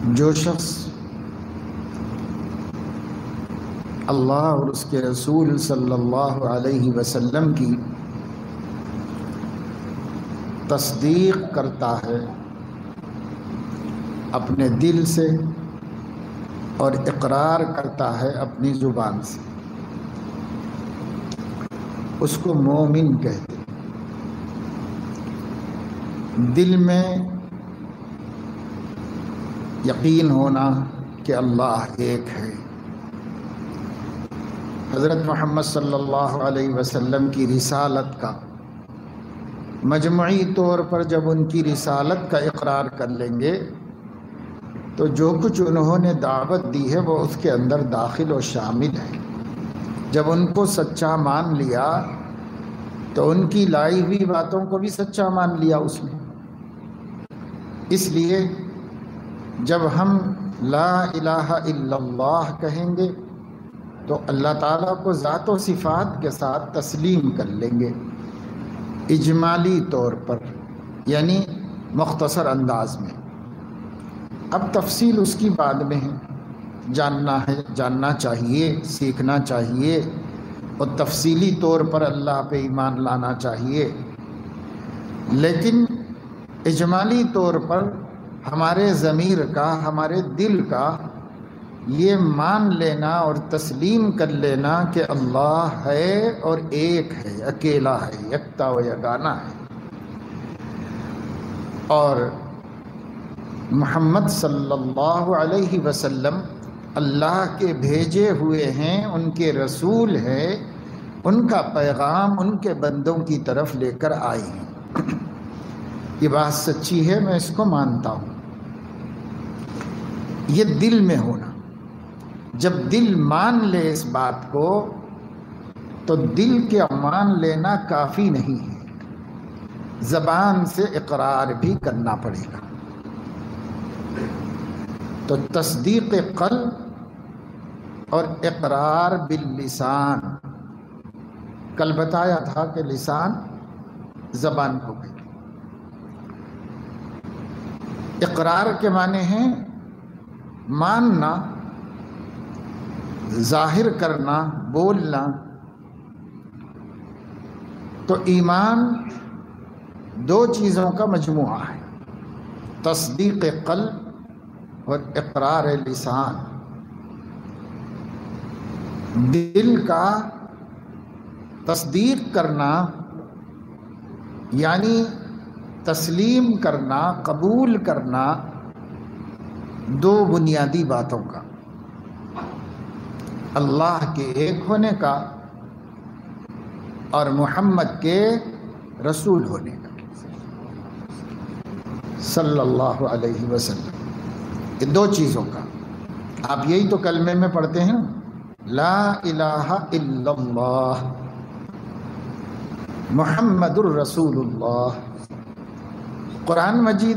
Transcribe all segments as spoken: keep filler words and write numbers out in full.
جو شخص اللہ اور اس کے رسول صلی اللہ علیہ وسلم کی تصدیق کرتا ہے اپنے دل سے اور اقرار کرتا ہے اپنی زبان سے، اس کو مومن کہتے ہیں۔ دل میں یقین ہونا کہ اللہ ایک ہے، حضرت محمد صلی اللہ علیہ وسلم کی رسالت کا مجموعی طور پر جب ان کی رسالت کا اقرار کر لیں گے تو جو کچھ انہوں نے دعوت دی ہے وہ اس کے اندر داخل و شامل ہے۔ جب ان کو سچا مان لیا تو ان کی لائی ہوئی باتوں کو بھی سچا مان لیا اس میں۔ اس لیے جب ہم لا الہ الا اللہ کہیں گے تو اللہ تعالیٰ کو ذات و صفات کے ساتھ تسلیم کر لیں گے اجمالی طور پر، یعنی مختصر انداز میں۔ اب تفصیل اس کی بعد میں ہے، جاننا ہے، جاننا چاہیے، سیکھنا چاہیے اور تفصیلی طور پر اللہ پہ ایمان لانا چاہیے، لیکن اجمالی طور پر ہمارے ضمیر کا، ہمارے دل کا یہ مان لینا اور تسلیم کر لینا کہ اللہ ہے اور ایک ہے، اکیلا ہے، یکتا و یگانہ ہے، اور محمد صلی اللہ علیہ وسلم اللہ کے بھیجے ہوئے ہیں، ان کے رسول ہیں، ان کا پیغام ان کے بندوں کی طرف لے کر آئے ہیں۔ یہ بات سچی ہے، میں اس کو مانتا ہوں۔ یہ دل میں ہونا، جب دل مان لے اس بات کو تو دل کے مان لینا کافی نہیں ہے، زبان سے اقرار بھی کرنا پڑے گا۔ تو تصدیق قلب اور اقرار باللسان، کل بتایا تھا کہ لسان زبان کو کہتے ہیں، اقرار کے معنی ہیں ماننا، ظاہر کرنا، بولنا۔ تو ایمان دو چیزوں کا مجموعہ ہے، تصدیق قلب اور اقرار لسان۔ دل کا تصدیق کرنا یعنی تسلیم کرنا، قبول کرنا دو بنیادی باتوں کا، اللہ کے ایک ہونے کا اور محمد کے رسول ہونے کا صلی اللہ علیہ وسلم، یہ دو چیزوں کا۔ آپ یہی تو کلمے میں پڑھتے ہیں، لا الہ الا اللہ محمد الرسول اللہ۔ قرآن مجید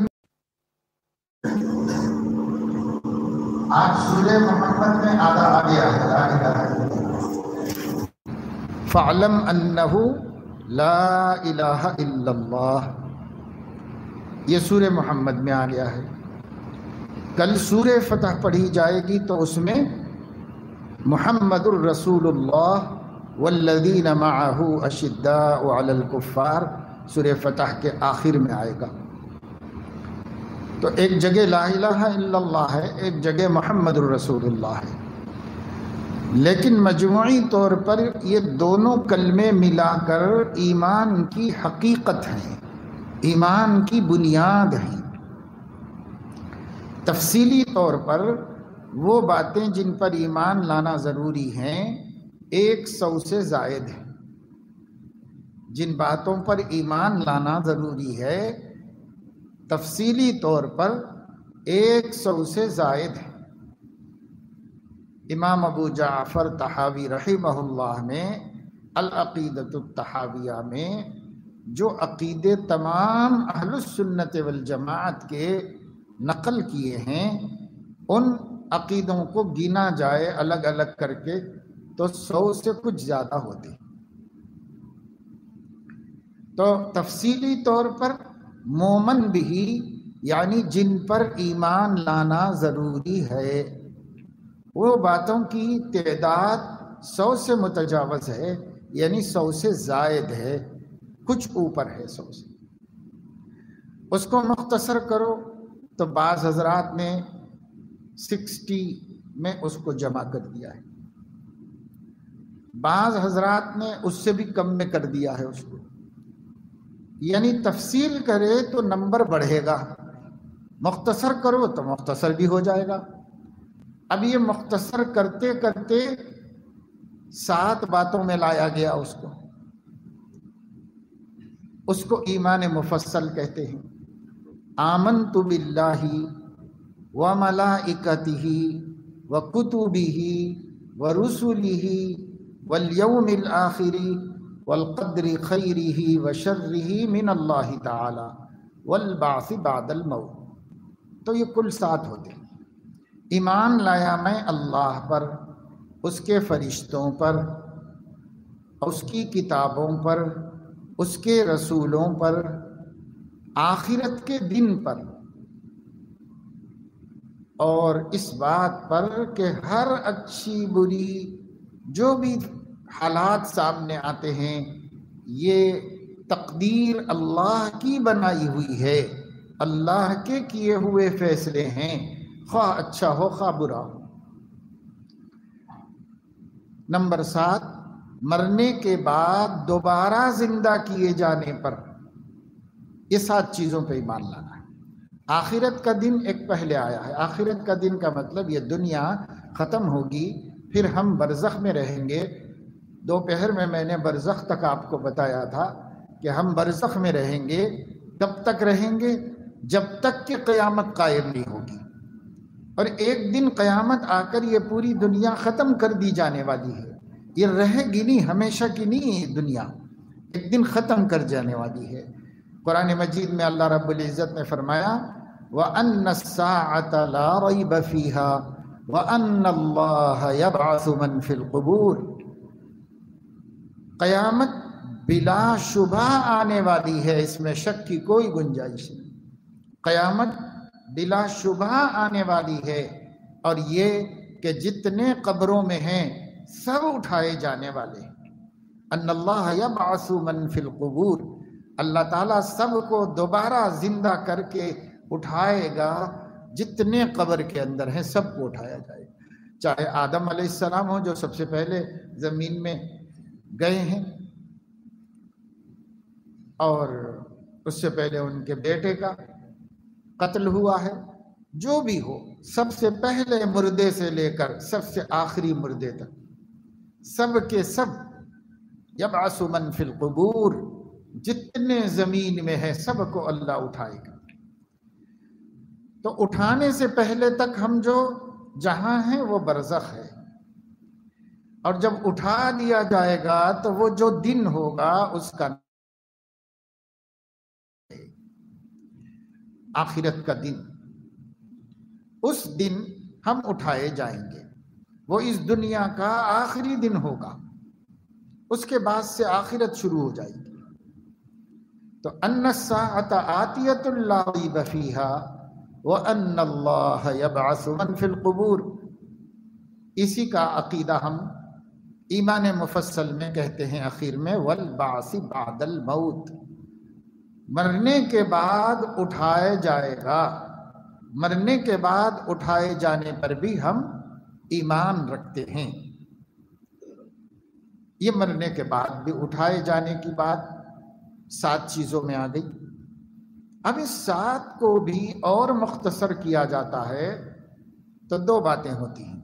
آج سورہ محمد میں آدھا آ گیا ہے، لا الہ الا اللہ، فاعلم انہ لا الہ الا اللہ، یہ سورہ محمد میں آ گیا ہے۔ کل سورہ فتح پڑھی جائے گی تو اس میں محمد الرسول اللہ والذین معہ اشداء علی الکفار سورہ فتح کے آخر میں آئے گا۔ تو ایک جگہ لا الہ الا اللہ ہے، ایک جگہ محمد الرسول اللہ ہے، لیکن مجموعی طور پر یہ دونوں کلمے ملا کر ایمان کی حقیقت ہیں، ایمان کی بنیاد ہیں۔ تفصیلی طور پر وہ باتیں جن پر ایمان لانا ضروری ہیں ایک سو سے زائد ہیں، جن باتوں پر ایمان لانا ضروری ہے تفصیلی طور پر ایک سو سے زائد ہے۔ امام ابو جعفر طحاوی رحمہ اللہ نے العقیدۃ الطحاویہ میں جو عقیدے تمام اہل السنت والجماعت کے نقل کیے ہیں، ان عقیدوں کو گنا جائے الگ الگ کر کے تو سو سے کچھ زیادہ ہوتے۔ تو تفصیلی طور پر مومن بھی یعنی جن پر ایمان لانا ضروری ہے، وہ باتوں کی تعداد سو سے متجاوز ہے، یعنی سو سے زائد ہے، کچھ اوپر ہے سو سے۔ اس کو مختصر کرو تو بعض حضرات نے سکسٹی میں اس کو جمع کر دیا ہے، بعض حضرات نے اس سے بھی کم میں کر دیا ہے اس کو، یعنی تفصیل کرے تو نمبر بڑھے گا، مختصر کرو تو مختصر بھی ہو جائے گا۔ اب یہ مختصر کرتے کرتے سات باتوں میں لایا گیا اس کو، اس کو ایمان مفصل کہتے ہیں۔ آمنت باللہ وملائکتہ وکتبہ ورسلہ والیوم الآخر والقدر خیرہ وشرہ من اللہ تعالی والبعث بعد الموت۔ تو یہ کل سات ہوتے ہیں۔ ایمان لایا میں اللہ پر، اس کے فرشتوں پر، اس کی کتابوں پر، اس کے رسولوں پر، آخرت کے دن پر، اور اس بات پر کہ ہر اچھی بری جو بھی حالات سامنے آتے ہیں یہ تقدیر اللہ کی بنائی ہوئی ہے، اللہ کے کیے ہوئے فیصلے ہیں، خواہ اچھا ہو خواہ برا ہو۔ نمبر سات، مرنے کے بعد دوبارہ زندہ کیے جانے پر، یہ سات چیزوں پہ ایمان لانا ہے۔ آخرت کا دن ایک پہلے آیا ہے، آخرت کا دن کا مطلب یہ دنیا ختم ہوگی، پھر ہم برزخ میں رہیں گے۔ دوپہر میں میں نے برزخ تک آپ کو بتایا تھا کہ ہم برزخ میں رہیں گے، کب تک رہیں گے؟ جب تک کہ قیامت قائم نہیں ہوگی، اور ایک دن قیامت آ کر یہ پوری دنیا ختم کر دی جانے والی ہے، یہ رہے گی نہیں، ہمیشہ کی نہیں ہے دنیا، ایک دن ختم کر جانے والی ہے۔ قرآن مجید میں اللہ رب العزت نے فرمایا وَأَنَّ السَّاعَةَ لَا رَيْبَ فِيهَا وَأَنَّ اللَّهَ يَبْعَثُ مَنْ فِي الْقُبُورِ، قیامت بلا شبہ آنے والی ہے، اس میں شک کی کوئی گنجائش نہیں، قیامت بلا شبہ آنے والی ہے، اور یہ کہ جتنے قبروں میں ہیں سب اٹھائے جانے والے ہیں۔ ان اللہ یبعث من فی القبور، اللہ تعالیٰ سب کو دوبارہ زندہ کر کے اٹھائے گا، جتنے قبر کے اندر ہیں سب کو اٹھایا جائے گا، چاہے آدم علیہ السلام ہو جو سب سے پہلے زمین میں گئے ہیں، اور اس سے پہلے ان کے بیٹے کا قتل ہوا ہے، جو بھی ہو، سب سے پہلے مردے سے لے کر سب سے آخری مردے تک سب کے سب یبعث من فی القبور، جتنے زمین میں ہے سب کو اللہ اٹھائے گا۔ تو اٹھانے سے پہلے تک ہم جو جہاں ہیں وہ برزخ ہے، اور جب اٹھا دیا جائے گا تو وہ جو دن ہوگا اس کا آخرت کا دن، اس دن ہم اٹھائے جائیں گے، وہ اس دنیا کا آخری دن ہوگا، اس کے بعد سے آخرت شروع ہو جائے گی۔ تو ان الساعۃ آتیۃ لا ریب فیہا وان اللہ یبعث من فی القبور، اسی کا عقیدہ ہم ایمان مفصل میں کہتے ہیں اخیر میں والبعث بعد الموت، مرنے کے بعد اٹھائے جائے گا، مرنے کے بعد اٹھائے جانے پر بھی ہم ایمان رکھتے ہیں۔ یہ مرنے کے بعد بھی اٹھائے جانے کی بات سات چیزوں میں آ گئی۔ اب اس سات کو بھی اور مختصر کیا جاتا ہے تو دو باتیں ہوتی ہیں،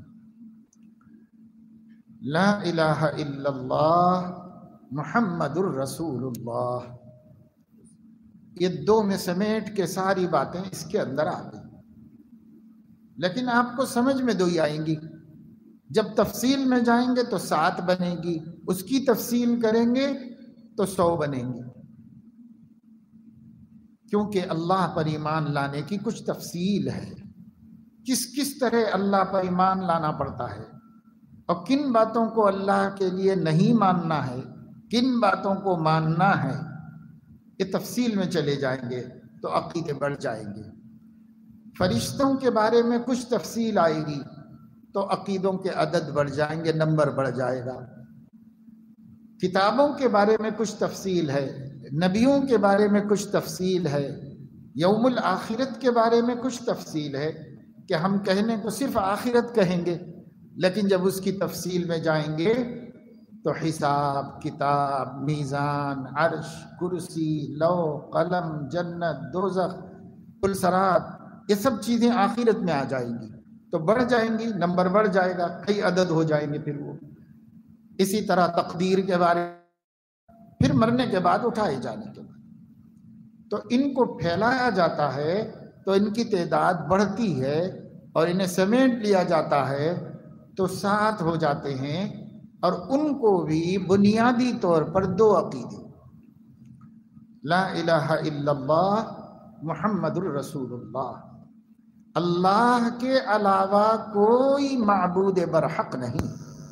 لا الہ الا اللہ محمد الرسول اللہ، یہ دو میں سمیٹ کے ساری باتیں اس کے اندر آ گئی، لیکن آپ کو سمجھ میں دو ہی آئیں گی، جب تفصیل میں جائیں گے تو سات بنے گی، اس کی تفصیل کریں گے تو سو بنیں گی، کیونکہ اللہ پر ایمان لانے کی کچھ تفصیل ہے، کس کس طرح اللہ پر ایمان لانا پڑتا ہے، اور کن باتوں کو اللہ کے لیے نہیں ماننا ہے، کن باتوں کو ماننا ہے، یہ تفصیل میں چلے جائیں گے تو عقیدے بڑھ جائیں گے۔ فرشتوں کے بارے میں کچھ تفصیل آئے گی تو عقیدوں کے عدد بڑھ جائیں گے، نمبر بڑھ جائے گا۔ کتابوں کے بارے میں کچھ تفصیل ہے، نبیوں کے بارے میں کچھ تفصیل ہے، یوم الآخرت کے بارے میں کچھ تفصیل ہے کہ ہم کہنے کو صرف آخرت کہیں گے، لیکن جب اس کی تفصیل میں جائیں گے تو حساب، کتاب، میزان، عرش، کرسی، لوح، قلم، جنت، دوزخ، پلسرات، یہ سب چیزیں آخرت میں آ جائیں گی تو بڑھ جائیں گی، نمبر بڑھ جائے گا، کئی عدد ہو جائیں گے پھر وہ۔ اسی طرح تقدیر کے بارے میں، پھر مرنے کے بعد اٹھائے جانے کے بعد، تو ان کو پھیلایا جاتا ہے تو ان کی تعداد بڑھتی ہے، اور انہیں سمیٹ لیا جاتا ہے تو سات ہو جاتے ہیں، اور ان کو بھی بنیادی طور پر دو عقیدے، لا الہ الا اللہ محمد الرسول اللہ، اللہ کے علاوہ کوئی معبود برحق نہیں۔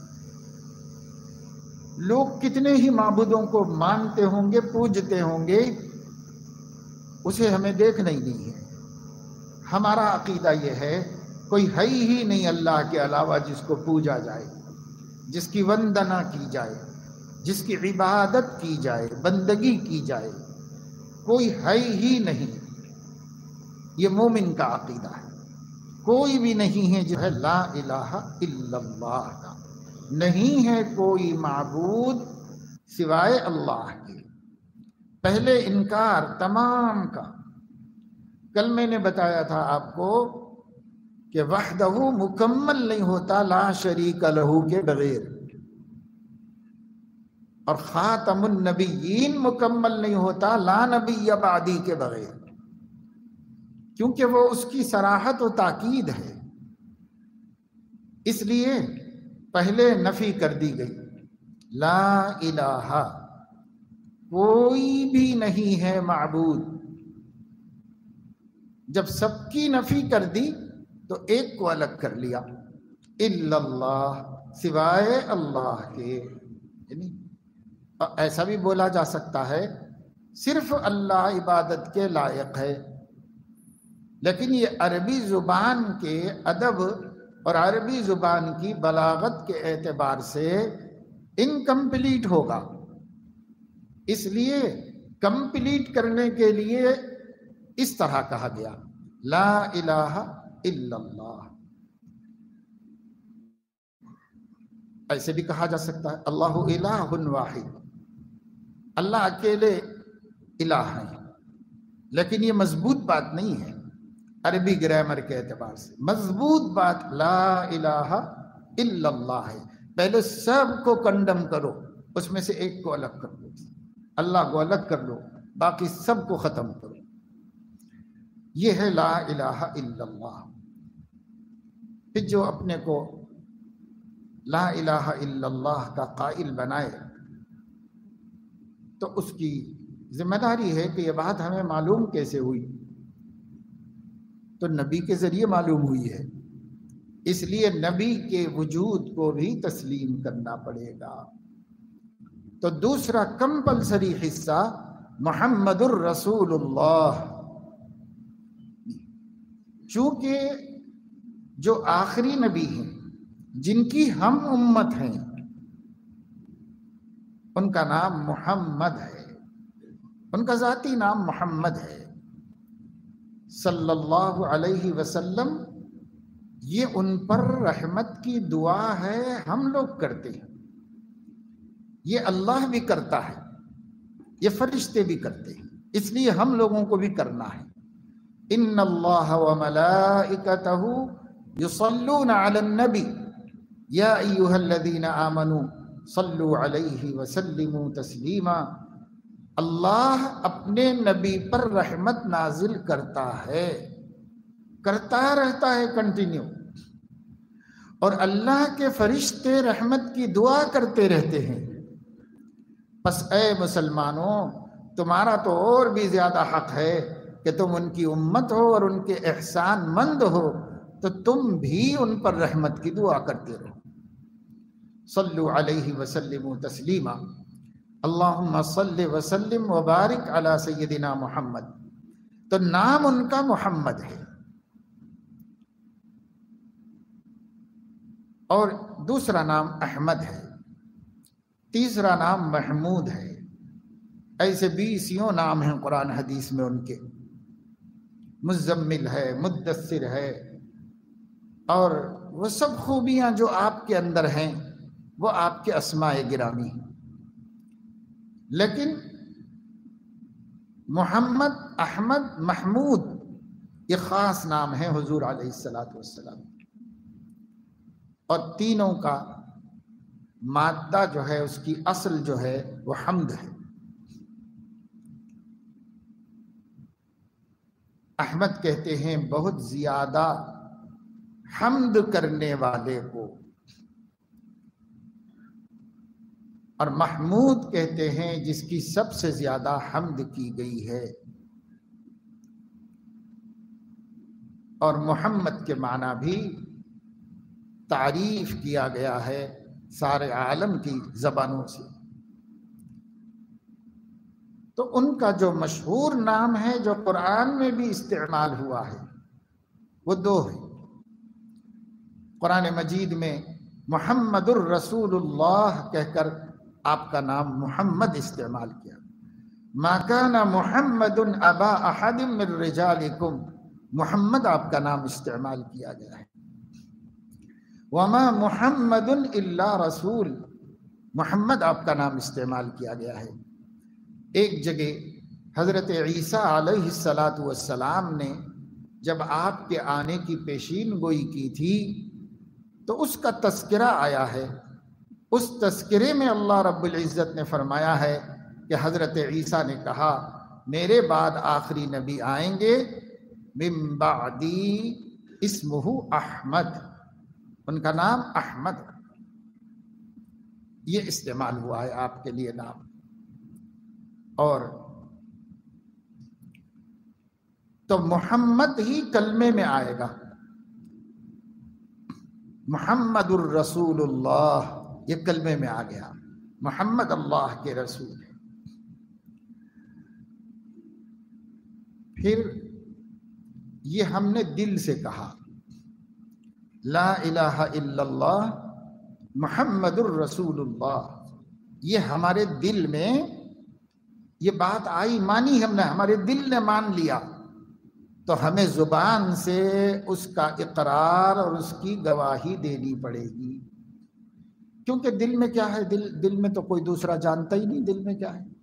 لوگ کتنے ہی معبودوں کو مانتے ہوں گے، پوجتے ہوں گے، اسے ہمیں دیکھنا ہی نہیں ہے۔ ہمارا عقیدہ یہ ہے کوئی ہے ہی نہیں اللہ کے علاوہ جس کو پوجا جائے، جس کی وندنا کی جائے، جس کی عبادت کی جائے، بندگی کی جائے، کوئی ہے ہی نہیں۔ یہ مومن کا عقیدہ ہے۔ کوئی بھی نہیں ہے جو ہے لا الہ الا اللہ کا، نہیں ہے کوئی معبود سوائے اللہ کے۔ پہلے انکار تمام کا، کل میں نے بتایا تھا آپ کو کہ وحدہ مکمل نہیں ہوتا لا شریک لہ کے بغیر، اور خاتم النبیین مکمل نہیں ہوتا لا نبی بعدی کے بغیر، کیونکہ وہ اس کی صراحت و تاکید ہے۔ اس لیے پہلے نفی کر دی گئی، لا الہ، کوئی بھی نہیں ہے معبود۔ جب سب کی نفی کر دی تو ایک کو الگ کر لیا، الا اللہ، سوائے اللہ کے۔ یعنی ایسا بھی بولا جا سکتا ہے صرف اللہ عبادت کے لائق ہے، لیکن یہ عربی زبان کے ادب اور عربی زبان کی بلاغت کے اعتبار سے انکمپلیٹ ہوگا، اس لیے کمپلیٹ کرنے کے لیے اس طرح کہا گیا، لا الہ الا اللہ۔ ایسے بھی کہا جا سکتا ہے اللہ الہ واحد، اللہ اکیلے الہ ہیں، لیکن یہ مضبوط بات نہیں ہے عربی گرامر کے اعتبار سے۔ مضبوط بات لا الہ الا اللہ ہے۔ پہلے سب کو کنڈم کرو، اس میں سے ایک کو الگ کر دو، اللہ کو الگ کر لو، باقی سب کو ختم کرو۔ یہ ہے لا الہ الا اللہ۔ پھر جو اپنے کو لا الہ الا اللہ کا قائل بنائے تو اس کی ذمہ داری ہے کہ یہ بات ہمیں معلوم کیسے ہوئی؟ تو نبی کے ذریعے معلوم ہوئی ہے، اس لیے نبی کے وجود کو بھی تسلیم کرنا پڑے گا۔ تو دوسرا کمپلسری حصہ محمد الرسول اللہ، چونکہ جو آخری نبی ہیں جن کی ہم امت ہیں ان کا نام محمد ہے، ان کا ذاتی نام محمد ہے صلی اللہ علیہ وسلم۔ یہ ان پر رحمت کی دعا ہے، ہم لوگ کرتے ہیں، یہ اللہ بھی کرتا ہے، یہ فرشتے بھی کرتے ہیں، اس لیے ہم لوگوں کو بھی کرنا ہے۔ ان اللہ وملائکتہ یصلون علی النبی یا ایھا الذین آمنوا صلوا علیہ وسلموا تسلیما۔ اللہ اپنے نبی پر رحمت نازل کرتا ہے، کرتا رہتا ہے کنٹینیو، اور اللہ کے فرشتے رحمت کی دعا کرتے رہتے ہیں۔ پس اے مسلمانوں، تمہارا تو اور بھی زیادہ حق ہے کہ تم ان کی امت ہو اور ان کے احسان مند ہو، تو تم بھی ان پر رحمت کی دعا کرتے رہو۔ صلو علیہ وسلم تسلیما، اللہم صل وسلم وبارک علی سیدنا محمد۔ تو نام ان کا محمد ہے، اور دوسرا نام احمد ہے، تیسرا نام محمود ہے۔ ایسے بیسیوں نام ہیں قرآن حدیث میں ان کے۔ مزمل ہے، مدثر ہے، اور وہ سب خوبیاں جو آپ کے اندر ہیں وہ آپ کے اسماء گرامی ہیں۔ لیکن محمد، احمد، محمود یہ خاص نام ہے حضور علیہ الصلوۃ والسلام، اور تینوں کا مادہ جو ہے، اس کی اصل جو ہے وہ حمد ہے۔ احمد کہتے ہیں بہت زیادہ حمد کرنے والے کو، اور محمود کہتے ہیں جس کی سب سے زیادہ حمد کی گئی ہے۔ اور محمد کے معنی بھی تعریف کیا گیا ہے سارے عالم کی زبانوں سے۔ تو ان کا جو مشہور نام ہے جو قرآن میں بھی استعمال ہوا ہے وہ دو ہے۔ قرآن مجید میں محمد الرسول اللہ کہہ کر آپ کا نام محمد استعمال کیا۔ ما کان محمد ابا احد من رجالکم، محمد آپ کا نام استعمال کیا گیا ہے۔ وما محمد الا رسول، محمد آپ کا نام استعمال کیا گیا ہے۔ ایک جگہ حضرت عیسیٰ علیہ الصلاۃ والسلام نے جب آپ کے آنے کی پیشین گوئی کی تھی تو اس کا تذکرہ آیا ہے۔ اس تذکرے میں اللہ رب العزت نے فرمایا ہے کہ حضرت عیسیٰ نے کہا میرے بعد آخری نبی آئیں گے، من بعدی اسمہ احمد، ان کا نام احمد، یہ استعمال ہوا ہے آپ کے لیے نام۔ اور تو محمد ہی کلمے میں آئے گا، محمد الرسول اللہ یہ کلمے میں آ گیا، محمد اللہ کے رسول ہے۔ پھر یہ ہم نے دل سے کہا لا الہ الا اللہ محمد الرسول اللہ، یہ ہمارے دل میں یہ بات آئی، مانی ہم نے، ہمارے دل نے مان لیا، تو ہمیں زبان سے اس کا اقرار اور اس کی گواہی دینی پڑے گی، کیونکہ دل میں کیا ہے، دل دل میں تو کوئی دوسرا جانتا ہی نہیں دل میں کیا ہے۔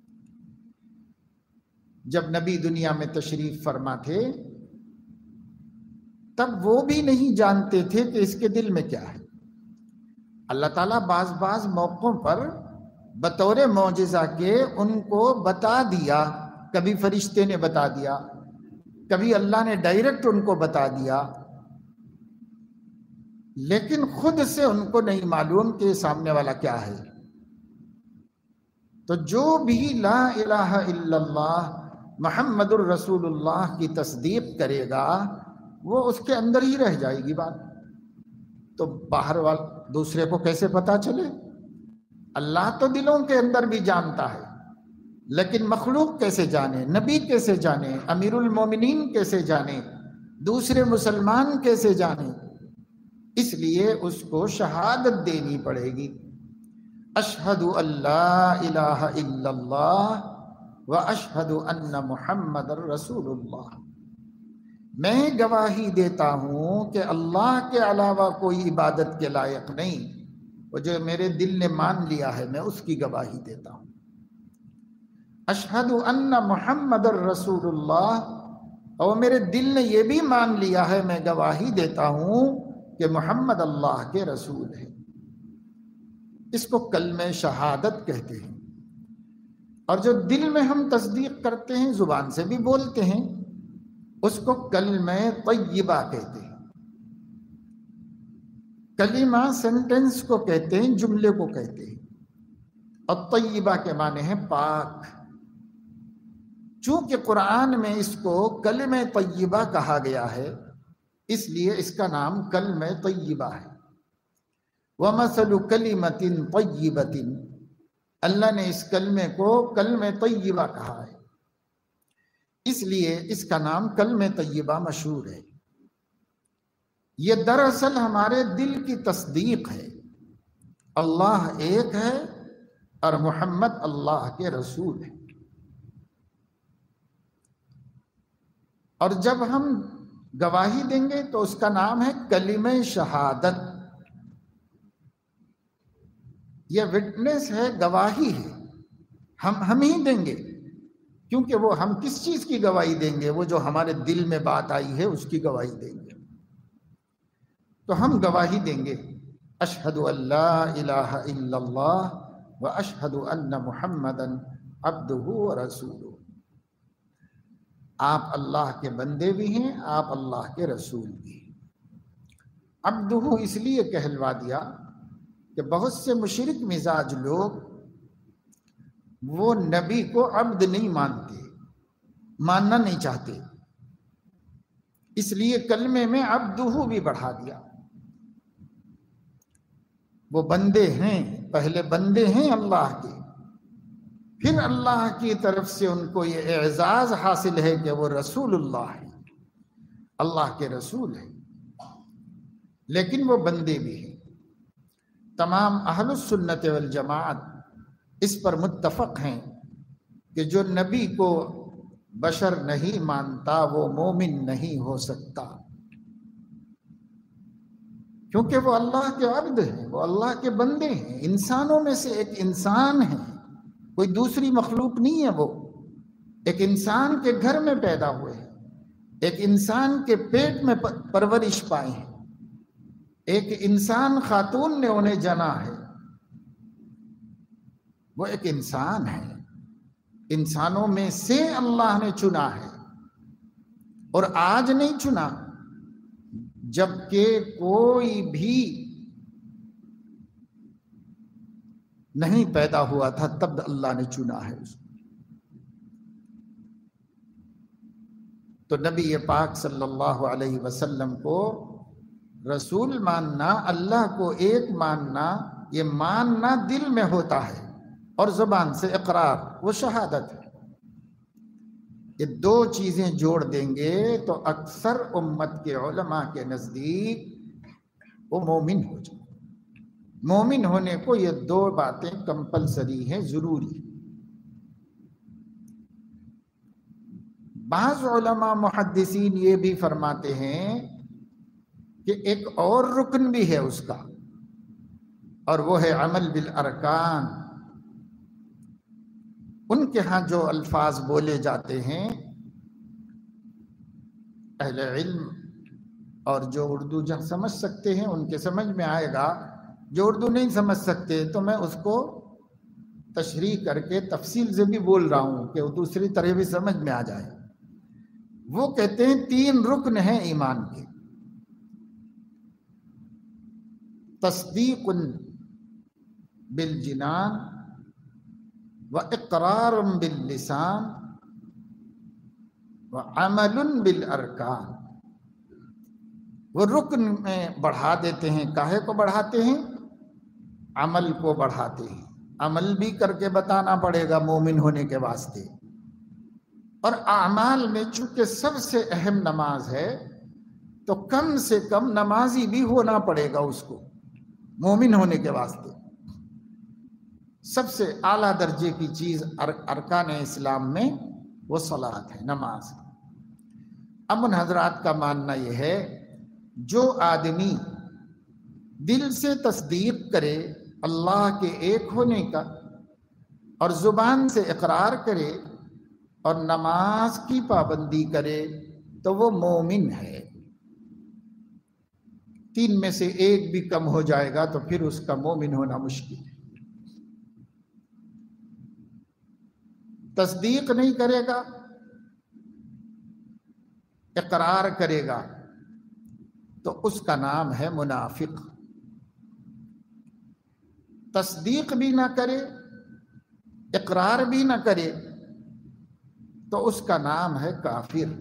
جب نبی دنیا میں تشریف فرما تھے تب وہ بھی نہیں جانتے تھے کہ اس کے دل میں کیا ہے۔ اللہ تعالیٰ بعض بعض موقعوں پر بطور معجزہ کے ان کو بتا دیا، کبھی فرشتے نے بتا دیا، کبھی اللہ نے ڈائریکٹ ان کو بتا دیا، لیکن خود سے ان کو نہیں معلوم کہ سامنے والا کیا ہے۔ تو جو بھی لا الہ الا اللہ محمد الرسول اللہ کی تصدیق کرے گا وہ اس کے اندر ہی رہ جائے گی بات، تو باہر والے دوسرے کو کیسے پتا چلے؟ اللہ تو دلوں کے اندر بھی جانتا ہے، لیکن مخلوق کیسے جانے، نبی کیسے جانے، امیر المومنین کیسے جانے، دوسرے مسلمان کیسے جانے؟ اس لیے اس کو شہادت دینی پڑے گی، اشہد ان لا الہ الا اللہ و اشہد ان محمد رسول اللہ، میں گواہی دیتا ہوں کہ اللہ کے علاوہ کوئی عبادت کے لائق نہیں، وہ جو میرے دل نے مان لیا ہے میں اس کی گواہی دیتا ہوں، اشہد ان محمد رسول اللہ، اور میرے دل نے یہ بھی مان لیا ہے میں گواہی دیتا ہوں کہ محمد اللہ کے رسول ہے۔ اس کو کلمہ شہادت کہتے ہیں، اور جو دل میں ہم تصدیق کرتے ہیں زبان سے بھی بولتے ہیں اس کو کلمہ طیبہ کہتے ہیں۔ کلمہ سینٹنس کو کہتے ہیں، جملے کو کہتے ہیں، اور طیبہ کے معنی ہے پاک۔ چونکہ قرآن میں اس کو کلمہ طیبہ کہا گیا ہے اس لیے اس کا نام کلمہ طیبہ ہے۔ وَمَثَلُ كَلِمَةٍ طَيِّبَةٍ، اللہ نے اس کلمے کو کلمہ طیبہ کہا ہے، اس لیے اس کا نام کلمہ طیبہ مشہور ہے۔ یہ دراصل ہمارے دل کی تصدیق ہے، اللہ ایک ہے اور محمد اللہ کے رسول ہے۔ اور جب ہم گواہی دیں گے تو اس کا نام ہے کلمہ شہادت۔ یہ وٹنس ہے، گواہی ہے، ہم ہم ہی دیں گے، کیونکہ وہ ہم کس چیز کی گواہی دیں گے؟ وہ جو ہمارے دل میں بات آئی ہے اس کی گواہی دیں گے۔ تو ہم گواہی دیں گے، اشہد ان لا الہ الا اللہ و اشہد ان محمدا عبدہ و رسولہ۔ آپ اللہ کے بندے بھی ہیں، آپ اللہ کے رسول بھی ہیں۔ عبدہ اس لیے کہلوا دیا کہ بہت سے مشرک مزاج لوگ وہ نبی کو عبد نہیں مانتے، ماننا نہیں چاہتے، اس لیے کلمے میں عبدہ بھی بڑھا دیا۔ وہ بندے ہیں، پہلے بندے ہیں اللہ کے، پھر اللہ کی طرف سے ان کو یہ اعزاز حاصل ہے کہ وہ رسول اللہ ہے، اللہ کے رسول ہیں، لیکن وہ بندے بھی ہیں۔ تمام اہل السنت والجماعت اس پر متفق ہیں کہ جو نبی کو بشر نہیں مانتا وہ مومن نہیں ہو سکتا، کیونکہ وہ اللہ کے عبد ہیں، وہ اللہ کے بندے ہیں، انسانوں میں سے ایک انسان ہے، کوئی دوسری مخلوق نہیں ہے۔ وہ ایک انسان کے گھر میں پیدا ہوئے ہیں، ایک انسان کے پیٹ میں پرورش پائے ہیں، ایک انسان خاتون نے انہیں جنا ہے، وہ ایک انسان ہے، انسانوں میں سے اللہ نے چنا ہے، اور آج نہیں چنا، جبکہ کوئی بھی نہیں پیدا ہوا تھا تب اللہ نے چنا ہے اس کو۔ تو نبی پاک صلی اللہ علیہ وسلم کو رسول ماننا، اللہ کو ایک ماننا، یہ ماننا دل میں ہوتا ہے اور زبان سے اقرار، وہ شہادت ہے۔ یہ دو چیزیں جوڑ دیں گے تو اکثر امت کے علماء کے نزدیک وہ مومن ہو جائے۔ مومن ہونے کو یہ دو باتیں کمپلسری ہیں، ضروری۔ بعض علماء محدثین یہ بھی فرماتے ہیں کہ ایک اور رکن بھی ہے اس کا، اور وہ ہے عمل بالارکان۔ ان کے ہاں جو الفاظ بولے جاتے ہیں اہل علم اور جو اردو جن سمجھ سکتے ہیں ان کے سمجھ میں آئے گا، جو اردو نہیں سمجھ سکتے تو میں اس کو تشریح کر کے تفصیل سے بھی بول رہا ہوں کہ وہ دوسری طرح بھی سمجھ میں آ جائے۔ وہ کہتے ہیں تین رکن ہیں ایمان کے: تصدیق بالجنان وَإِقْرَارٌ بِاللِّسَانِ وَعَمَلٌ بِالْأَرْكَانِ۔ وہ رکن میں بڑھا دیتے ہیں، کاہے کو بڑھاتے ہیں؟ عمل کو بڑھاتے ہیں، عمل بھی کر کے بتانا پڑے گا مومن ہونے کے واسطے۔ اور اعمال میں چونکہ سب سے اہم نماز ہے تو کم سے کم نمازی بھی ہونا پڑے گا اس کو مومن ہونے کے واسطے۔ سب سے اعلیٰ درجے کی چیز ارکان اسلام میں وہ صلاۃ ہے، نماز۔ اب ان حضرات کا ماننا یہ ہے جو آدمی دل سے تصدیق کرے اللہ کے ایک ہونے کا اور زبان سے اقرار کرے اور نماز کی پابندی کرے تو وہ مومن ہے۔ تین میں سے ایک بھی کم ہو جائے گا تو پھر اس کا مومن ہونا مشکل ہے۔ تصدیق نہیں کرے گا، اقرار کرے گا تو اس کا نام ہے منافق۔ تصدیق بھی نہ کرے، اقرار بھی نہ کرے تو اس کا نام ہے کافر،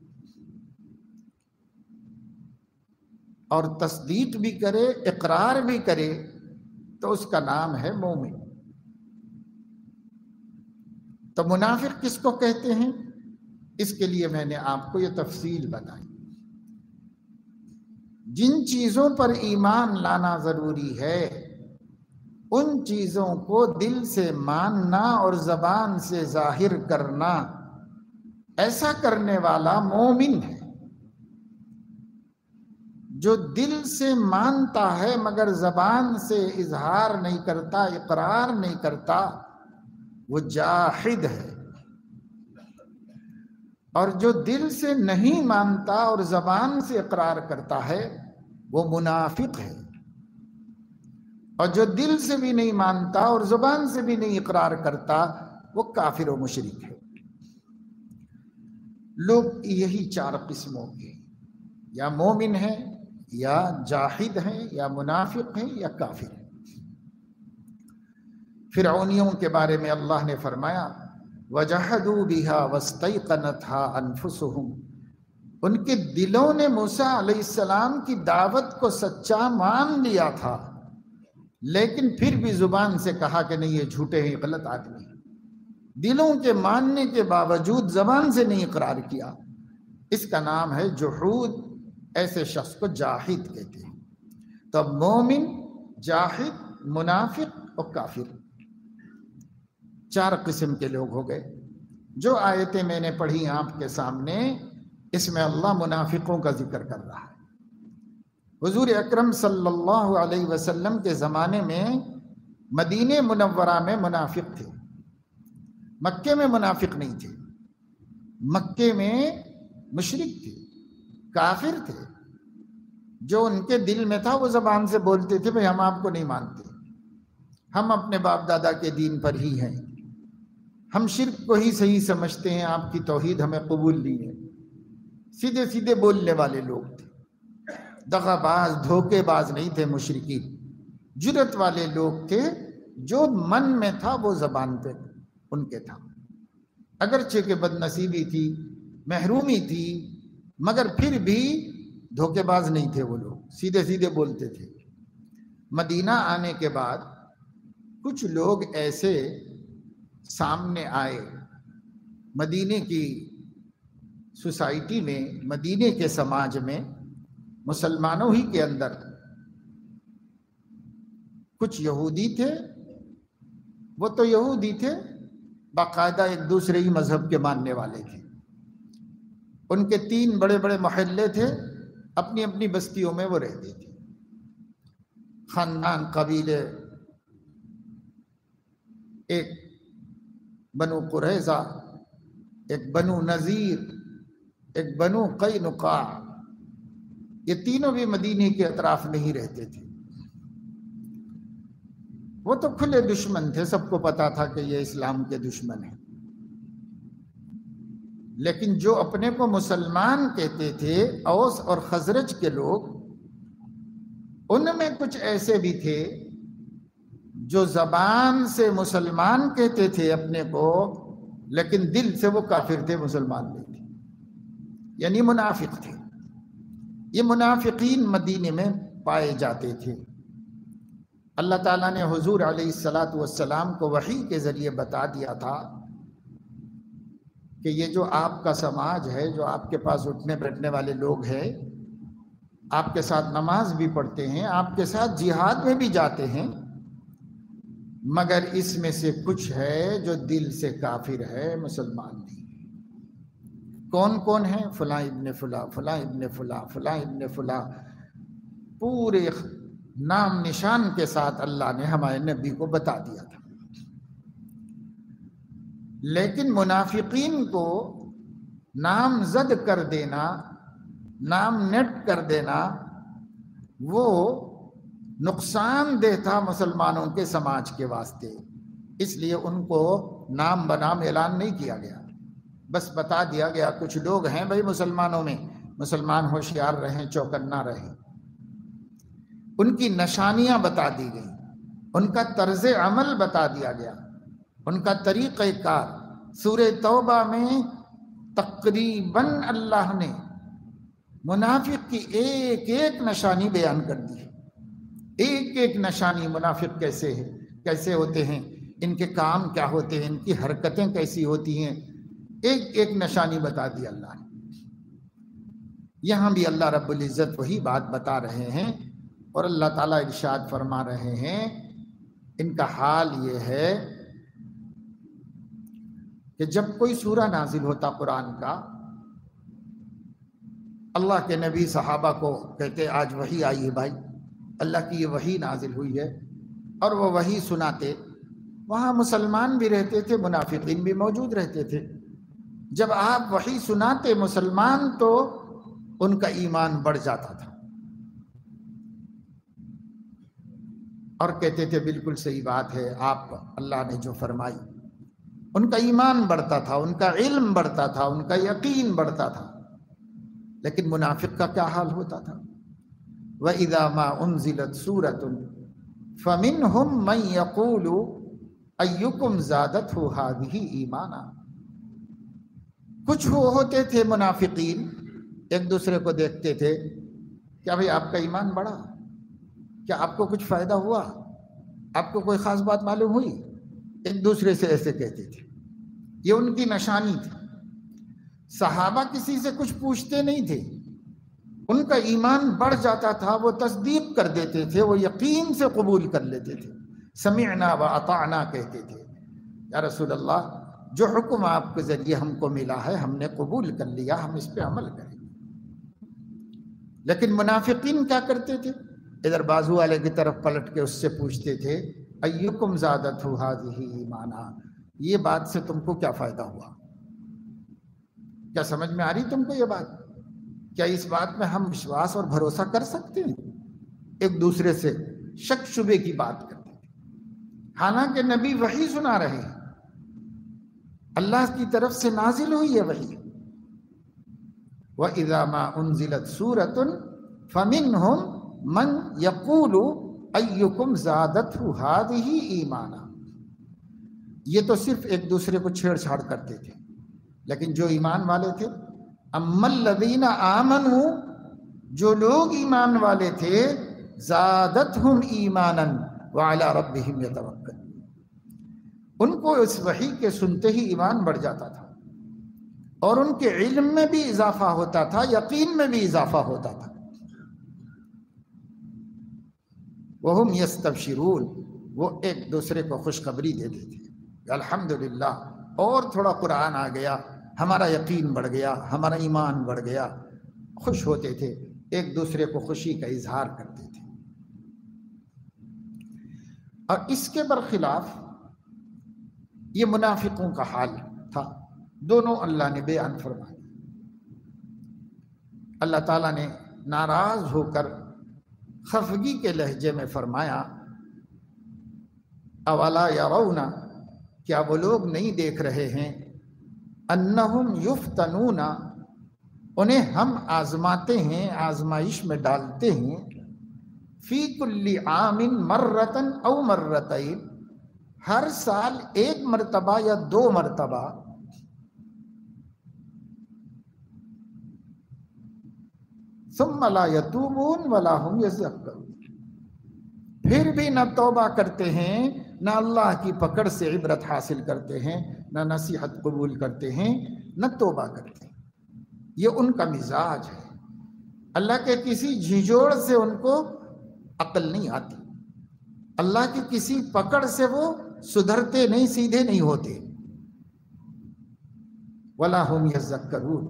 اور تصدیق بھی کرے، اقرار بھی کرے تو اس کا نام ہے مومن۔ تو منافق کس کو کہتے ہیں؟ اس کے لیے میں نے آپ کو یہ تفصیل بتائی۔ جن چیزوں پر ایمان لانا ضروری ہے ان چیزوں کو دل سے ماننا اور زبان سے ظاہر کرنا، ایسا کرنے والا مومن ہے۔ جو دل سے مانتا ہے مگر زبان سے اظہار نہیں کرتا، اقرار نہیں کرتا، وہ جاحد ہے۔ اور جو دل سے نہیں مانتا اور زبان سے اقرار کرتا ہے وہ منافق ہے۔ اور جو دل سے بھی نہیں مانتا اور زبان سے بھی نہیں اقرار کرتا وہ کافر و مشرک ہے۔ لوگ یہی چار قسموں کے، یا مومن ہیں، یا جاحد ہیں، یا منافق ہیں، یا کافر ہیں۔ فرعونیوں کے بارے میں اللہ نے فرمایا وَجَحَدُوا بِهَا وَاسْتَيْقَنَتْهَا أَنفُسُهُمْ، ان کے دلوں نے موسیٰ علیہ السلام کی دعوت کو سچا مان لیا تھا، لیکن پھر بھی زبان سے کہا کہ نہیں یہ جھوٹے ہیں، غلط آدمی ہیں۔ دلوں کے ماننے کے باوجود زبان سے نہیں اقرار کیا، اس کا نام ہے جحود۔ ایسے شخص کو جاحد کہتے ہیں۔ تو اب مومن، جاحد، منافق اور کافر، چار قسم کے لوگ ہو گئے۔ جو آیتیں میں نے پڑھی آپ کے سامنے، اس میں اللہ منافقوں کا ذکر کر رہا ہے۔ حضور اکرم صلی اللہ علیہ وسلم کے زمانے میں مدینہ منورہ میں منافق تھے، مکے میں منافق نہیں تھے۔ مکے میں مشرک تھے، کافر تھے، جو ان کے دل میں تھا وہ زبان سے بولتے تھے بھئی ہم آپ کو نہیں مانتے، ہم اپنے باپ دادا کے دین پر ہی ہیں، ہم شرک کو ہی صحیح سمجھتے ہیں، آپ کی توحید ہمیں قبول نہیں ہے۔ سیدھے سیدھے بولنے والے لوگ تھے، دغا باز، دھوکے باز نہیں تھے مشرکین، جرأت والے لوگ تھے۔ جو من میں تھا وہ زبان پہ ان کے تھا، اگرچہ کہ بد نصیبی تھی، محرومی تھی، مگر پھر بھی دھوکے باز نہیں تھے وہ لوگ، سیدھے سیدھے بولتے تھے۔ مدینہ آنے کے بعد کچھ لوگ ایسے سامنے آئے، مدینے کی سوسائٹی میں، مدینے کے سماج میں، مسلمانوں ہی کے اندر کچھ یہودی تھے، وہ تو یہودی تھے، باقاعدہ ایک دوسرے ہی مذہب کے ماننے والے تھے۔ ان کے تین بڑے بڑے محلے تھے، اپنی اپنی بستیوں میں وہ رہتے تھے، خاندان، قبیلے، ایک بنو قریظہ، ایک بنو نذیر، ایک بنو قینقاع، یہ تینوں بھی مدینے کے اطراف میں ہی رہتے تھے۔ وہ تو کھلے دشمن تھے، سب کو پتا تھا کہ یہ اسلام کے دشمن ہیں، لیکن جو اپنے کو مسلمان کہتے تھے، اوس اور خزرج کے لوگ، ان میں کچھ ایسے بھی تھے جو زبان سے مسلمان کہتے تھے اپنے کو، لیکن دل سے وہ کافر تھے، مسلمان نہیں تھے، یعنی منافق تھے۔ یہ منافقین مدینے میں پائے جاتے تھے۔ اللہ تعالیٰ نے حضور علیہ الصلاۃ والسلام کو وحی کے ذریعے بتا دیا تھا کہ یہ جو آپ کا سماج ہے، جو آپ کے پاس اٹھنے بیٹھنے والے لوگ ہیں، آپ کے ساتھ نماز بھی پڑھتے ہیں، آپ کے ساتھ جہاد میں بھی جاتے ہیں، مگر اس میں سے کچھ ہے جو دل سے کافر ہے، مسلمان نہیں۔ کون کون ہیں؟ فلاں ابن فلاں، فلاں ابن فلاں، فلاں ابن فلاں، پورے نام نشان کے ساتھ اللہ نے ہمارے نبی کو بتا دیا تھا۔ لیکن منافقین کو نام زد کر دینا، نام نیٹ کر دینا، وہ نقصان دہ تھا مسلمانوں کے سماج کے واسطے، اس لیے ان کو نام بنام اعلان نہیں کیا گیا، بس بتا دیا گیا کچھ لوگ ہیں بھائی مسلمانوں میں، مسلمان ہوشیار رہیں، چوکنا رہیں۔ ان کی نشانیاں بتا دی گئیں، ان کا طرز عمل بتا دیا گیا، ان کا طریقہ کار۔ سورہ توبہ میں تقریباً اللہ نے منافق کی ایک ایک نشانی بیان کر دی، ایک ایک نشانی منافق کیسے ہے، کیسے ہوتے ہیں، ان کے کام کیا ہوتے ہیں، ان کی حرکتیں کیسی ہوتی ہیں، ایک ایک نشانی بتا دی اللہ نے۔ یہاں بھی اللہ رب العزت وہی بات بتا رہے ہیں، اور اللہ تعالیٰ ارشاد فرما رہے ہیں ان کا حال یہ ہے کہ جب کوئی سورہ نازل ہوتا قرآن کا، اللہ کے نبی صحابہ کو کہتے آج وحی آئی ہے بھائی، اللہ کی یہ وحی نازل ہوئی ہے، اور وہ وحی سناتے۔ وہاں مسلمان بھی رہتے تھے، منافقین بھی موجود رہتے تھے۔ جب آپ وحی سناتے مسلمان تو ان کا ایمان بڑھ جاتا تھا اور کہتے تھے بالکل صحیح بات ہے، آپ اللہ نے جو فرمائی۔ ان کا ایمان بڑھتا تھا، ان کا علم بڑھتا تھا، ان کا یقین بڑھتا تھا۔ لیکن منافق کا کیا حال ہوتا تھا؟ وَإِذَا مَا أُنزِلَتْ سُورَةٌ فَمِنْهُمْ مَنْ يَقُولُ أَيُّكُمْ زَادَتْهُ هَذِهِ ایمانا۔ کچھ وہ ہوتے تھے منافقین، ایک دوسرے کو دیکھتے تھے، کیا بھئی آپ کا ایمان بڑھا؟ کیا آپ کو کچھ فائدہ ہوا؟ آپ کو کوئی خاص بات معلوم ہوئی؟ ایک دوسرے سے ایسے کہتے تھے، یہ ان کی نشانی تھی۔ صحابہ کسی سے کچھ پوچھتے نہیں تھے، ان کا ایمان بڑھ جاتا تھا، وہ تصدیق کر دیتے تھے، وہ یقین سے قبول کر لیتے تھے، سمعنا و اطعنا کہتے تھے، یا رسول اللہ جو حکم آپ کے ذریعے ہم کو ملا ہے ہم نے قبول کر لیا، ہم اس پہ عمل کریں گے۔ لیکن منافقین کیا کرتے تھے؟ ادھر بازو والے کی طرف پلٹ کے اس سے پوچھتے تھے ایکم زادتہ ھذہ ایمانا، یہ بات سے تم کو کیا فائدہ ہوا؟ کیا سمجھ میں آ رہی تم کو یہ بات؟ کیا اس بات میں ہم وشواس اور بھروسہ کر سکتے ہیں؟ ایک دوسرے سے شک شبے کی بات کرتے ہیں، حالانکہ نبی وحی سنا رہے ہیں، اللہ کی طرف سے نازل ہوئی ہے وحی۔ وَإِذَا مَا أُنزِلَتْ سُورَةٌ فَمِنْهُمْ مَنْ يَقُولُ أَيُّكُمْ زَادَتْهُ هَذِهِ ایمانا۔ یہ تو صرف ایک دوسرے کو چھیڑ چھاڑ کرتے تھے، لیکن جو ایمان والے تھے، اَمَّا الَّذِينَ آمَنُوا، جو لوگ ایمان والے تھے، زَادَتْهُمْ ایمانا وَعَلَى رَبِّهِمْ يَتَوَكَّلُونَ، ان کو اس وحی کے سنتے ہی ایمان بڑھ جاتا تھا، اور ان کے علم میں بھی اضافہ ہوتا تھا، یقین میں بھی اضافہ ہوتا تھا۔ وَهُمْ يَسْتَبْشِرُونَ، وہ ایک دوسرے کو خوشخبری دیتے تھے، الحمدللہ اور تھوڑا قرآن آ گیا، ہمارا یقین بڑھ گیا، ہمارا ایمان بڑھ گیا، خوش ہوتے تھے، ایک دوسرے کو خوشی کا اظہار کرتے تھے۔ اور اس کے برخلاف یہ منافقوں کا حال تھا، دونوں اللہ نے بیان فرمایا۔ اللہ تعالیٰ نے ناراض ہو کر خفگی کے لہجے میں فرمایا اولا یرون، کیا وہ لوگ نہیں دیکھ رہے ہیں، انہم یفتنون، انہیں ہم آزماتے ہیں، آزمائش میں ڈالتے ہیں، فی کل عام مرتن او مرتین، ہر سال ایک مرتبہ یا دو مرتبہ، ثم لا یتوبون ولا هم یذکرون، پھر بھی نہ توبہ کرتے ہیں، نہ اللہ کی پکڑ سے عبرت حاصل کرتے ہیں، نہ نصیحت قبول کرتے ہیں، نہ توبہ کرتے ہیں۔ یہ ان کا مزاج ہے، اللہ کے کسی جھنجھوڑ سے ان کو عقل نہیں آتی، اللہ کی کسی پکڑ سے وہ سدھرتے نہیں، سیدھے نہیں ہوتے، ولا هم یذکرون۔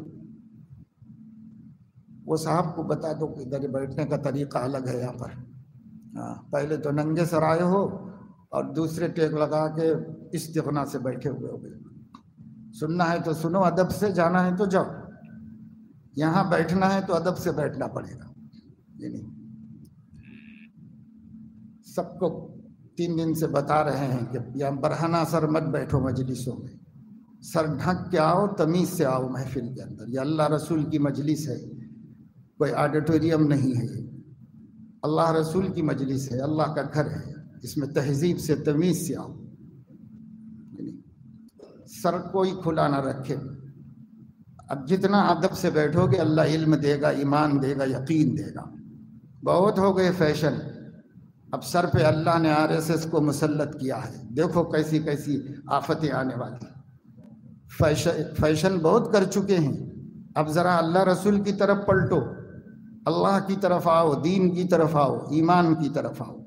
وہ صاحب کو بتا دو کہ ادھر بیٹھنے کا طریقہ الگ ہے یہاں پر، ہاں پہلے تو ننگے سر آئے ہو اور دوسرے ٹیک لگا کے استغنا سے بیٹھے ہوئے ہو گئے۔ سننا ہے تو سنو، ادب سے جانا ہے تو جاؤ، یہاں بیٹھنا ہے تو ادب سے بیٹھنا پڑے گا۔ یہ نہیں، سب کو تین دن سے بتا رہے ہیں کہ یہاں برہنہ سر مت بیٹھو مجلسوں میں، سر ڈھک کے آؤ، تمیز سے آؤ محفل کے اندر۔ یہ اللہ رسول کی مجلس ہے، کوئی آڈیٹوریم نہیں ہے، اللہ رسول کی مجلس ہے، اللہ کا گھر ہے، اس میں تہذیب سے تمیز سے آؤ، سر کوئی کھلا نہ رکھے۔ اب جتنا ادب سے بیٹھو گے اللہ علم دے گا، ایمان دے گا، یقین دے گا۔ بہت ہو گئے فیشن، اب سر پہ اللہ نے آر ایس ایس کو مسلط کیا ہے، دیکھو کیسی کیسی آفتیں آنے والی۔ فیشن فیشن بہت کر چکے ہیں، اب ذرا اللہ رسول کی طرف پلٹو، اللہ کی طرف آؤ، دین کی طرف آؤ، ایمان کی طرف آؤ،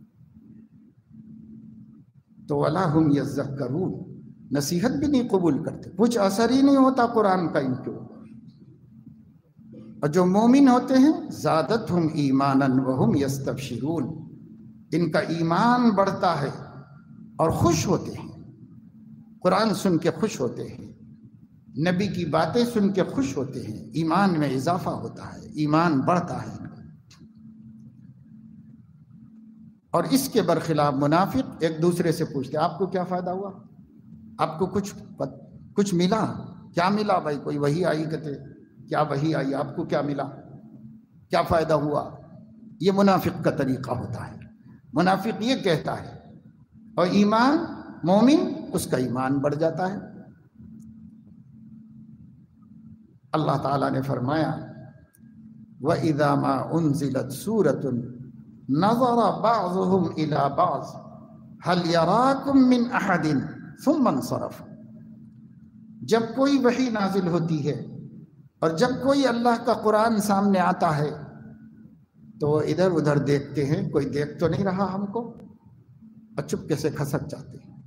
تو وَلَا هُمْ يَذَّكَّرُونَ، نصیحت بھی نہیں قبول کرتے، کچھ اثر ہی نہیں ہوتا قرآن کا ان کے اوپر۔ اور جو مومن ہوتے ہیں زادتہم ایمانا وہم یستبشرون، ان کا ایمان بڑھتا ہے اور خوش ہوتے ہیں، قرآن سن کے خوش ہوتے ہیں، نبی کی باتیں سن کے خوش ہوتے ہیں، ایمان میں اضافہ ہوتا ہے، ایمان بڑھتا ہے۔ اور اس کے برخلاف منافق ایک دوسرے سے پوچھتے آپ کو کیا فائدہ ہوا، آپ کو کچھ کچھ ملا، کیا ملا بھائی، کوئی وحی آئی، کہتے کیا وحی آئی، آپ کو کیا ملا، کیا فائدہ ہوا۔ یہ منافق کا طریقہ ہوتا ہے، منافق یہ کہتا ہے، اور ایمان مومن اس کا ایمان بڑھ جاتا ہے۔ اللہ تعالیٰ نے فرمایا وَإِذَا مَا أُنزِلَتْ سُورَةٌ نَظَرَ بَعْضُهُمْ إِلَى بَعْضٍ هَلْ يَرَاكُمْ مِنْ أَحَدٍ ثُمَّ انصَرَفُوا، جب کوئی وحی نازل ہوتی ہے اور جب کوئی اللہ کا قرآن سامنے آتا ہے تو وہ ادھر ادھر دیکھتے ہیں، کوئی دیکھ تو نہیں رہا ہم کو، اور چپکے سے کھسک جاتے ہیں۔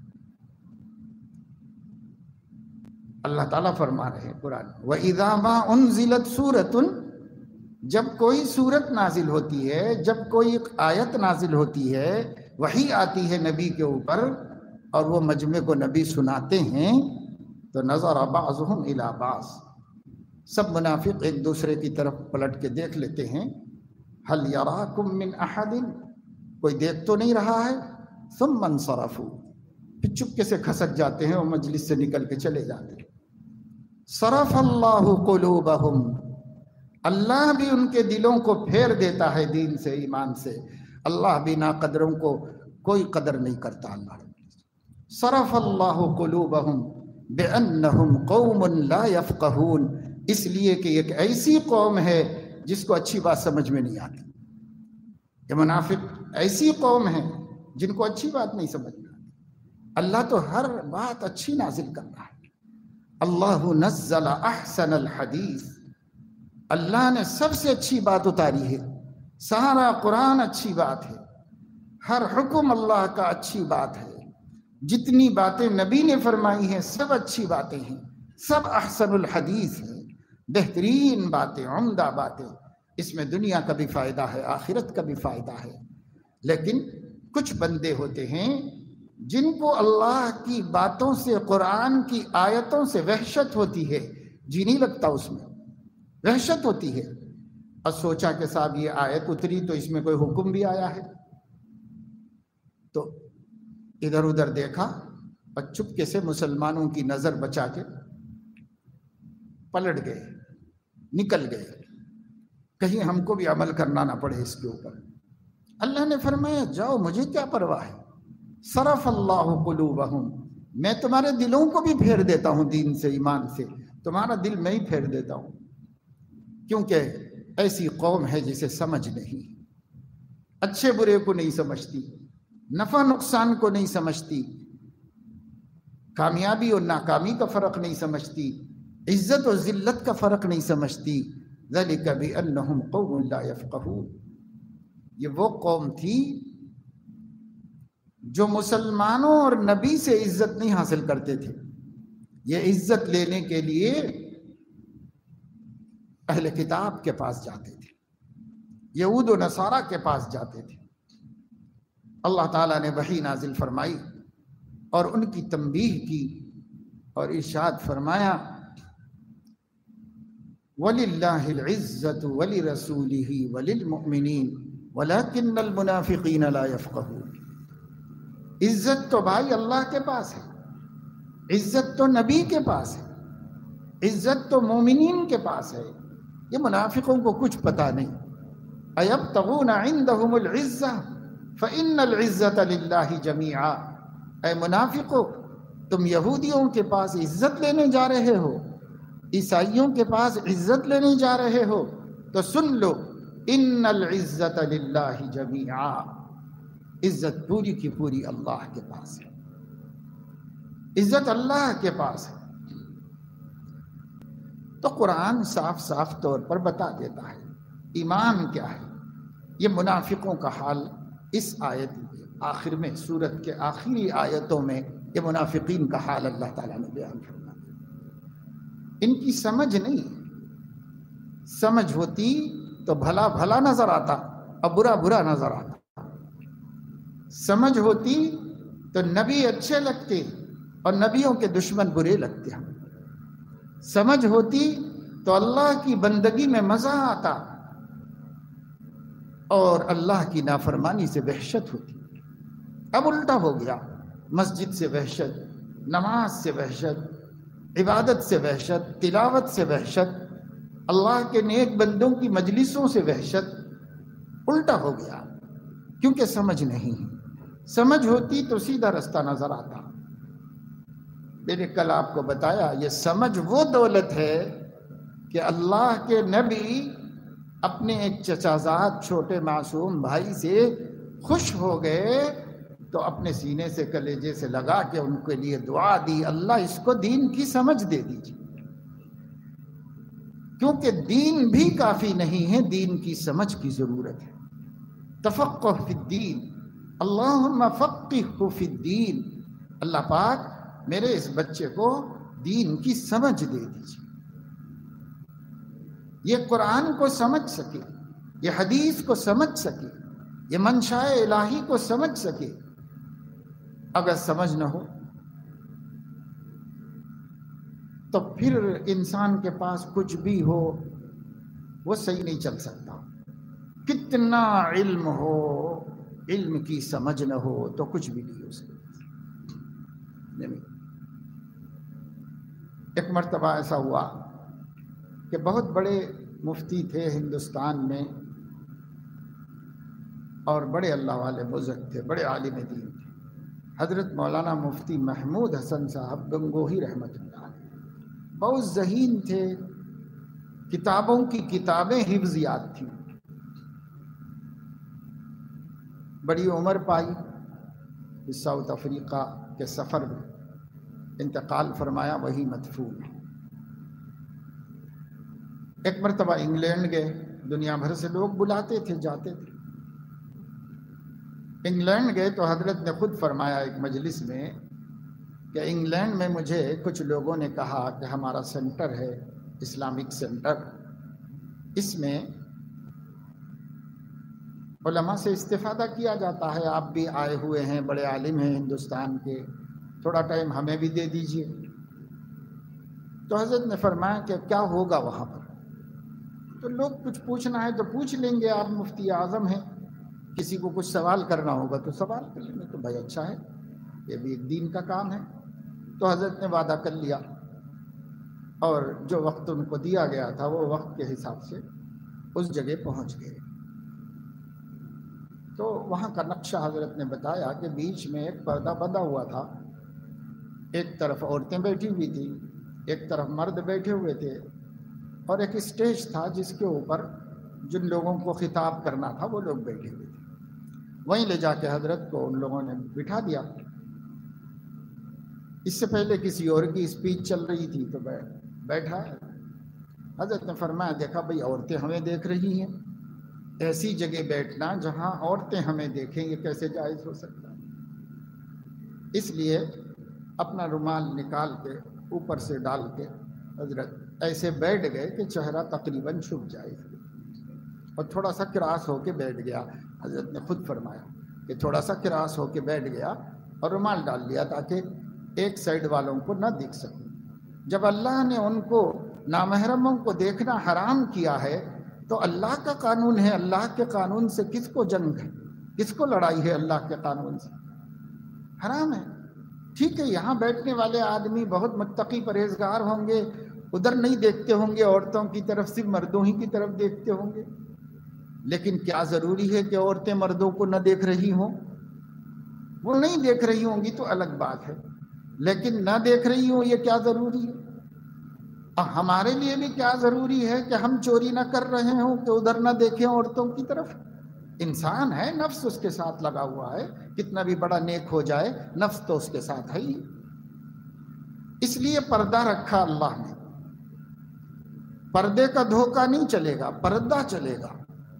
اللہ تعالیٰ فرما رہے ہیں قرآن وَإِذَا مَا أُنزِلَتْ سُورَةٌ، جب کوئی سورت نازل ہوتی ہے، جب کوئی آیت نازل ہوتی ہے، وحی آتی ہے نبی کے اوپر اور وہ مجمع کو نبی سناتے ہیں، تو نظر بعضهم الى بعض، سب منافق ایک دوسرے کی طرف پلٹ کے دیکھ لیتے ہیں، هل يراكم من احد، کوئی دیکھ تو نہیں رہا ہے، ثم انصرفوا، پھر چپکے سے کھسک جاتے ہیں اور مجلس سے نکل کے چلے جاتے ہیں۔ صرف اللہ قلوبہم، اللہ بھی ان کے دلوں کو پھیر دیتا ہے دین سے، ایمان سے، اللہ بھی ناقدروں کو کوئی قدر نہیں کرتا۔ اللہ صرف اللہ قلوبہم بأنہم قوم لا یفقہون، اس لیے کہ ایک ایسی قوم ہے جس کو اچھی بات سمجھ میں نہیں آتی۔ یہ منافق ایسی قوم ہے جن کو اچھی بات نہیں سمجھ میں آتی۔ اللہ تو ہر بات اچھی نازل کرتا ہے۔ اللہ نزل احسن الحدیث، اللہ نے سب سے اچھی بات اتاری ہے، سارا قرآن اچھی بات ہے، ہر حکم اللہ کا اچھی بات ہے، جتنی باتیں نبی نے فرمائی ہیں سب اچھی باتیں ہیں، سب احسن الحدیث ہیں، بہترین باتیں، عمدہ باتیں، اس میں دنیا کا بھی فائدہ ہے، آخرت کا بھی فائدہ ہے۔ لیکن کچھ بندے ہوتے ہیں جن کو اللہ کی باتوں سے، قرآن کی آیتوں سے وحشت ہوتی ہے، جی نہیں لگتا، اس میں وحشت ہوتی ہے، اور سوچا کہ صاحب یہ آیت اتری تو اس میں کوئی حکم بھی آیا ہے، تو ادھر ادھر دیکھا اور چپکے سے مسلمانوں کی نظر بچا کے پلٹ گئے، نکل گئے، کہیں ہم کو بھی عمل کرنا نہ پڑے اس کے اوپر۔ اللہ نے فرمایا جاؤ، مجھے کیا پرواہ ہے، صرف اللہ قلوبہم، میں تمہارے دلوں کو بھی پھیر دیتا ہوں دین سے، ایمان سے، تمہارا دل میں ہی پھیر دیتا ہوں، کیونکہ ایسی قوم ہے جسے سمجھ نہیں، اچھے برے کو نہیں سمجھتی، نفع نقصان کو نہیں سمجھتی، کامیابی اور ناکامی کا فرق نہیں سمجھتی، عزت و ذلت کا فرق نہیں سمجھتی۔ ذَلِكَ بِأَنَّهُمْ قَوْمٌ لَا يَفْقَهُونَ، یہ وہ قوم تھی جو مسلمانوں اور نبی سے عزت نہیں حاصل کرتے تھے، یہ عزت لینے کے لیے اہل کتاب کے پاس جاتے تھے، یہود و نصارہ کے پاس جاتے تھے۔ اللہ تعالیٰ نے وحی نازل فرمائی اور ان کی تنبیہ کی اور ارشاد فرمایا وَلِلَّهِ الْعِزَّةُ وَلِرَسُولِهِ وَلِلْمُؤْمِنِينَ وَلَكِنَّ الْمُنَافِقِينَ لَا يَفْقَهُونَ، عزت تو بھائی اللہ کے پاس ہے، عزت تو نبی کے پاس ہے، عزت تو مومنین کے پاس ہے، یہ منافقوں کو کچھ پتہ نہیں۔ أَيَبْتَغُونَ عِندَهُمُ الْعِزَّةَ فَإِنَّ الْعِزَّةَ لِلَّهِ جَمِيعًا، اے منافقو، تم یہودیوں کے پاس عزت لینے جا رہے ہو، عیسائیوں کے پاس عزت لینے جا رہے ہو، تو سن لو ان العزت للہ جمیعا، عزت پوری کی پوری اللہ کے پاس ہے، عزت اللہ کے پاس ہے۔ تو قرآن صاف صاف طور پر بتا دیتا ہے ایمان کیا ہے۔ یہ منافقوں کا حال اس آیت آخر میں، سورت کے آخری آیتوں میں یہ منافقین کا حال اللہ تعالیٰ نے بیان فرمایا۔ ان کی سمجھ نہیں، سمجھ ہوتی تو بھلا بھلا نظر آتا اور برا برا نظر آتا، سمجھ ہوتی تو نبی اچھے لگتے اور نبیوں کے دشمن برے لگتے ہیں، سمجھ ہوتی تو اللہ کی بندگی میں مزہ آتا اور اللہ کی نافرمانی سے وحشت ہوتی۔ اب الٹا ہو گیا، مسجد سے وحشت، نماز سے وحشت، عبادت سے وحشت، تلاوت سے وحشت، اللہ کے نیک بندوں کی مجلسوں سے وحشت، الٹا ہو گیا کیونکہ سمجھ نہیں ہے۔ سمجھ ہوتی تو سیدھا رستہ نظر آتا۔ میں نے کل آپ کو بتایا یہ سمجھ وہ دولت ہے کہ اللہ کے نبی اپنے ایک چچا زاد چھوٹے معصوم بھائی سے خوش ہو گئے تو اپنے سینے سے کلیجے سے لگا کے ان کے لیے دعا دی، اللہ اس کو دین کی سمجھ دے دیجیے، کیونکہ دین بھی کافی نہیں ہے، دین کی سمجھ کی ضرورت ہے۔ تفقہ فی الدین، اللہم فقہہ فی الدین، اللہ پاک میرے اس بچے کو دین کی سمجھ دے دیجیے، یہ قرآن کو سمجھ سکے، یہ حدیث کو سمجھ سکے، یہ منشاء الہی کو سمجھ سکے۔ اگر سمجھ نہ ہو تو پھر انسان کے پاس کچھ بھی ہو وہ صحیح نہیں چل سکتا، کتنا علم ہو، علم کی سمجھ نہ ہو تو کچھ بھی نہیں ہو سکتا۔ ایک مرتبہ ایسا ہوا کہ بہت بڑے مفتی تھے ہندوستان میں اور بڑے اللہ والے بزرگ تھے، بڑے عالم دین تھے، حضرت مولانا مفتی محمود حسن صاحب گنگوہی رحمۃ اللہ علیہ، بہت ذہین تھے، کتابوں کی کتابیں حفظ یاد تھیں، بڑی عمر پائی، ساؤتھ افریقہ کے سفر میں انتقال فرمایا، وہی مدفون ہے۔ ایک مرتبہ انگلینڈ گئے، دنیا بھر سے لوگ بلاتے تھے، جاتے تھے۔ انگلینڈ گئے تو حضرت نے خود فرمایا ایک مجلس میں کہ انگلینڈ میں مجھے کچھ لوگوں نے کہا کہ ہمارا سینٹر ہے اسلامک سینٹر، اس میں علماء سے استفادہ کیا جاتا ہے، آپ بھی آئے ہوئے ہیں، بڑے عالم ہیں ہندوستان کے، تھوڑا ٹائم ہمیں بھی دے دیجئے۔ تو حضرت نے فرمایا کہ کیا ہوگا وہاں پر؟ تو لوگ کچھ پوچھنا ہے تو پوچھ لیں گے، آپ مفتی اعظم ہیں، کسی کو کچھ سوال کرنا ہوگا تو سوال کر لیں گے، تو بھائی اچھا ہے، یہ بھی ایک دین کا کام ہے۔ تو حضرت نے وعدہ کر لیا اور جو وقت ان کو دیا گیا تھا وہ وقت کے حساب سے اس جگہ پہنچ گئے۔ تو وہاں کا نقشہ حضرت نے بتایا کہ بیچ میں ایک پردہ بندھا ہوا تھا، ایک طرف عورتیں بیٹھی ہوئی تھی، ایک طرف مرد بیٹھے ہوئے تھے، اور ایک اسٹیج تھا جس کے اوپر جن لوگوں کو خطاب کرنا تھا وہ لوگ بیٹھے ہوئے تھے۔ وہیں لے جا کے حضرت کو ان لوگوں نے بٹھا دیا۔ اس سے پہلے کسی اور کی اسپیچ چل رہی تھی تو بیٹھا ہے۔ حضرت نے فرمایا دیکھا بھئی عورتیں ہمیں دیکھ رہی ہیں، ایسی جگہ بیٹھنا جہاں عورتیں ہمیں دیکھیں یہ کیسے جائز ہو سکتا ہے؟ اس لیے اپنا رومال نکال کے اوپر سے ڈال کے حضرت ایسے بیٹھ گئے کہ چہرہ تقریباً چھپ جائے، اور تھوڑا سا کراس ہو کے بیٹھ گیا۔ حضرت نے خود فرمایا کہ تھوڑا سا کراس ہو کے بیٹھ گیا اور رومال ڈال لیا تاکہ ایک سائڈ والوں کو نہ دیکھ سکوں۔ جب اللہ نے ان کو نامحرموں کو دیکھنا حرام کیا ہے تو اللہ کا قانون ہے، اللہ کے قانون سے کس کو جنگ ہے، کس کو لڑائی ہے؟ اللہ کے قانون سے حرام ہے۔ ٹھیک ہے، یہاں بیٹھنے والے آدمی بہت متقی پرہیزگار ہوں گے، ادھر نہیں دیکھتے ہوں گے عورتوں کی طرف، صرف مردوں ہی کی طرف دیکھتے ہوں گے، لیکن کیا ضروری ہے کہ عورتیں مردوں کو نہ دیکھ رہی ہوں؟ وہ نہیں دیکھ رہی ہوں گی تو الگ بات ہے، لیکن نہ دیکھ رہی ہوں یہ کیا ضروری ہے؟ اور ہمارے لیے بھی کیا ضروری ہے کہ ہم چوری نہ کر رہے ہوں کہ ادھر نہ دیکھیں عورتوں کی طرف؟ انسان ہے، نفس اس کے ساتھ لگا ہوا ہے، کتنا بھی بڑا نیک ہو جائے نفس تو اس کے ساتھ ہے ہی۔ اس لیے پردہ رکھا اللہ نے، پردے کا دھوکہ نہیں چلے گا، پردہ چلے گا۔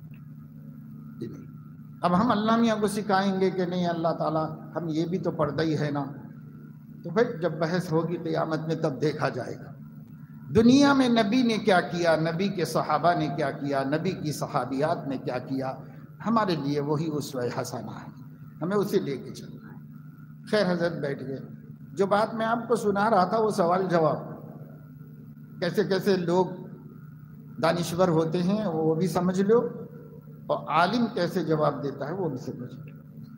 اب ہم اللہ میاں کو سکھائیں گے کہ نہیں اللہ تعالیٰ ہم یہ بھی تو پردہ ہی ہے نا، تو بھائی جب بحث ہوگی قیامت میں تب دیکھا جائے گا۔ دنیا میں نبی نے کیا کیا، نبی کے صحابہ نے کیا کیا، نبی کی صحابیات نے کیا کیا، ہمارے لیے وہی اسوہ حسنہ ہے، ہمیں اسے لے کے چلنا ہے۔ خیر حضرت بیٹھ گئے۔ جو بات میں آپ کو سنا رہا تھا وہ سوال جواب، کیسے کیسے لوگ دانشور ہوتے ہیں وہ بھی سمجھ لو، اور عالم کیسے جواب دیتا ہے وہ بھی سمجھ لو۔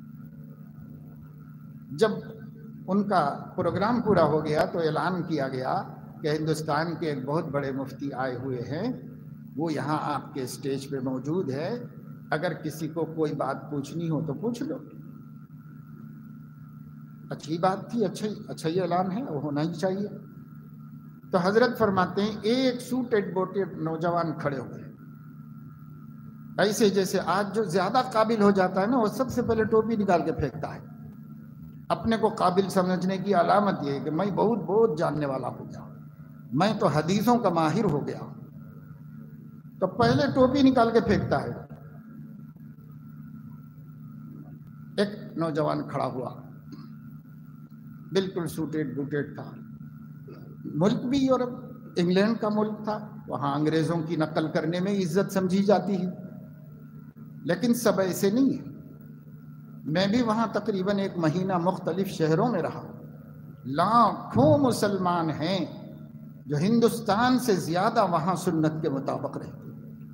جب ان کا پروگرام پورا ہو گیا تو اعلان کیا گیا کہ ہندوستان کے ایک بہت بڑے مفتی آئے ہوئے ہیں، وہ یہاں آپ کے اسٹیج پہ موجود ہے، اگر کسی کو کوئی بات پوچھنی ہو تو پوچھ لو۔ اچھی بات تھی، اچھا اچھا یہ اعلان ہے، وہ ہونا ہی چاہیے۔ تو حضرت فرماتے ہیں ایک سوٹڈ بوٹڈ نوجوان کھڑے ہوئے، ایسے جیسے آج جو زیادہ قابل ہو جاتا ہے نا وہ سب سے پہلے ٹوپی نکال کے پھینکتا ہے۔ اپنے کو قابل سمجھنے کی علامت یہ ہے کہ میں بہت بہت جاننے والا ہو گیا، میں تو حدیثوں کا ماہر ہو گیا، تو پہلے ٹوپی نکال کے پھینکتا ہے۔ ایک نوجوان کھڑا ہوا، بالکل سوٹیڈ بوٹیڈ تھا، ملک بھی یورپ انگلینڈ کا ملک تھا، وہاں انگریزوں کی نقل کرنے میں عزت سمجھی جاتی ہے، لیکن سب ایسے نہیں ہیں۔ میں بھی وہاں تقریباً ایک مہینہ مختلف شہروں میں رہا، لاکھوں مسلمان ہیں جو ہندوستان سے زیادہ وہاں سنت کے مطابق رہتے،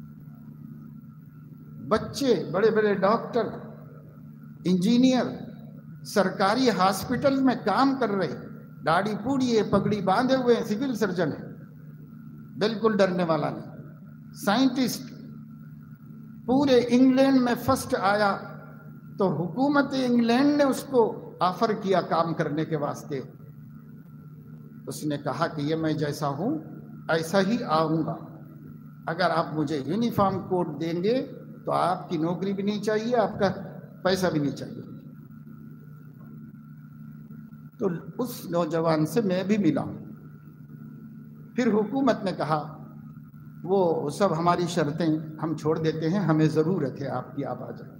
بچے بڑے بڑے ڈاکٹر انجینئر سرکاری ہاسپٹل میں کام کر رہے، داڑھی پوڑی ہے، پگڑی باندھے ہوئے ہیں، سول سرجن ہے، بالکل ڈرنے والا نہیں، سائنٹسٹ پورے انگلینڈ میں فرسٹ آیا تو حکومت انگلینڈ نے اس کو آفر کیا کام کرنے کے واسطے، اس نے کہا کہ یہ میں جیسا ہوں ایسا ہی آؤں گا، اگر آپ مجھے یونیفارم کوڈ دیں گے تو آپ کی نوکری بھی نہیں چاہیے، آپ کا پیسہ بھی نہیں چاہیے۔ تو اس نوجوان سے میں بھی ملا، پھر حکومت نے کہا وہ سب ہماری شرطیں ہم چھوڑ دیتے ہیں، ہمیں ضرورت ہے آپ کی، آپ آ جائیں۔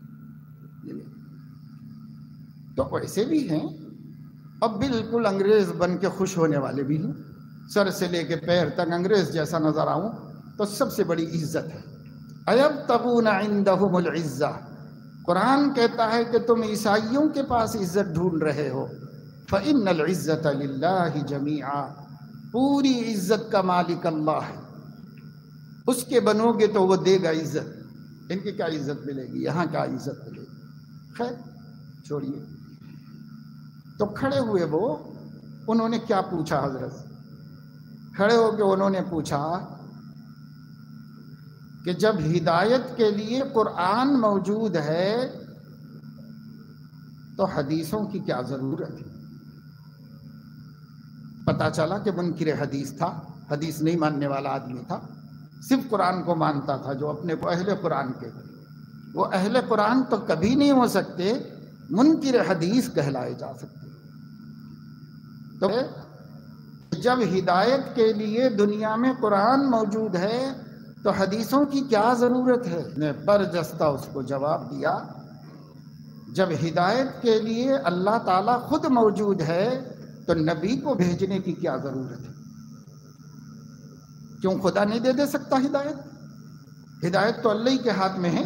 تو ایسے بھی ہیں اب بالکل انگریز بن کے خوش ہونے والے بھی ہیں، سر سے لے کے پیر تک انگریز جیسا نظر آؤں تو سب سے بڑی عزت ہے۔ اَيَبْتَغُونَ عِندَهُمُ الْعِزَّةَ، قرآن کہتا ہے کہ تم عیسائیوں کے پاس عزت ڈھونڈ رہے ہو، فَإِنَّ الْعِزَّةَ لِلَّهِ جَمِيعًا، پوری عزت کا مالک اللہ ہے، اس کے بنو گے تو وہ دے گا عزت، ان کی کیا عزت ملے گی، یہاں کیا عزت ملے گی۔ خیر چھوڑیے، تو کھڑے ہوئے وہ، انہوں نے کیا پوچھا، حضرت کھڑے ہو کے انہوں نے پوچھا کہ جب ہدایت کے لیے قرآن موجود ہے تو حدیثوں کی کیا ضرورت ہے؟ پتہ چلا کہ منکر حدیث تھا، حدیث نہیں ماننے والا آدمی تھا، صرف قرآن کو مانتا تھا، جو اپنے کو اہل قرآن کے، وہ اہل قرآن تو کبھی نہیں ہو سکتے، منکر حدیث کہلائے جا سکتے۔ تو جب ہدایت کے لیے دنیا میں قرآن موجود ہے تو حدیثوں کی کیا ضرورت ہے؟ نے برجستہ اس کو جواب دیا، جب ہدایت کے لیے اللہ تعالیٰ خود موجود ہے تو نبی کو بھیجنے کی کیا ضرورت ہے؟ کیوں خدا نہیں دے دے سکتا ہدایت؟ ہدایت تو اللہ ہی کے ہاتھ میں ہے،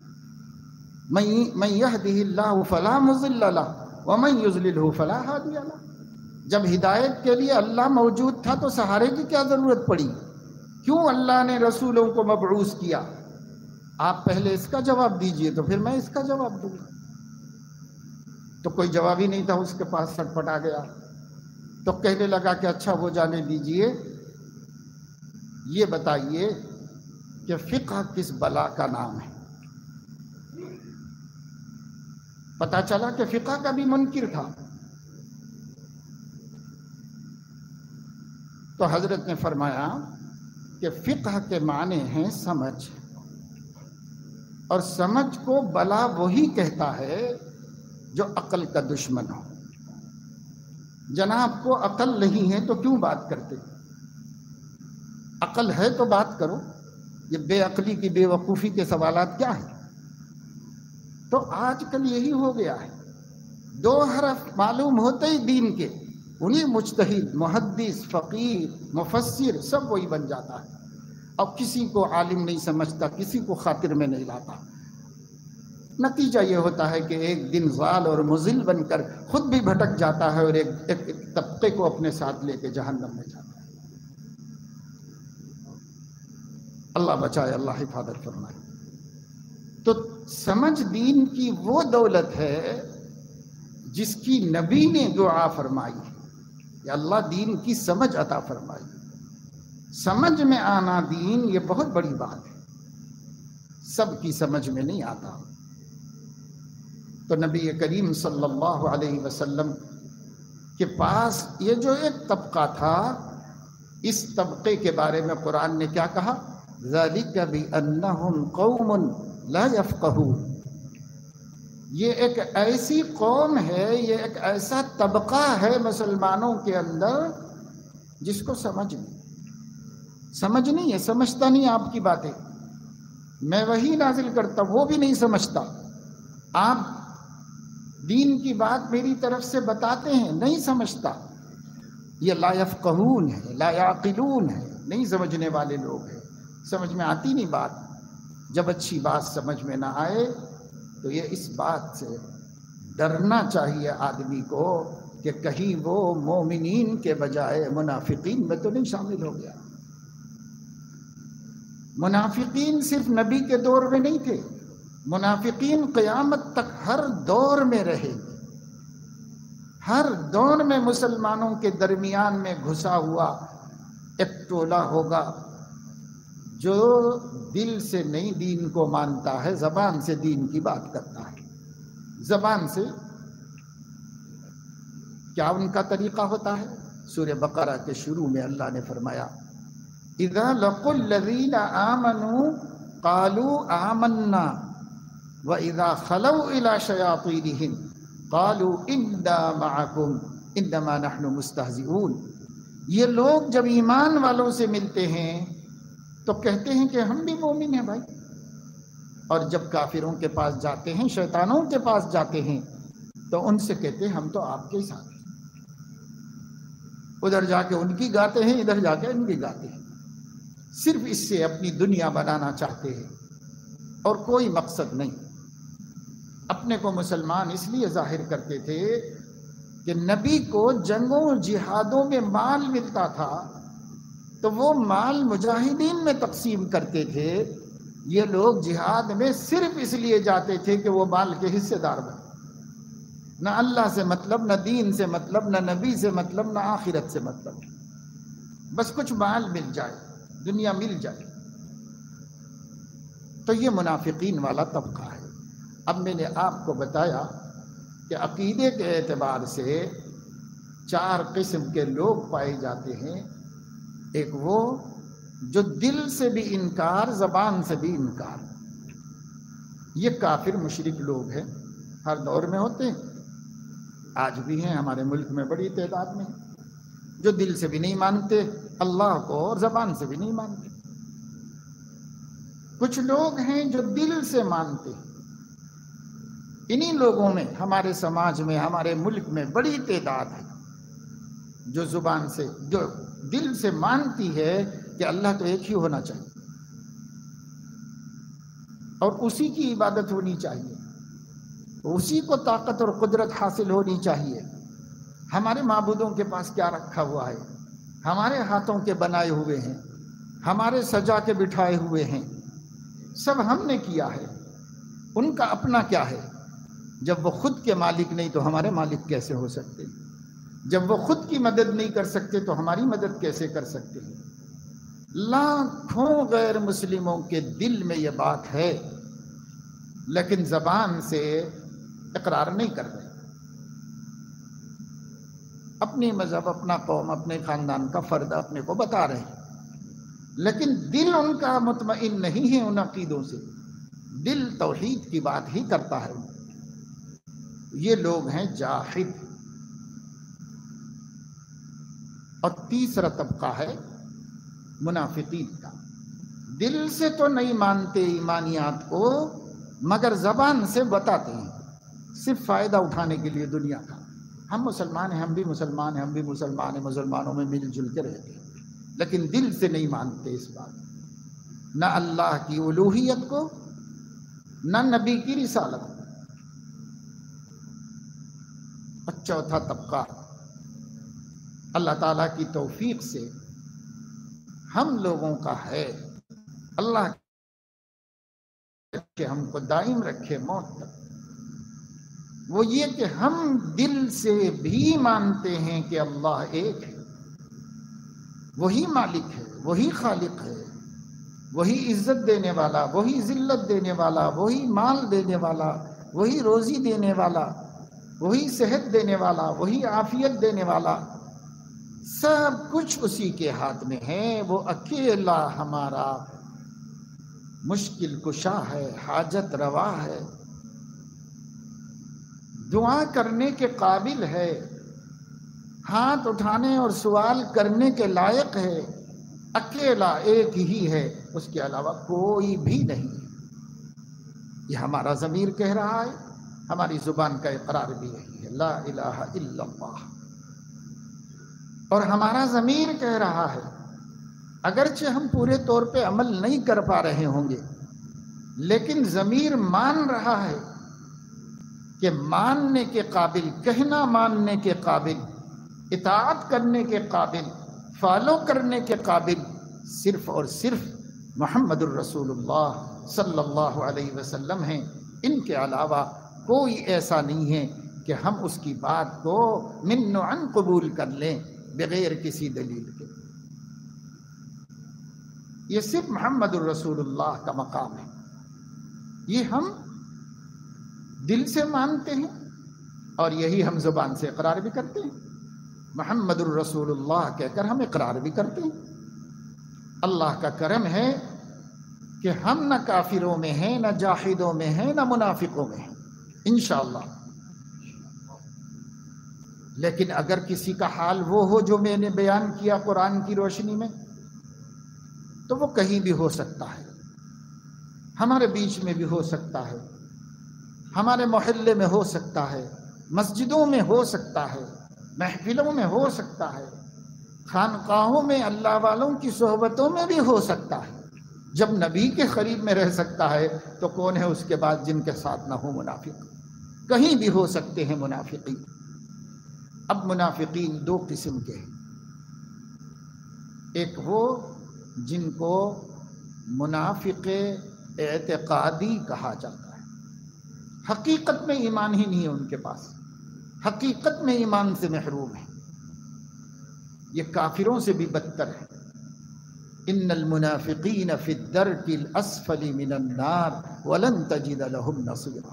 من یہدہ اللہ فلا مضل لہ ومن یضللہ فلا ہادی لہ۔ جب ہدایت کے لیے اللہ موجود تھا تو سہارے کی کیا ضرورت پڑی؟ کیوں اللہ نے رسولوں کو مبعوث کیا؟ آپ پہلے اس کا جواب دیجئے تو پھر میں اس کا جواب دوں گا۔ تو کوئی جواب ہی نہیں تھا اس کے پاس، سٹ پٹا گیا، تو کہنے لگا کہ اچھا وہ جانے دیجئے، یہ بتائیے کہ فقہ کس بلا کا نام ہے؟ پتا چلا کہ فقہ کا بھی منکر تھا۔ تو حضرت نے فرمایا کہ فقہ کے معنی ہیں سمجھ، اور سمجھ کو بلا وہی کہتا ہے جو عقل کا دشمن ہو۔ جناب کو عقل نہیں ہے تو کیوں بات کرتے؟ عقل ہے تو بات کرو، یہ بے عقلی کی بے وقوفی کے سوالات کیا ہیں؟ تو آج کل یہی ہو گیا ہے، دو حرف معلوم ہوتے ہی دین کے انہیں مجتہد، محدث، فقیر، مفسر سب وہی بن جاتا ہے، اب کسی کو عالم نہیں سمجھتا، کسی کو خاطر میں نہیں لاتا۔ نتیجہ یہ ہوتا ہے کہ ایک دن ضال اور مضل بن کر خود بھی بھٹک جاتا ہے اور ایک, ایک, ایک طبقے کو اپنے ساتھ لے کے جہنم میں جاتا ہے۔ اللہ بچائے، اللہ حفاظت فرمائے۔ تو سمجھ دین کی وہ دولت ہے جس کی نبی نے دعا فرمائی کہ اللہ دین کی سمجھ عطا فرمائی۔ سمجھ میں آنا دین یہ بہت بڑی بات ہے، سب کی سمجھ میں نہیں آتا۔ تو نبی کریم صلی اللہ علیہ وسلم کے پاس یہ جو ایک طبقہ تھا، اس طبقے کے بارے میں قرآن نے کیا کہا؟ ذَلِكَ بِأَنَّهُمْ قَوْمٌ لَا يَفْقَهُونَ۔ یہ ایک ایسی قوم ہے، یہ ایک ایسا طبقہ ہے مسلمانوں کے اندر جس کو سمجھ نہیں سمجھ نہیں ہے، سمجھتا نہیں آپ کی باتیں، میں وہی نازل کرتا وہ بھی نہیں سمجھتا، آپ دین کی بات میری طرف سے بتاتے ہیں نہیں سمجھتا۔ یہ لا یفقہون ہے، لا یعقلون ہے، نہیں سمجھنے والے لوگ ہیں، سمجھ میں آتی نہیں بات۔ جب اچھی بات سمجھ میں نہ آئے تو یہ اس بات سے ڈرنا چاہیے آدمی کو کہ کہیں وہ مومنین کے بجائے منافقین میں تو نہیں شامل ہو گیا۔ منافقین صرف نبی کے دور میں نہیں تھے، منافقین قیامت تک ہر دور میں رہے گی، ہر دور میں مسلمانوں کے درمیان میں گھسا ہوا ایک ٹولہ ہوگا جو دل سے نہیں دین کو مانتا ہے، زبان سے دین کی بات کرتا ہے۔ زبان سے کیا ان کا طریقہ ہوتا ہے؟ سورہ بقرہ کے شروع میں اللہ نے فرمایا اذا لقوا الذین آمنوا قالوا آمنا وَإِذَا خَلَوْا إِلَى شَيَاطِينِهِمْ قَالُوا إِنَّا مَعَكُمْ إِنَّمَا نَحْنُ مُسْتَهْزِئُونَ۔ یہ لوگ جب ایمان والوں سے ملتے ہیں تو کہتے ہیں کہ ہم بھی مومن ہیں بھائی، اور جب کافروں کے پاس جاتے ہیں، شیطانوں کے پاس جاتے ہیں تو ان سے کہتے ہیں ہم تو آپ کے ساتھ ہیں۔ ادھر جا کے ان کی گاتے ہیں، ادھر جا کے ان کی گاتے ہیں، صرف اس سے اپنی دنیا بنانا چاہتے ہیں اور کوئی مقصد نہیں۔ اپنے کو مسلمان اس لیے ظاہر کرتے تھے کہ نبی کو جنگوں جہادوں میں مال ملتا تھا تو وہ مال مجاہدین میں تقسیم کرتے تھے۔ یہ لوگ جہاد میں صرف اس لیے جاتے تھے کہ وہ مال کے حصے دار بنے، نہ اللہ سے مطلب، نہ دین سے مطلب، نہ نبی سے مطلب، نہ آخرت سے مطلب، بس کچھ مال مل جائے، دنیا مل جائے۔ تو یہ منافقین والا طبقہ ہے۔ اب میں نے آپ کو بتایا کہ عقیدے کے اعتبار سے چار قسم کے لوگ پائے جاتے ہیں۔ ایک وہ جو دل سے بھی انکار، زبان سے بھی انکار، یہ کافر مشرک لوگ ہیں، ہر دور میں ہوتے ہیں، آج بھی ہیں، ہمارے ملک میں بڑی تعداد میں، جو دل سے بھی نہیں مانتے اللہ کو اور زبان سے بھی نہیں مانتے۔ کچھ لوگ ہیں جو دل سے مانتے ہیں، انہی لوگوں میں ہمارے سماج میں، ہمارے ملک میں بڑی تعداد ہے جو زبان سے، جو دل سے مانتی ہے کہ اللہ تو ایک ہی ہونا چاہیے اور اسی کی عبادت ہونی چاہیے، اسی کو طاقت اور قدرت حاصل ہونی چاہیے۔ ہمارے معبودوں کے پاس کیا رکھا ہوا ہے؟ ہمارے ہاتھوں کے بنائے ہوئے ہیں، ہمارے سجا کے بٹھائے ہوئے ہیں، سب ہم نے کیا ہے، ان کا اپنا کیا ہے؟ جب وہ خود کے مالک نہیں تو ہمارے مالک کیسے ہو سکتے؟ جب وہ خود کی مدد نہیں کر سکتے تو ہماری مدد کیسے کر سکتے ہیں؟ لاکھوں غیر مسلموں کے دل میں یہ بات ہے لیکن زبان سے اقرار نہیں کر رہے، اپنی مذہب، اپنا قوم، اپنے خاندان کا فرد اپنے کو بتا رہے ہیں لیکن دل ان کا مطمئن نہیں ہے ان عقیدوں سے، دل توحید کی بات ہی کرتا ہے۔ یہ لوگ ہیں جاحد۔ اور تیسرا طبقہ ہے منافقین کا. دل سے تو نہیں مانتے ایمانیات کو، مگر زبان سے بتاتے ہیں صرف فائدہ اٹھانے کے لیے دنیا کا. ہم مسلمان ہیں، ہم بھی مسلمان ہیں، ہم بھی مسلمان ہیں، مسلمانوں میں مل جل کے رہتے ہیں، لیکن دل سے نہیں مانتے اس بات، نہ اللہ کی الوہیت کو نہ نبی کی رسالت کو. اور چوتھا طبقہ اللہ تعالیٰ کی توفیق سے ہم لوگوں کا ہے، اللہ کہ ہم کو دائم رکھے موت تک، وہ یہ کہ ہم دل سے بھی مانتے ہیں کہ اللہ ایک ہے، وہی مالک ہے، وہی خالق ہے، وہی عزت دینے والا، وہی ذلت دینے والا، وہی مال دینے والا، وہی روزی دینے والا، وہی صحت دینے والا، وہی عافیت دینے والا، سب کچھ اسی کے ہاتھ میں ہے. وہ اکیلا ہمارا مشکل کشا ہے، حاجت روا ہے، دعا کرنے کے قابل ہے، ہاتھ اٹھانے اور سوال کرنے کے لائق ہے. اکیلا ایک ہی ہے، اس کے علاوہ کوئی بھی نہیں ہے. یہ ہمارا ضمیر کہہ رہا ہے، ہماری زبان کا اقرار بھی یہی ہے، لا الہ الا اللہ. اور ہمارا ضمیر کہہ رہا ہے، اگرچہ ہم پورے طور پہ عمل نہیں کر پا رہے ہوں گے، لیکن ضمیر مان رہا ہے کہ ماننے کے قابل، کہنا ماننے کے قابل، اطاعت کرنے کے قابل، فالو کرنے کے قابل صرف اور صرف محمد الرسول اللہ صلی اللہ علیہ وسلم ہیں. ان کے علاوہ کوئی ایسا نہیں ہے کہ ہم اس کی بات کو من و عن قبول کر لیں بغیر کسی دلیل کے. یہ صرف محمد الرسول اللہ کا مقام ہے، یہ ہم دل سے مانتے ہیں اور یہی ہم زبان سے اقرار بھی کرتے ہیں. محمد الرسول اللہ کہہ کر ہم اقرار بھی کرتے ہیں. اللہ کا کرم ہے کہ ہم نہ کافروں میں ہیں، نہ جاہدوں میں ہیں، نہ منافقوں میں ہیں انشاءاللہ. لیکن اگر کسی کا حال وہ ہو جو میں نے بیان کیا قرآن کی روشنی میں، تو وہ کہیں بھی ہو سکتا ہے، ہمارے بیچ میں بھی ہو سکتا ہے، ہمارے محلے میں ہو سکتا ہے، مسجدوں میں ہو سکتا ہے، محفلوں میں ہو سکتا ہے، خانقاہوں میں اللہ والوں کی صحبتوں میں بھی ہو سکتا ہے. جب نبی کے قریب میں رہ سکتا ہے تو کون ہے اس کے بعد جن کے ساتھ نہ ہو منافق؟ کہیں بھی ہو سکتے ہیں منافقین. اب منافقین دو قسم کے ہیں، ایک وہ جن کو منافق اعتقادی کہا جاتا ہے، حقیقت میں ایمان ہی نہیں ہے ان کے پاس، حقیقت میں ایمان سے محروم ہے. یہ کافروں سے بھی بدتر ہے. ان المنافقین فی الدرک الاسفل من النار ولن تجد لهم نصیرا.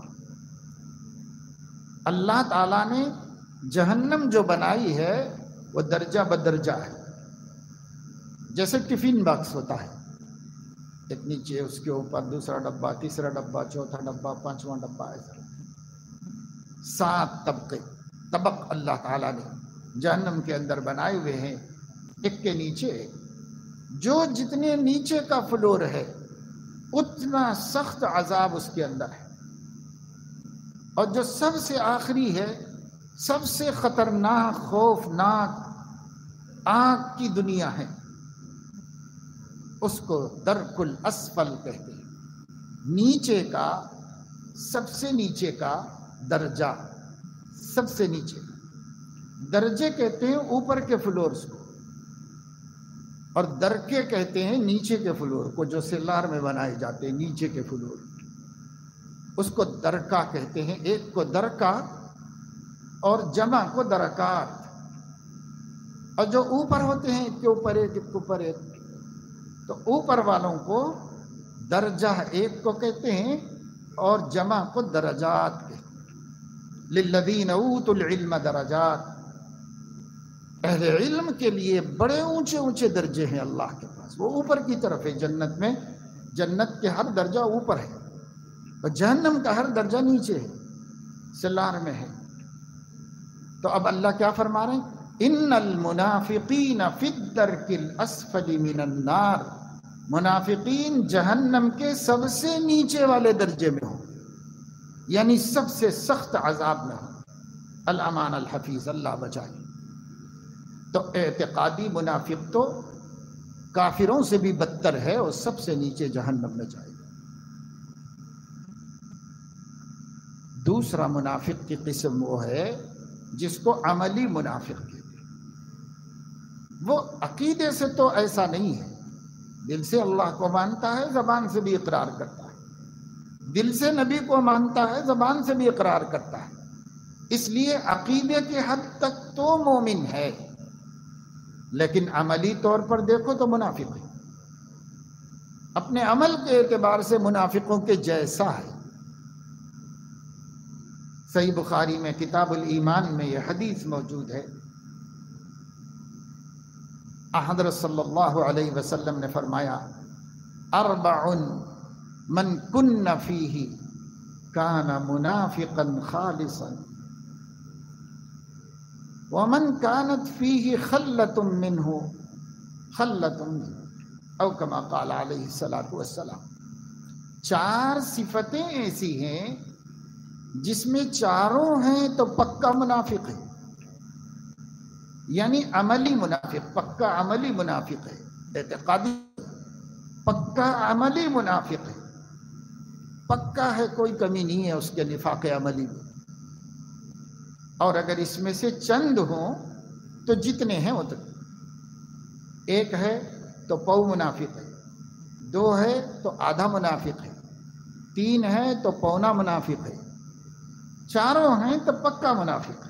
اللہ تعالیٰ نے جہنم جو بنائی ہے وہ درجہ بدرجہ ہے، جیسے ٹفن باکس ہوتا ہے، ایک نیچے اس کے اوپر دوسرا ڈبہ، تیسرا ڈبہ، چوتھا ڈبہ، پانچواں ڈبہ، ایسا سات طبقے طبق اللہ تعالیٰ نے جہنم کے اندر بنائے ہوئے ہیں. ایک کے نیچے جو جتنے نیچے کا فلور ہے اتنا سخت عذاب اس کے اندر ہے، اور جو سب سے آخری ہے، سب سے خطرناک خوفناک آگ کی دنیا ہے، اس کو درک الاسفل کہتے ہیں. نیچے کا، سب سے نیچے کا درجہ، سب سے نیچے درجے کہتے ہیں اوپر کے فلورز کو، اور درکے کہتے ہیں نیچے کے فلور کو جو سیلار میں بنائے جاتے ہیں، نیچے کے فلور، اس کو درکا کہتے ہیں. ایک کو درکا اور جمع کو درکات. اور جو اوپر ہوتے ہیں ایک کے اوپر ایک، ایک کے اوپر ایک، تو اوپر والوں کو درجہ ایک کو کہتے ہیں اور جمع کو درجات کہتے ہیں. للذین اوتوا العلم درجات. اہل علم کے لیے بڑے اونچے اونچے درجے ہیں اللہ کے پاس، وہ اوپر کی طرف ہے. جنت میں، جنت کے ہر درجہ اوپر ہے، اور جہنم کا ہر درجہ نیچے ہے، سلار میں ہے. تو اب اللہ کیا فرما رہے ہیں؟ ان المنافقین فی الدرک الاسفل من النار، منافقین جہنم کے سب سے نیچے والے درجے میں ہوں، یعنی سب سے سخت عذاب میں ہوں۔ الامان الحفیظ، اللہ بچائے۔ تو اعتقادی منافق تو کافروں سے بھی بدتر ہے اور سب سے نیچے جہنم میں جائے گا۔ دوسرا منافق کی قسم وہ ہے جس کو عملی منافق کہتے ہیں۔ وہ عقیدے سے تو ایسا نہیں ہے، دل سے اللہ کو مانتا ہے، زبان سے بھی اقرار کرتا ہے، دل سے نبی کو مانتا ہے، زبان سے بھی اقرار کرتا ہے، اس لیے عقیدے کے حد تک تو مومن ہے، لیکن عملی طور پر دیکھو تو منافق ہے، اپنے عمل کے اعتبار سے منافقوں کے جیسا ہے۔ صحیح بخاری میں کتاب الایمان میں یہ حدیث موجود ہے، حضرت صلی اللہ علیہ وسلم نے فرمایا اربع من کن فیہ کان منافقا خالصا ومن كانت فيه خلة منه خلة منه، او كما قال علیہ الصلاۃ والسلام۔ چار صفتیں ایسی ہیں جس میں چاروں ہیں تو پکا منافق ہے، یعنی عملی منافق، پکا عملی منافق ہے، اعتقادی پکا عملی منافق ہے، پکا ہے، کوئی کمی نہیں ہے اس کے نفاق عملی میں۔ اور اگر اس میں سے چند ہوں تو جتنے ہیں اتنے، ایک ہے تو پو منافق ہے، دو ہے تو آدھا منافق ہے، تین ہے تو پونا منافق ہے، چاروں ہیں تو پکا منافق ہے۔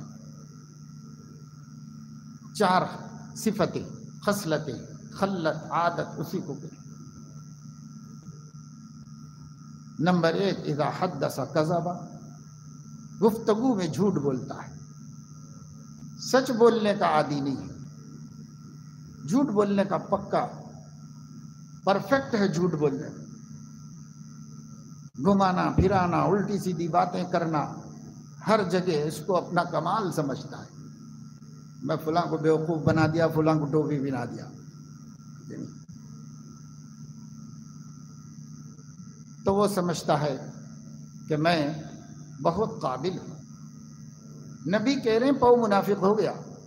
چار صفتیں، خصلتیں، خلت، عادت، اسی کو کہتے ہیں۔ نمبر ایک، اذا حدث کذب، گفتگو میں جھوٹ بولتا ہے، سچ بولنے کا عادی نہیں ہے، جھوٹ بولنے کا پکا پرفیکٹ ہے، جھوٹ بولنے میں گھمانا پھرانا، الٹی سیدھی باتیں کرنا، ہر جگہ اس کو اپنا کمال سمجھتا ہے، میں فلاں کو بیوقوف بنا دیا، فلاں کو ٹوپی بنا دیا، تو وہ سمجھتا ہے کہ میں بہت قابل ہوں۔ نبی کہہ رہے ہیں پو منافق ہو گیا،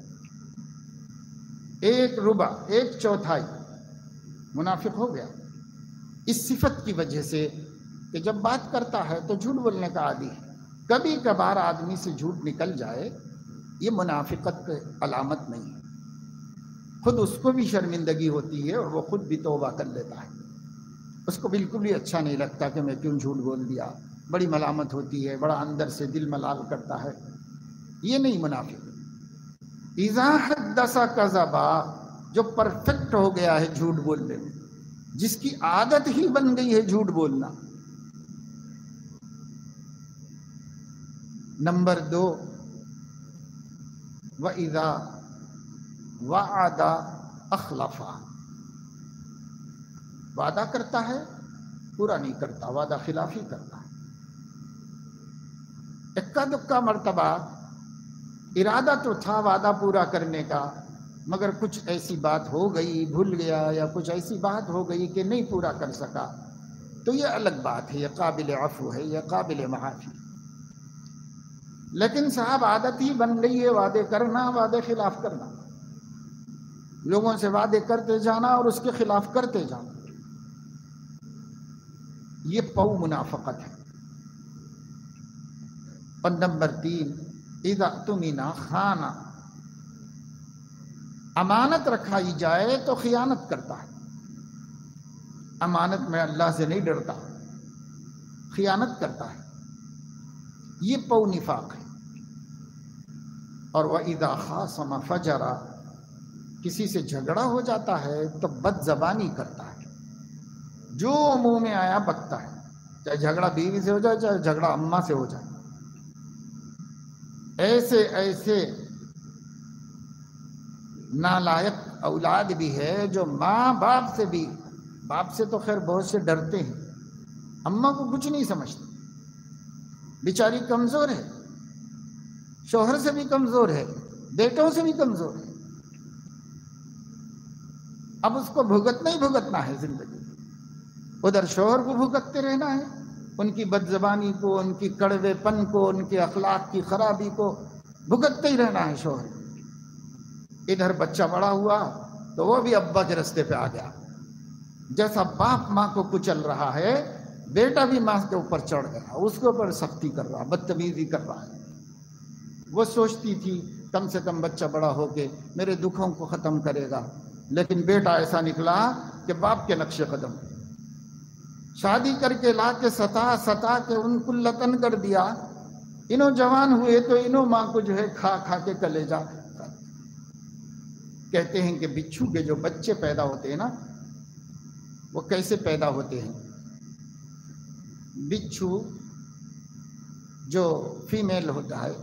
ایک ربع، ایک چوتھائی منافق ہو گیا، اس صفت کی وجہ سے کہ جب بات کرتا ہے تو جھوٹ بولنے کا عادی ہے۔ کبھی کبھار آدمی سے جھوٹ نکل جائے، یہ منافقت علامت نہیں ہے، خود اس کو بھی شرمندگی ہوتی ہے اور وہ خود بھی توبہ کر لیتا ہے، اس کو بالکل بھی اچھا نہیں لگتا کہ میں کیوں جھوٹ بول دیا، بڑی ملامت ہوتی ہے، بڑا اندر سے دل ملال کرتا ہے، یہ نہیں منافق۔ اذا حدث کذب، جو پرفیکٹ ہو گیا ہے جھوٹ بولنے میں، جس کی عادت ہی بن گئی ہے جھوٹ بولنا۔ نمبر دو، وَإِذَا وَعَدَ أَخْلَفَ، وعدہ کرتا ہے پورا نہیں کرتا، وعدہ خلافی کرتا ہے۔ اکا دکا مرتبہ ارادہ تو تھا وعدہ پورا کرنے کا، مگر کچھ ایسی بات ہو گئی، بھول گیا، یا کچھ ایسی بات ہو گئی کہ نہیں پورا کر سکا، تو یہ الگ بات ہے، یہ قابل عفو ہے، یہ قابل معافی۔ لیکن صاحب عادت ہی بن گئی ہے وعدے کرنا، وعدے خلاف کرنا، لوگوں سے وعدے کرتے جانا اور اس کے خلاف کرتے جانا، یہ پو منافقت ہے۔ اور نمبر تین، اذا اؤتمن خان، امانت رکھائی جائے تو خیانت کرتا ہے، امانت میں اللہ سے نہیں ڈرتا، خیانت کرتا ہے، یہ پو نفاق ہے۔ اور وَإِذَا خَاصَمَ فَجَرَ، کسی سے جھگڑا ہو جاتا ہے تو بد زبانی کرتا ہے، جو منہ میں آیا بکتا ہے، چاہے جھگڑا بیوی سے ہو جائے، چاہے جھگڑا اماں سے ہو جائے۔ ایسے ایسے نالائق اولاد بھی ہے جو ماں باپ سے بھی، باپ سے تو خیر بہت سے ڈرتے ہیں، اماں کو کچھ نہیں سمجھتے، بیچاری کمزور ہے، شوہر سے بھی کمزور ہے، بیٹوں سے بھی کمزور ہے، اب اس کو بھگتنا ہی بھگتنا ہے زندگی، ادھر شوہر کو بھگتتے رہنا ہے، ان کی بد زبانی کو، ان کی کڑوے پن کو، ان کے اخلاق کی خرابی کو بھگتتے ہی رہنا ہے شوہر۔ ادھر بچہ بڑا ہوا تو وہ بھی ابا کے رستے پہ آ گیا، جیسا باپ ماں کو کچل رہا ہے بیٹا بھی ماں کے اوپر چڑھ گیا، اس کے اوپر سختی کر رہا، بدتمیزی کر رہا ہے۔ وہ سوچتی تھی کم سے کم بچہ بڑا ہو کے میرے دکھوں کو ختم کرے گا، لیکن بیٹا ایسا نکلا کہ باپ کے نقش قدم، شادی کر کے لا کے ستا ستا کے ان کو لتن کر دیا۔ انہوں جوان ہوئے تو انہوں ماں کو جو ہے کھا کھا کے کلیجا۔ کہتے ہیں کہ بچھو کے جو بچے پیدا ہوتے ہیں نا وہ کیسے پیدا ہوتے ہیں؟ بچھو جو فیمیل ہوتا ہے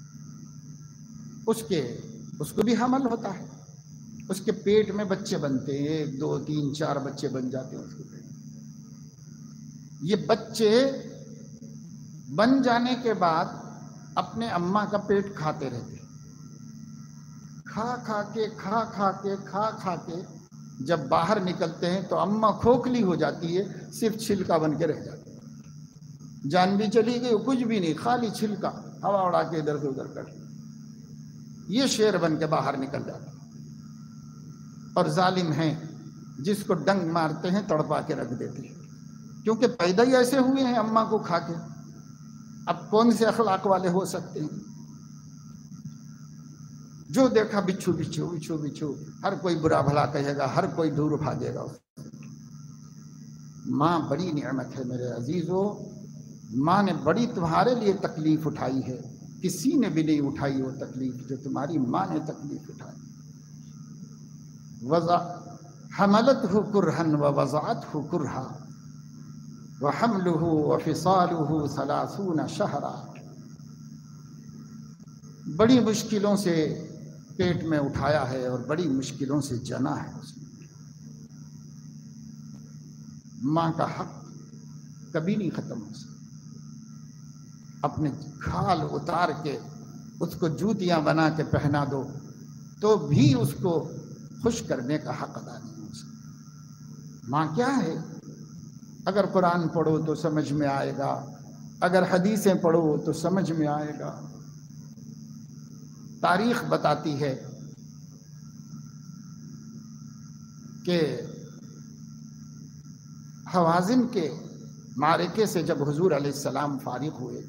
اس کے اس کو بھی حمل ہوتا ہے، اس کے پیٹ میں بچے بنتے ہیں، ایک دو تین چار بچے بن جاتے ہیں اس کے پیٹ۔ یہ بچے بن جانے کے بعد اپنے اماں کا پیٹ کھاتے رہتے ہیں، کھا کھا کے کھا کھا کے کھا کھا کے جب باہر نکلتے ہیں تو اماں کھوکھلی ہو جاتی ہے، صرف چھلکا بن کے رہ جاتی ہے، جان بھی چلی گئی، کچھ بھی نہیں، خالی چھلکا ہوا اڑا کے ادھر سے ادھر کر، یہ شیر بن کے باہر نکل جاتا ہے۔ اور ظالم ہیں جس کو ڈنگ مارتے ہیں تڑپا کے رکھ دیتے ہیں، کیونکہ پیدا ہی ایسے ہوئے ہیں اماں کو کھا کے، اب کون سے اخلاق والے ہو سکتے ہیں؟ جو دیکھا بچھو بچھو بچھو بچھو، ہر کوئی برا بھلا کہے گا، ہر کوئی دور بھاگے گا۔ ماں بڑی نعمت ہے میرے عزیزو، ماں نے بڑی تمہارے لیے تکلیف اٹھائی ہے، کسی نے بھی نہیں اٹھائی وہ تکلیف جو تمہاری ماں نے تکلیف اٹھائی۔ وضع حملتہ کرہن ووضعتہ کرہا وحملہ وفصالہ ثلاثون شہرا، بڑی مشکلوں سے پیٹ میں اٹھایا ہے اور بڑی مشکلوں سے جنا ہے اس نے۔ ماں کا حق کبھی نہیں ختم ہو سکتا، اپنے کھال اتار کے اس کو جوتیاں بنا کے پہنا دو تو بھی اس کو خوش کرنے کا حق ادا نہیں ہو سکتا۔ ماں کیا ہے؟ اگر قرآن پڑھو تو سمجھ میں آئے گا، اگر حدیثیں پڑھو تو سمجھ میں آئے گا۔ تاریخ بتاتی ہے کہ حوازن کے معرکے سے جب حضور علیہ السلام فارغ ہوئے،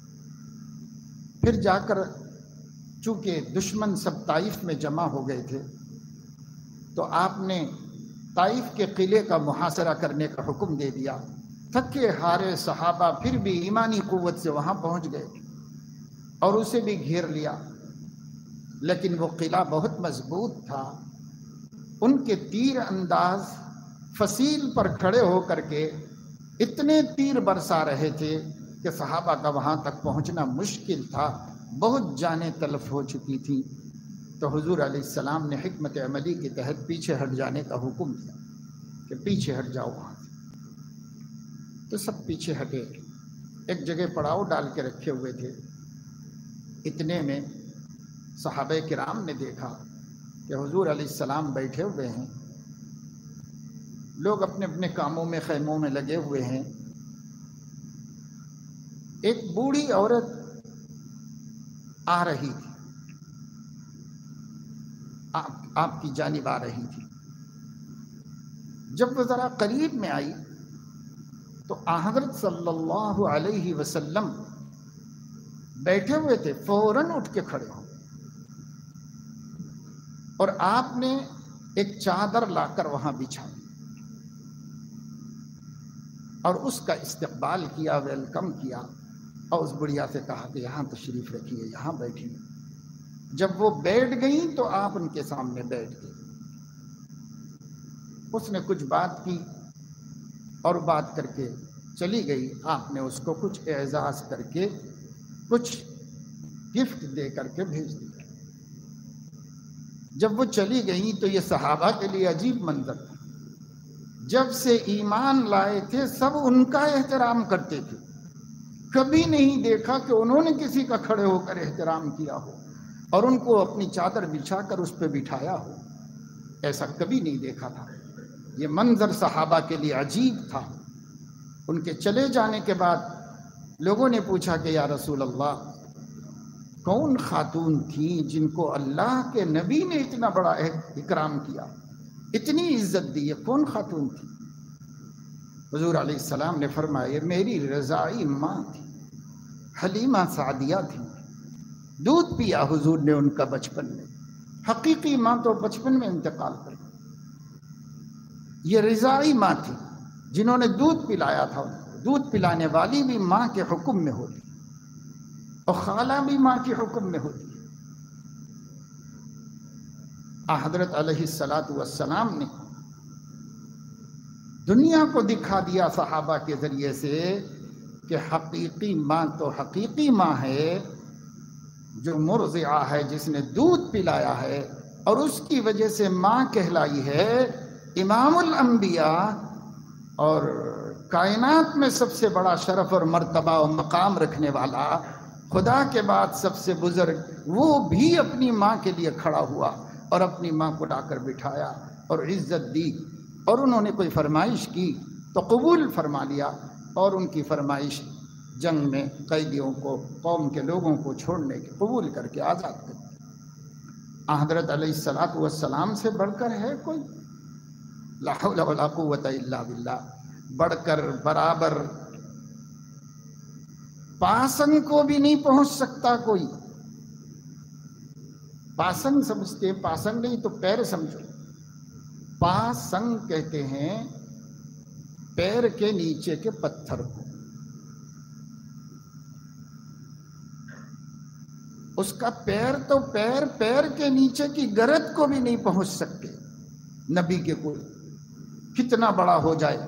پھر جا کر چونکہ دشمن سب طائف میں جمع ہو گئے تھے تو آپ نے طائف کے قلعے کا محاصرہ کرنے کا حکم دے دیا۔ تھکے ہارے صحابہ پھر بھی ایمانی قوت سے وہاں پہنچ گئے اور اسے بھی گھیر لیا، لیکن وہ قلعہ بہت مضبوط تھا، ان کے تیر انداز فصیل پر کھڑے ہو کر کے اتنے تیر برسا رہے تھے کہ صحابہ کا وہاں تک پہنچنا مشکل تھا، بہت جانیں تلف ہو چکی تھیں۔ تو حضور علیہ السلام نے حکمت عملی کے تحت پیچھے ہٹ جانے کا حکم دیا کہ پیچھے ہٹ جاؤ وہاں سے۔ تو سب پیچھے ہٹے، ایک جگہ پڑاؤ ڈال کے رکھے ہوئے تھے۔ اتنے میں صحابہ کرام نے دیکھا کہ حضور علیہ السلام بیٹھے ہوئے ہیں، لوگ اپنے اپنے کاموں میں خیموں میں لگے ہوئے ہیں۔ ایک بوڑھی عورت آ رہی تھی، آپ, آپ کی جانب آ رہی تھی۔ جب وہ ذرا قریب میں آئی تو حضرت صلی اللہ علیہ وسلم بیٹھے ہوئے تھے، فوراً اٹھ کے کھڑے ہو اور آپ نے ایک چادر لا کر وہاں بچھائی اور اس کا استقبال کیا، ویلکم کیا، اور اس بڑھیا سے کہا کہ یہاں تشریف رکھیے، یہاں بیٹھیے۔ جب وہ بیٹھ گئیں تو آپ ان کے سامنے بیٹھ گئے۔ اس نے کچھ بات کی اور بات کر کے چلی گئی۔ آپ نے اس کو کچھ اعزاز کر کے، کچھ گفٹ دے کر کے بھیج دیا۔ جب وہ چلی گئیں تو یہ صحابہ کے لیے عجیب منظر تھا۔ جب سے ایمان لائے تھے سب ان کا احترام کرتے تھے، کبھی نہیں دیکھا کہ انہوں نے کسی کا کھڑے ہو کر احترام کیا ہو اور ان کو اپنی چادر بچھا کر اس پہ بٹھایا ہو۔ ایسا کبھی نہیں دیکھا تھا۔ یہ منظر صحابہ کے لیے عجیب تھا۔ ان کے چلے جانے کے بعد لوگوں نے پوچھا کہ یا رسول اللہ، کون خاتون تھی جن کو اللہ کے نبی نے اتنا بڑا اکرام کیا، اتنی عزت دی، یہ کون خاتون تھی؟ حضور علیہ السلام نے فرمایا یہ میری رضائی ماں تھی، حلیمہ سعدیہ تھی۔ دودھ پیا حضور نے ان کا بچپن میں، حقیقی ماں تو بچپن میں انتقال کر گئی، یہ رضائی ماں تھی جنہوں نے دودھ پلایا تھا ان کو۔ دودھ پلانے والی بھی ماں کے حکم میں ہوتی اور خالہ بھی ماں کے حکم میں ہوتی ہے۔ حضرت علیہ الصلاۃ والسلام نے دنیا کو دکھا دیا صحابہ کے ذریعے سے کہ حقیقی ماں تو حقیقی ماں ہے، جو مرضعہ ہے، جس نے دودھ پلایا ہے اور اس کی وجہ سے ماں کہلائی ہے۔ امام الانبیاء اور کائنات میں سب سے بڑا شرف اور مرتبہ و مقام رکھنے والا، خدا کے بعد سب سے بزرگ، وہ بھی اپنی ماں کے لیے کھڑا ہوا اور اپنی ماں کو لا کر بٹھایا اور عزت دی، اور انہوں نے کوئی فرمائش کی تو قبول فرما لیا، اور ان کی فرمائش جنگ میں قیدیوں کو، قوم کے لوگوں کو چھوڑنے کے قبول کر کے آزاد کر دیا۔ حضرت علیہ الصلاۃ والسلام سے بڑھ کر ہے کوئی؟ لا حول ولا قوت الا باللہ۔ بڑھ کر، برابر، پاسنگ کو بھی نہیں پہنچ سکتا کوئی۔ پاسنگ سمجھتے ہیں؟ پاسنگ نہیں تو پیر سمجھو۔ پاسنگ کہتے ہیں پیر کے نیچے کے پتھر کو۔ اس کا پیر تو پیر پیر کے نیچے کی گرد کو بھی نہیں پہنچ سکتے نبی کے کوئی، کتنا بڑا ہو جائے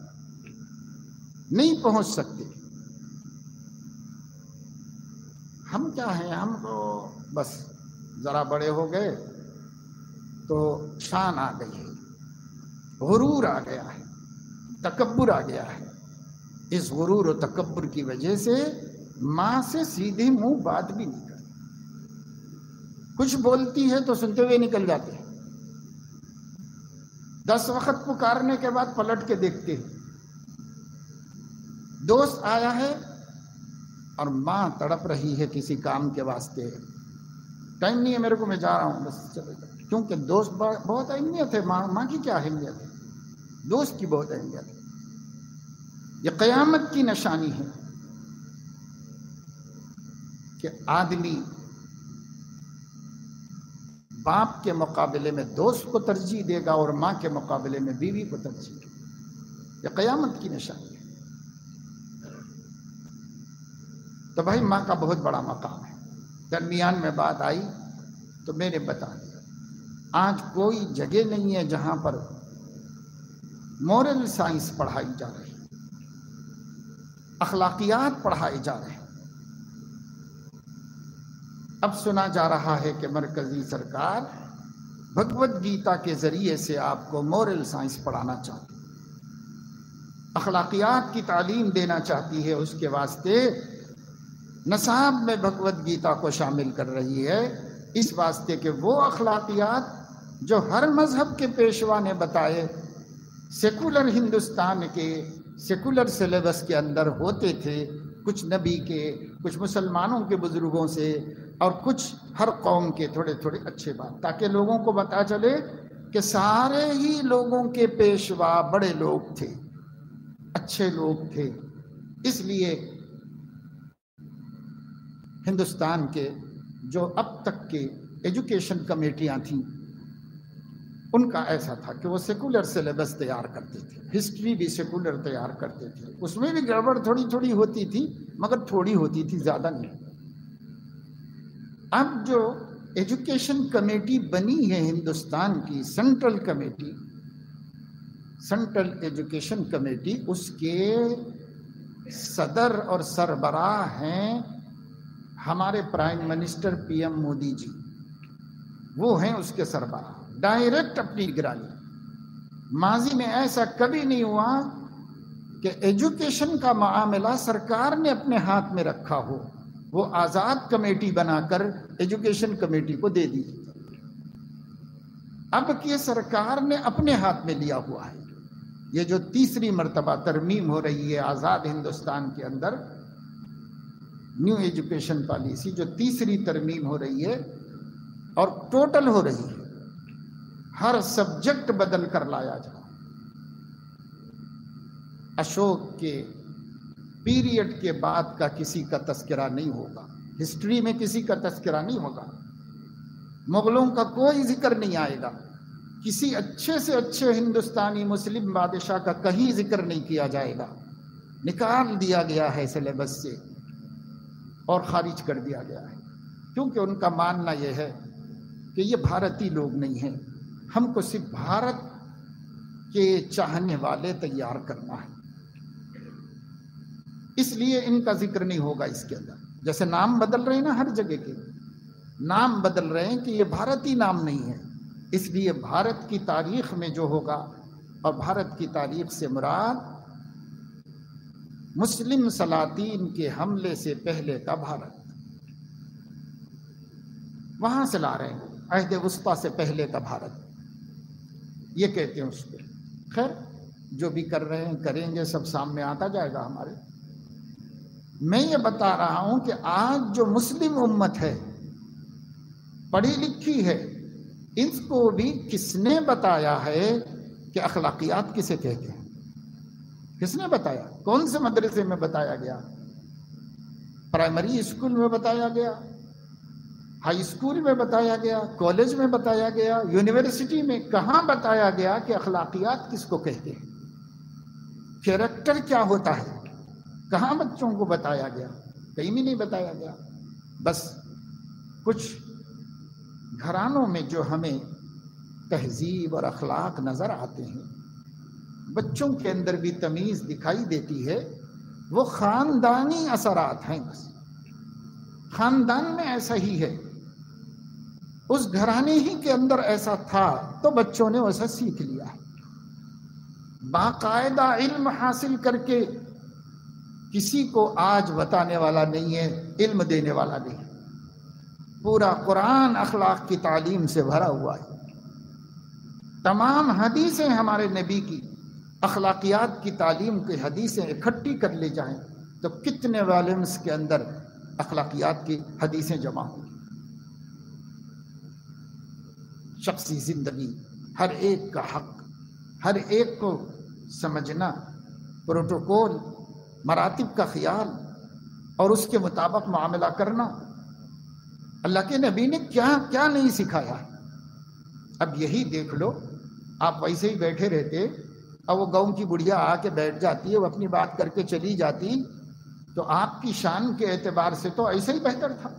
نہیں پہنچ سکتے۔ ہم کیا ہیں؟ ہم تو بس ذرا بڑے ہو گئے تو شان آ گئی ہے، غرور آ گیا ہے، تکبر آ گیا ہے۔ اس غرور و تکبر کی وجہ سے ماں سے سیدھے منہ بات بھی نہیں کرتی، کچھ بولتی ہے تو سنتے ہوئے نکل جاتے ہیں، دس وقت پکارنے کے بعد پلٹ کے دیکھتے ہیں۔ دوست آیا ہے اور ماں تڑپ رہی ہے کسی کام کے واسطے، ٹائم نہیں ہے میرے کو، میں جا رہا ہوں، بس چلے جاؤ۔ کیونکہ دوست بہت اہمیت ہے، ماں ماں کی کیا اہمیت ہے، دوست کی بہت اہمیت ہے۔ یہ قیامت کی نشانی ہے کہ آدمی باپ کے مقابلے میں دوست کو ترجیح دے گا اور ماں کے مقابلے میں بیوی کو ترجیح دے گا۔ یہ قیامت کی نشانی ہے۔ تو بھائی ماں کا بہت بڑا مقام ہے۔ درمیان میں بات آئی تو میں نے بتا دیا، آج کوئی جگہ نہیں ہے جہاں پر مورل سائنس پڑھائی جا رہی، اخلاقیات پڑھائے جا رہے ہیں۔ اب سنا جا رہا ہے کہ مرکزی سرکار بھگوت گیتا کے ذریعے سے آپ کو مورل سائنس پڑھانا چاہتی ہے، اخلاقیات کی تعلیم دینا چاہتی ہے، اس کے واسطے نصاب میں بھگوت گیتا کو شامل کر رہی ہے، اس واسطے کہ وہ اخلاقیات جو ہر مذہب کے پیشوا نے بتائے، سیکولر ہندوستان کے سیکولر سلیبس کے اندر ہوتے تھے، کچھ نبی کے، کچھ مسلمانوں کے بزرگوں سے، اور کچھ ہر قوم کے تھوڑے تھوڑے اچھے بات، تاکہ لوگوں کو پتہ چلے کہ سارے ہی لوگوں کے پیشوا بڑے لوگ تھے، اچھے لوگ تھے۔ اس لیے ہندوستان کے جو اب تک کے ایجوکیشن کمیٹیاں تھیں، ان کا ایسا تھا کہ وہ سیکولر سلیبس تیار کرتے تھے، ہسٹری بھی سیکولر تیار کرتے تھے، اس میں بھی گڑبڑ تھوڑی تھوڑی ہوتی تھی، مگر تھوڑی ہوتی تھی، زیادہ نہیں۔ اب جو ایجوکیشن کمیٹی بنی ہے ہندوستان کی، central committee, central education committee, اس کے صدر اور سربراہ ہیں ہمارے prime minister P M Modi ji, وہ ہیں اس کے سربراہ، ڈائریکٹ اپنی نگرانی۔ ماضی میں ایسا کبھی نہیں ہوا کہ ایجوکیشن کا معاملہ سرکار نے اپنے ہاتھ میں رکھا ہو، وہ آزاد کمیٹی بنا کر ایجوکیشن کمیٹی کو دے دی۔ اب کی سرکار نے اپنے ہاتھ میں لیا ہوا ہے. یہ جو تیسری مرتبہ ترمیم ہو رہی ہے آزاد ہندوستان کے اندر، نیو ایجوکیشن پالیسی جو تیسری ترمیم ہو رہی ہے اور ٹوٹل ہو رہی ہے، ہر سبجیکٹ بدل کر لایا جائے. اشوک کے پیریڈ کے بعد کا کسی کا تذکرہ نہیں ہوگا، ہسٹری میں کسی کا تذکرہ نہیں ہوگا، مغلوں کا کوئی ذکر نہیں آئے گا، کسی اچھے سے اچھے ہندوستانی مسلم بادشاہ کا کہیں ذکر نہیں کیا جائے گا. نکال دیا گیا ہے سلیبس سے اور خارج کر دیا گیا ہے، کیونکہ ان کا ماننا یہ ہے کہ یہ بھارتی لوگ نہیں ہیں، ہم کو صرف بھارت کے چاہنے والے تیار کرنا ہے، اس لیے ان کا ذکر نہیں ہوگا اس کے اندر. جیسے نام بدل رہے ہیں نا، ہر جگہ کے نام بدل رہے ہیں کہ یہ بھارتی نام نہیں ہے، اس لیے بھارت کی تاریخ میں جو ہوگا، اور بھارت کی تاریخ سے مراد مسلم سلاطین کے حملے سے پہلے کا بھارت، وہاں سے لا رہے ہیں، عہد وسطیٰ سے پہلے کا بھارت یہ کہتے ہیں اس پہ. خیر جو بھی کر رہے ہیں کریں گے، سب سامنے آتا جائے گا ہمارے. میں یہ بتا رہا ہوں کہ آج جو مسلم امت ہے، پڑھی لکھی ہے، اس کو بھی کس نے بتایا ہے کہ اخلاقیات کسے کہتے ہیں؟ کس نے بتایا؟ کون سے مدرسے میں بتایا گیا؟ پرائمری اسکول میں بتایا گیا، ہائی اسکول میں بتایا گیا، کالج میں بتایا گیا، یونیورسٹی میں کہاں بتایا گیا کہ اخلاقیات کس کو کہتے ہیں؟ کیریکٹر کیا ہوتا ہے؟ کہاں بچوں کو بتایا گیا؟ کہیں بھی نہیں بتایا گیا. بس کچھ گھرانوں میں جو ہمیں تہذیب اور اخلاق نظر آتے ہیں، بچوں کے اندر بھی تمیز دکھائی دیتی ہے، وہ خاندانی اثرات ہیں. بس خاندان میں ایسا ہی ہے، اس گھرانے ہی کے اندر ایسا تھا تو بچوں نے ویسا سیکھ لیا ہے. باقاعدہ علم حاصل کر کے کسی کو آج بتانے والا نہیں ہے، علم دینے والا نہیں. پورا قرآن اخلاق کی تعلیم سے بھرا ہوا ہے. تمام حدیثیں ہمارے نبی کی اخلاقیات کی تعلیم کی حدیثیں اکٹھی کر لی جائیں تو کتنے والمس کے اندر اخلاقیات کی حدیثیں جمع ہوئی. شخصی زندگی، ہر ایک کا حق، ہر ایک کو سمجھنا، پروٹوکول، مراتب کا خیال اور اس کے مطابق معاملہ کرنا. اللہ کے نبی نے کیا کیا نہیں سکھایا. اب یہی دیکھ لو، آپ ویسے ہی بیٹھے رہتے اور وہ گاؤں کی بڑھیا آ کے بیٹھ جاتی ہے، وہ اپنی بات کر کے چلی جاتی، تو آپ کی شان کے اعتبار سے تو ایسے ہی بہتر تھا.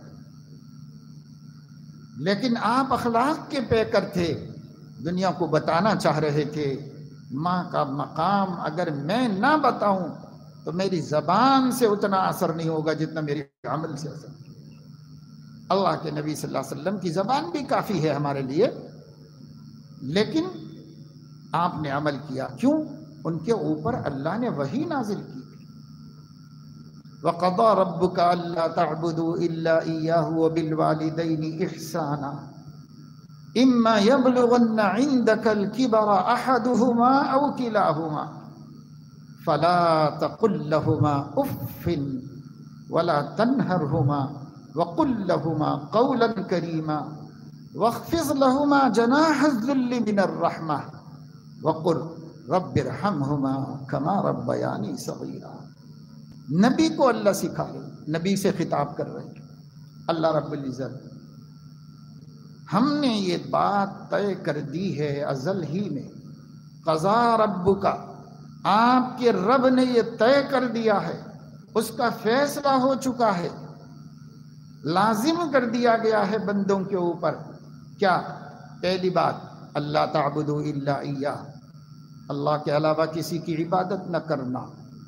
لیکن آپ اخلاق کے پیکر تھے، دنیا کو بتانا چاہ رہے تھے. ماں کا مقام اگر میں نہ بتاؤں تو میری زبان سے اتنا اثر نہیں ہوگا جتنا میرے عمل سے اثر. اللہ کے نبی صلی اللہ علیہ وسلم کی زبان بھی کافی ہے ہمارے لیے، لیکن آپ نے عمل کیا. کیوں؟ ان کے اوپر اللہ نے وحی نازل کی. وَقَضَى رَبُّكَ أَلَّا تَعْبُدُوا إِلَّا إِيَّاهُ وَبِالْوَالِدَيْنِ إِحْسَانًا إِمَّا يَبْلُغَنَّ عِندَكَ الْكِبَرَ أَحَدُهُمَا أَوْ كِلَاهُمَا فَلَا تَقُل لَّهُمَا أُفٍّ وَلَا تَنْهَرْهُمَا وَقُل لَّهُمَا قَوْلًا كَرِيمًا وَاخْفِضْ لَهُمَا جَنَاحَ الذُّلِّ مِنَ الرَّحْمَةِ وَقُل رَّبِّ ارْحَمْهُمَا كَمَا رَبَّيَانِي صَغِيرًا. نبی کو اللہ سکھا رہے، نبی سے خطاب کر رہے. اللہ رب العزت، ہم نے یہ بات طے کر دی ہے ازل ہی میں. قضا ربک، آپ کے رب نے یہ طے کر دیا ہے، اس کا فیصلہ ہو چکا ہے، لازم کر دیا گیا ہے بندوں کے اوپر. کیا؟ پہلی بات اللہ تعبدوا الا ایاہ، اللہ کے علاوہ کسی کی عبادت نہ کرنا.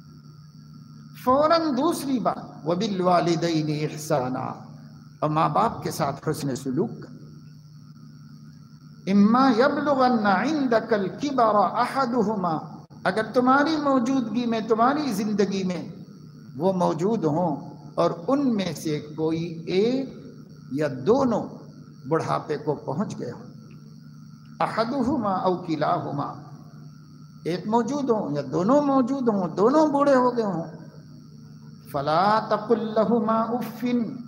فوراً دوسری بات وبالوالدین احسانا، اور ماں باپ کے ساتھ حسن سلوک کر. اما یبلغن عندک الکبر احدہما، اگر تمہاری موجودگی میں، تمہاری زندگی میں وہ موجود ہوں اور ان میں سے کوئی ایک یا دونوں بڑھاپے کو پہنچ گئے ہوں. احدہما او کلاہما، ایک موجود ہوں یا دونوں موجود ہوں، دونوں بوڑھے ہو گئے ہوں، فلا تقل لہما اف،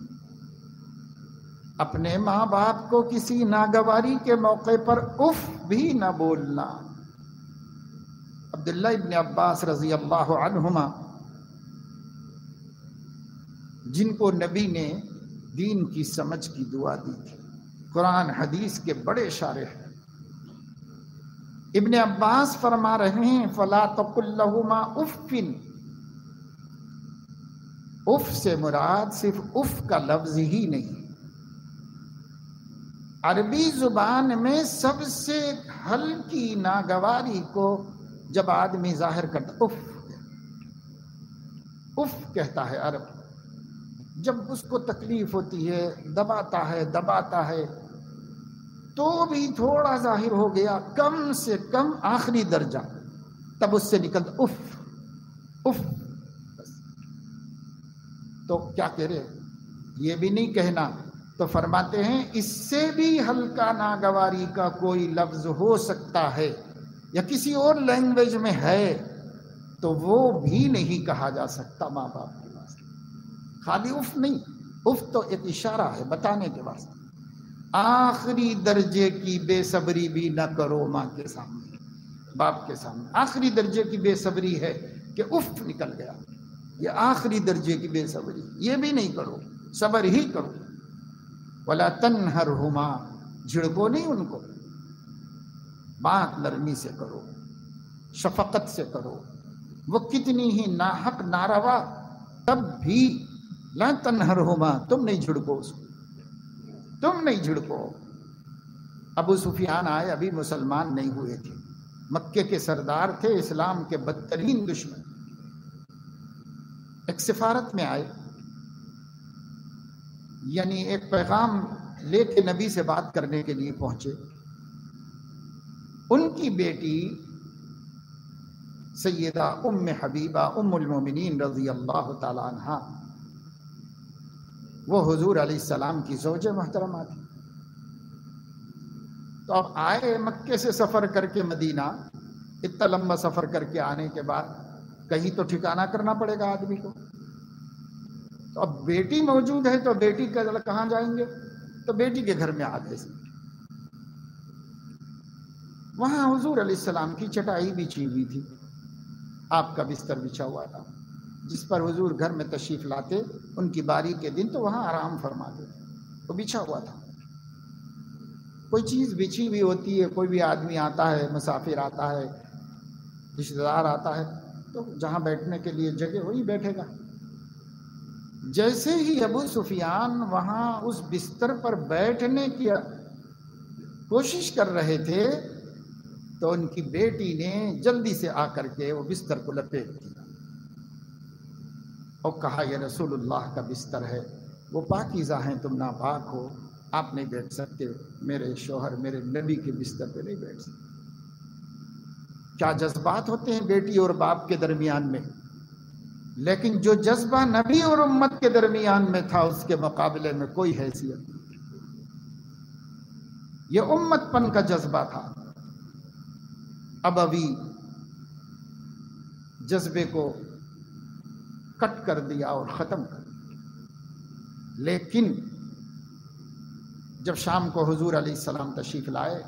اپنے ماں باپ کو کسی ناگواری کے موقع پر اف بھی نہ بولنا۔ عبداللہ ابن عباس رضی اللہ عنہما، جن کو نبی نے دین کی سمجھ کی دعا دی تھی، قرآن حدیث کے بڑے شارح ہیں، ابن عباس فرما رہے ہیں فلا تقل لہما اف، اف سے مراد صرف اف کا لفظ ہی نہیں، عربی زبان میں سب سے ہلکی ناگواری کو جب آدمی ظاہر کرتا اف اف کہتا ہے عرب، جب اس کو تکلیف ہوتی ہے دباتا ہے دباتا ہے تو بھی تھوڑا ظاہر ہو گیا، کم سے کم آخری درجہ، تب اس سے نکلتا اف اف بس۔ تو کیا کہہ رہے یہ بھی نہیں کہنا، تو فرماتے ہیں اس سے بھی ہلکا ناگواری کا کوئی لفظ ہو سکتا ہے یا کسی اور لینگویج میں ہے تو وہ بھی نہیں کہا جا سکتا ماں باپ کے واسطے، خالی اف نہیں، اف تو ایک اشارہ ہے بتانے کے واسطے، آخری درجے کی بے صبری بھی نہ کرو ماں کے سامنے باپ کے سامنے، آخری درجے کی بے صبری ہے کہ اف نکل گیا، یہ آخری درجے کی بے صبری، یہ بھی نہیں کرو، صبر ہی کرو۔ ولا تنہرہما، جھڑکو نہیں ان کو، بات نرمی سے کرو، شفقت سے کرو، وہ کتنی ہی ناحق ناروا تب بھی لا تنہرہما، تم نہیں جھڑکو اس کو، تم نہیں جھڑکو۔ ابو سفیان آئے، ابھی مسلمان نہیں ہوئے تھے، مکے کے سردار تھے، اسلام کے بدترین دشمن، ایک سفارت میں آئے، یعنی ایک پیغام لے کے نبی سے بات کرنے کے لیے پہنچے۔ ان کی بیٹی سیدہ ام حبیبہ ام المومنین رضی اللہ تعالی عنہا، وہ حضور علیہ السلام کی زوج محترمہ تھی، تو اب آئے مکے سے سفر کر کے مدینہ، اتنا لمبا سفر کر کے آنے کے بعد کہیں تو ٹھکانہ کرنا پڑے گا آدمی کو، تو اب بیٹی موجود ہے تو بیٹی کا کہاں جائیں گے، تو بیٹی کے گھر میں آ گئے، وہاں حضور علیہ السلام کی چٹائی بچھی ہوئی تھی، آپ کا بستر بچھا ہوا تھا، جس پر حضور گھر میں تشریف لاتے، ان کی باری کے دن تو وہاں آرام فرماتے، وہ بچھا ہوا تھا، کوئی چیز بچھی ہوئی ہوتی ہے، کوئی بھی آدمی آتا ہے، مسافر آتا ہے، رشتہ دار آتا ہے، تو جہاں بیٹھنے کے لیے جگہ وہی بیٹھے گا۔ جیسے ہی ابو سفیان وہاں اس بستر پر بیٹھنے کی کوشش کر رہے تھے تو ان کی بیٹی نے جلدی سے آ کر کے وہ بستر کو لپیٹ دیا اور کہا یہ رسول اللہ کا بستر ہے، وہ پاکیزہ ہیں، تم ناپاک ہو، آپ نہیں بیٹھ سکتے، میرے شوہر میرے نبی کے بستر پہ نہیں بیٹھ سکتے۔ کیا جذبات ہوتے ہیں بیٹی اور باپ کے درمیان میں، لیکن جو جذبہ نبی اور امت کے درمیان میں تھا اس کے مقابلے میں کوئی حیثیت نہیں، یہ امت پن کا جذبہ تھا۔ ابوی جذبے کو کٹ کر دیا اور ختم کر دیا، لیکن جب شام کو حضور علیہ السلام تشریف لائے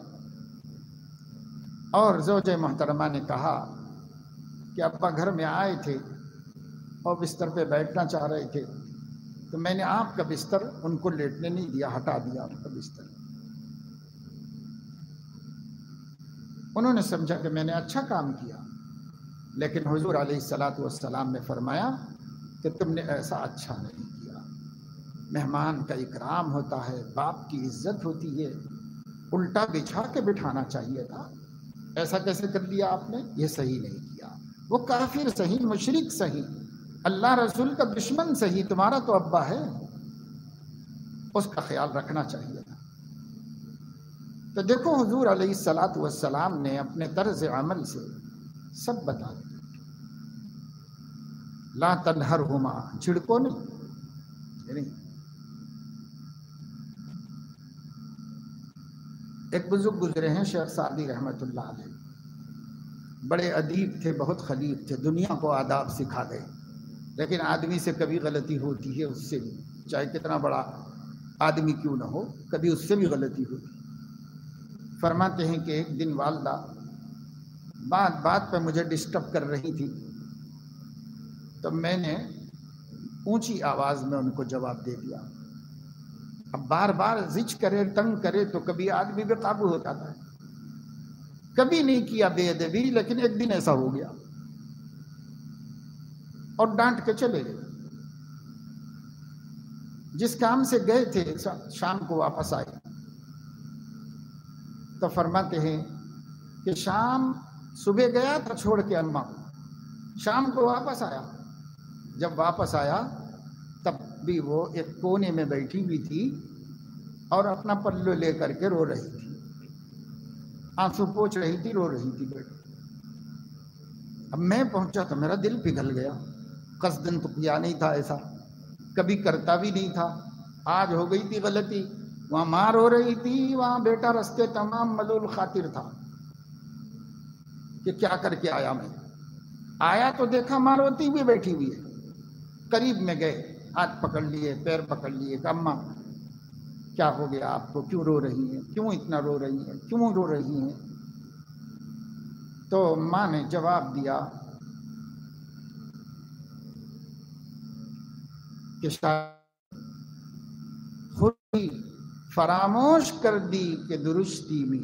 اور زوجہ محترمہ نے کہا کہ ابا گھر میں آئے تھے اور بستر پہ بیٹھنا چاہ رہے تھے، تو میں نے آپ کا بستر ان کو لیٹنے نہیں دیا، ہٹا دیا آپ کا بستر۔ انہوں نے سمجھا کہ میں نے اچھا کام کیا، لیکن حضور علیہ الصلاۃ والسلام نے فرمایا کہ تم نے ایسا اچھا نہیں کیا، مہمان کا اکرام ہوتا ہے، باپ کی عزت ہوتی ہے، الٹا بچھا کے بٹھانا چاہیے تھا، ایسا کیسے کر دیا آپ نے، یہ صحیح نہیں کیا۔ وہ کافر صحیح، مشرک صحیح، اللہ رسول کا دشمن صحیح، تمہارا تو ابا ہے، اس کا خیال رکھنا چاہیے تھا۔ تو دیکھو حضور علیہ الصلاۃ والسلام نے اپنے طرز عمل سے سب بتا دیا، لا تنہرہما، جھڑکو نہیں، نہیں ایک بزرگ گزرے ہیں شیخ سعدی رحمۃ اللہ علیہ، بڑے ادیب تھے، بہت خلیق تھے، دنیا کو آداب سکھا گئے، لیکن آدمی سے کبھی غلطی ہوتی ہے، اس سے بھی، چاہے کتنا بڑا آدمی کیوں نہ ہو، کبھی اس سے بھی غلطی ہوتی ہے۔ فرماتے ہیں کہ ایک دن والدہ بات بات پہ مجھے ڈسٹرب کر رہی تھی، تو میں نے اونچی آواز میں ان کو جواب دے دیا۔ اب بار بار زج کرے، تنگ کرے تو کبھی آدمی بے قابو ہو جاتا ہے۔ کبھی نہیں کیا بے ادبی، لیکن ایک دن ایسا ہو گیا اور ڈانٹ کے چلے گئے۔ جس کام سے گئے تھے شام کو واپس آئے تو فرماتے ہیں کہ شام صبح گیا تھا چھوڑ کے اماں کو، شام کو واپس آیا، جب واپس آیا تب بھی وہ ایک کونے میں بیٹھی ہوئی تھی اور اپنا پلو لے کر کے رو رہی تھی، آنسو پوچھ رہی تھی، رو رہی تھی بیٹی۔ اب میں پہنچا تو میرا دل پگھل گیا، قصدن تو کیا نہیں تھا ایسا، کبھی کرتا بھی نہیں تھا، آج ہو گئی تھی غلطی۔ وہاں ماں رو رہی تھی، وہاں بیٹا رستے تمام ملول خاطر تھا کہ کیا کر کے آیا میں۔ آیا تو دیکھا ماں روتی ہوئی بیٹھی ہوئی ہے، قریب میں گئے، ہاتھ پکڑ لیے، پیر پکڑ لیے کہ اماں کیا ہو گیا آپ کو، کیوں رو رہی ہیں، کیوں اتنا رو رہی ہیں، کیوں رو رہی ہیں؟ تو ماں نے جواب دیا کہ شاید خود ہی فراموش کر دی کہ درستی میں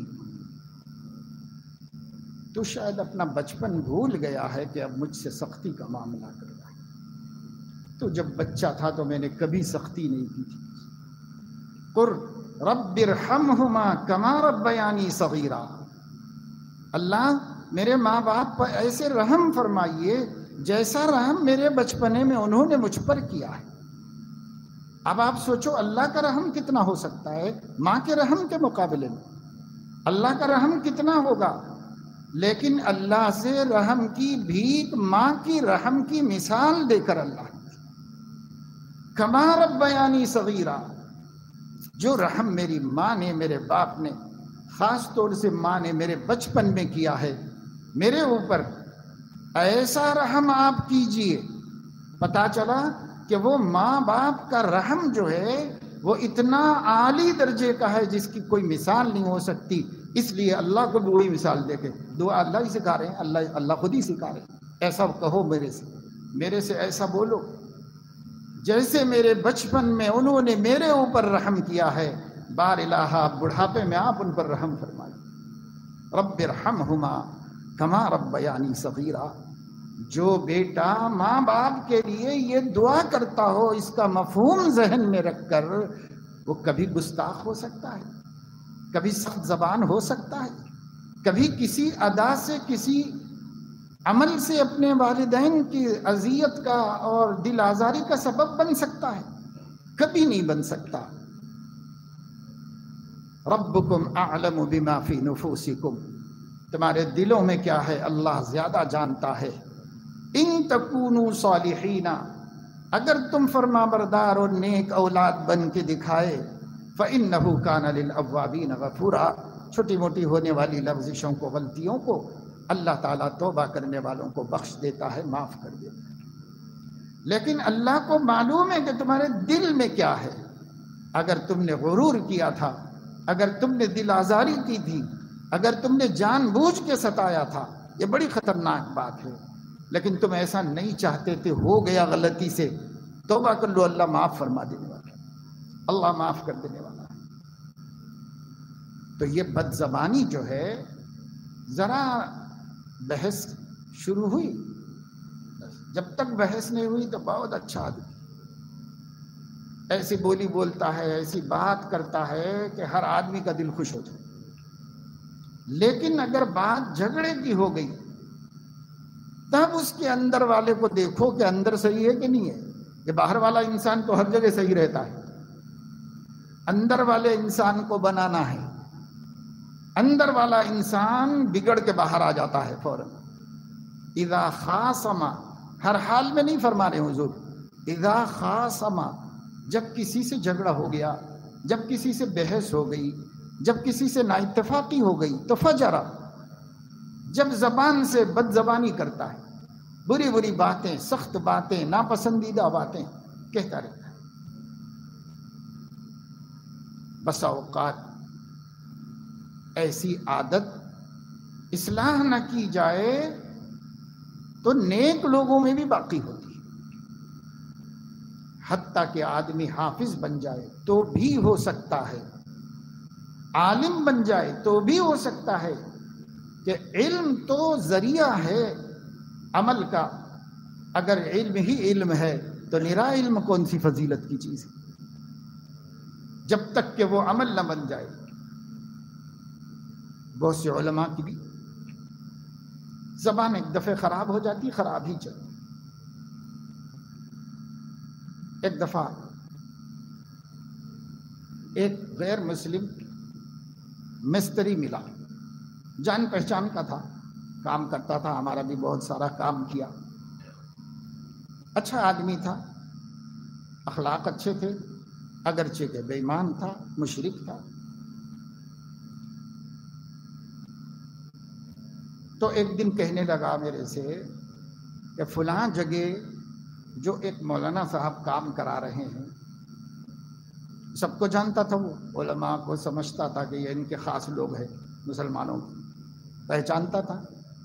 تو شاید اپنا بچپن بھول گیا ہے کہ اب مجھ سے سختی کا معاملہ کر رہا ہے۔ تو جب بچہ تھا تو میں نے کبھی سختی نہیں کی تھی۔ قر رب ارحمہما کما ربیانی صغیرا، اللہ میرے ماں باپ پر ایسے رحم فرمائیے جیسا رحم میرے بچپنے میں انہوں نے مجھ پر کیا ہے۔ اب آپ سوچو اللہ کا رحم کتنا ہو سکتا ہے ماں کے رحم کے مقابلے میں، اللہ کا رحم کتنا ہوگا، لیکن اللہ سے رحم کی بھیک ماں کی رحم کی مثال دے کر اللہ کما ربیانی صغیرا، جو رحم میری ماں نے، میرے باپ نے، خاص طور سے ماں نے میرے بچپن میں کیا ہے میرے اوپر، ایسا رحم آپ کیجئے۔ پتا چلا کہ وہ ماں باپ کا رحم جو ہے وہ اتنا عالی درجے کا ہے جس کی کوئی مثال نہیں ہو سکتی، اس لیے اللہ کو بھی وہی مثال دے کے دعا اللہ ہی سکھا رہے ہیں، اللہ اللہ خود ہی سکھا رہے ہیں، ایسا کہو میرے سے، میرے سے ایسا بولو جیسے میرے بچپن میں انہوں نے میرے اوپر رحم کیا ہے، بار الہ بڑھاپے میں آپ ان پر رحم فرمائیں۔ رب ارحمہما کما ربیانی صغیرا، جو بیٹا ماں باپ کے لیے یہ دعا کرتا ہو اس کا مفہوم ذہن میں رکھ کر، وہ کبھی گستاخ ہو سکتا ہے، کبھی سخت زبان ہو سکتا ہے، کبھی کسی ادا سے، کسی عمل سے اپنے والدین کی اذیت کا اور دل آزاری کا سبب بن سکتا ہے، کبھی نہیں بن سکتا۔ ربکم اعلم بما فی نفوسکم، تمہارے دلوں میں کیا ہے اللہ زیادہ جانتا ہے۔ ان تکونوا صالحین، اگر تم فرما بردار اور نیک اولاد بن کے دکھائے، فإنہ کان للأوابین غفورا، چھوٹی موٹی ہونے والی لفظشوں کو، غلطیوں کو اللہ تعالیٰ توبہ کرنے والوں کو بخش دیتا ہے، معاف کر دیتا ہے۔ لیکن اللہ کو معلوم ہے کہ تمہارے دل میں کیا ہے، اگر تم نے غرور کیا تھا، اگر تم نے دل آزاری کی تھی، اگر تم نے جان بوجھ کے ستایا تھا، یہ بڑی خطرناک بات ہے، لیکن تم ایسا نہیں چاہتے تھے، ہو گیا غلطی سے، توبہ کر لو، اللہ معاف فرما دینے والا ہے، اللہ معاف کر دینے والا ہے۔ تو یہ بد زبانی جو ہے، ذرا بحث شروع ہوئی، جب تک بحث نہیں ہوئی تو بہت اچھا آدمی ایسی بولی بولتا ہے، ایسی بات کرتا ہے کہ ہر آدمی کا دل خوش ہو جائے، لیکن اگر بات جھگڑے کی ہو گئی تب اس کے اندر والے کو دیکھو کہ اندر صحیح ہے کہ نہیں ہے۔ یہ باہر والا انسان تو ہر جگہ صحیح رہتا ہے، اندر والے انسان کو بنانا ہے، اندر والا انسان بگڑ کے باہر آ جاتا ہے فوراً۔ اذا خاصم، ہر حال میں نہیں فرما رہے حضور، اذا خاصم، جب کسی سے جھگڑا ہو گیا، جب کسی سے بحث ہو گئی، جب کسی سے نا اتفاقی ہو گئی تو فجرا، جب زبان سے بد زبانی کرتا ہے، بری بری باتیں، سخت باتیں، ناپسندیدہ باتیں کہتا رہتا ہے. بسا اوقات ایسی عادت اصلاح نہ کی جائے تو نیک لوگوں میں بھی باقی ہوتی ہے. حتیٰ کہ آدمی حافظ بن جائے تو بھی ہو سکتا ہے، عالم بن جائے تو بھی ہو سکتا ہے کہ علم تو ذریعہ ہے عمل کا. اگر علم ہی علم ہے تو نرا علم کون سی فضیلت کی چیز ہے جب تک کہ وہ عمل نہ بن جائے. بہت سے علماء کی بھی زبان ایک دفعہ خراب ہو جاتی، خراب ہی چلتی. ایک دفعہ ایک غیر مسلم مستری ملا، جان پہچان کا تھا، کام کرتا تھا، ہمارا بھی بہت سارا کام کیا، اچھا آدمی تھا، اخلاق اچھے تھے، اگرچہ کہ بے ایمان تھا، مشرک تھا. تو ایک دن کہنے لگا میرے سے کہ فلاں جگہ جو ایک مولانا صاحب کام کرا رہے ہیں، سب کو جانتا تھا، وہ علماء کو سمجھتا تھا کہ یہ ان کے خاص لوگ ہیں، مسلمانوں کی پہچانتا تھا.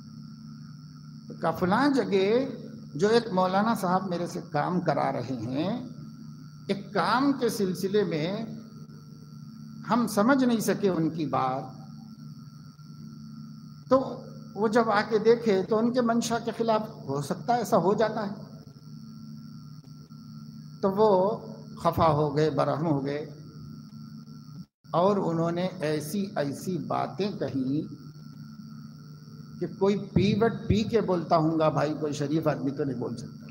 کہ فلاں جگہ جو ایک مولانا صاحب میرے سے کام کرا رہے ہیں، ایک کام کے سلسلے میں ہم سمجھ نہیں سکے ان کی بات، تو وہ جب آ کے دیکھے تو ان کے منشا کے خلاف ہو سکتا ہے ایسا ہو جاتا ہے. تو وہ خفا ہو گئے، برہم ہو گئے، اور انہوں نے ایسی ایسی باتیں کہیں کہ کوئی پی بٹ پی کے بولتا ہوں گا بھائی، کوئی شریف آدمی تو نہیں بول سکتا.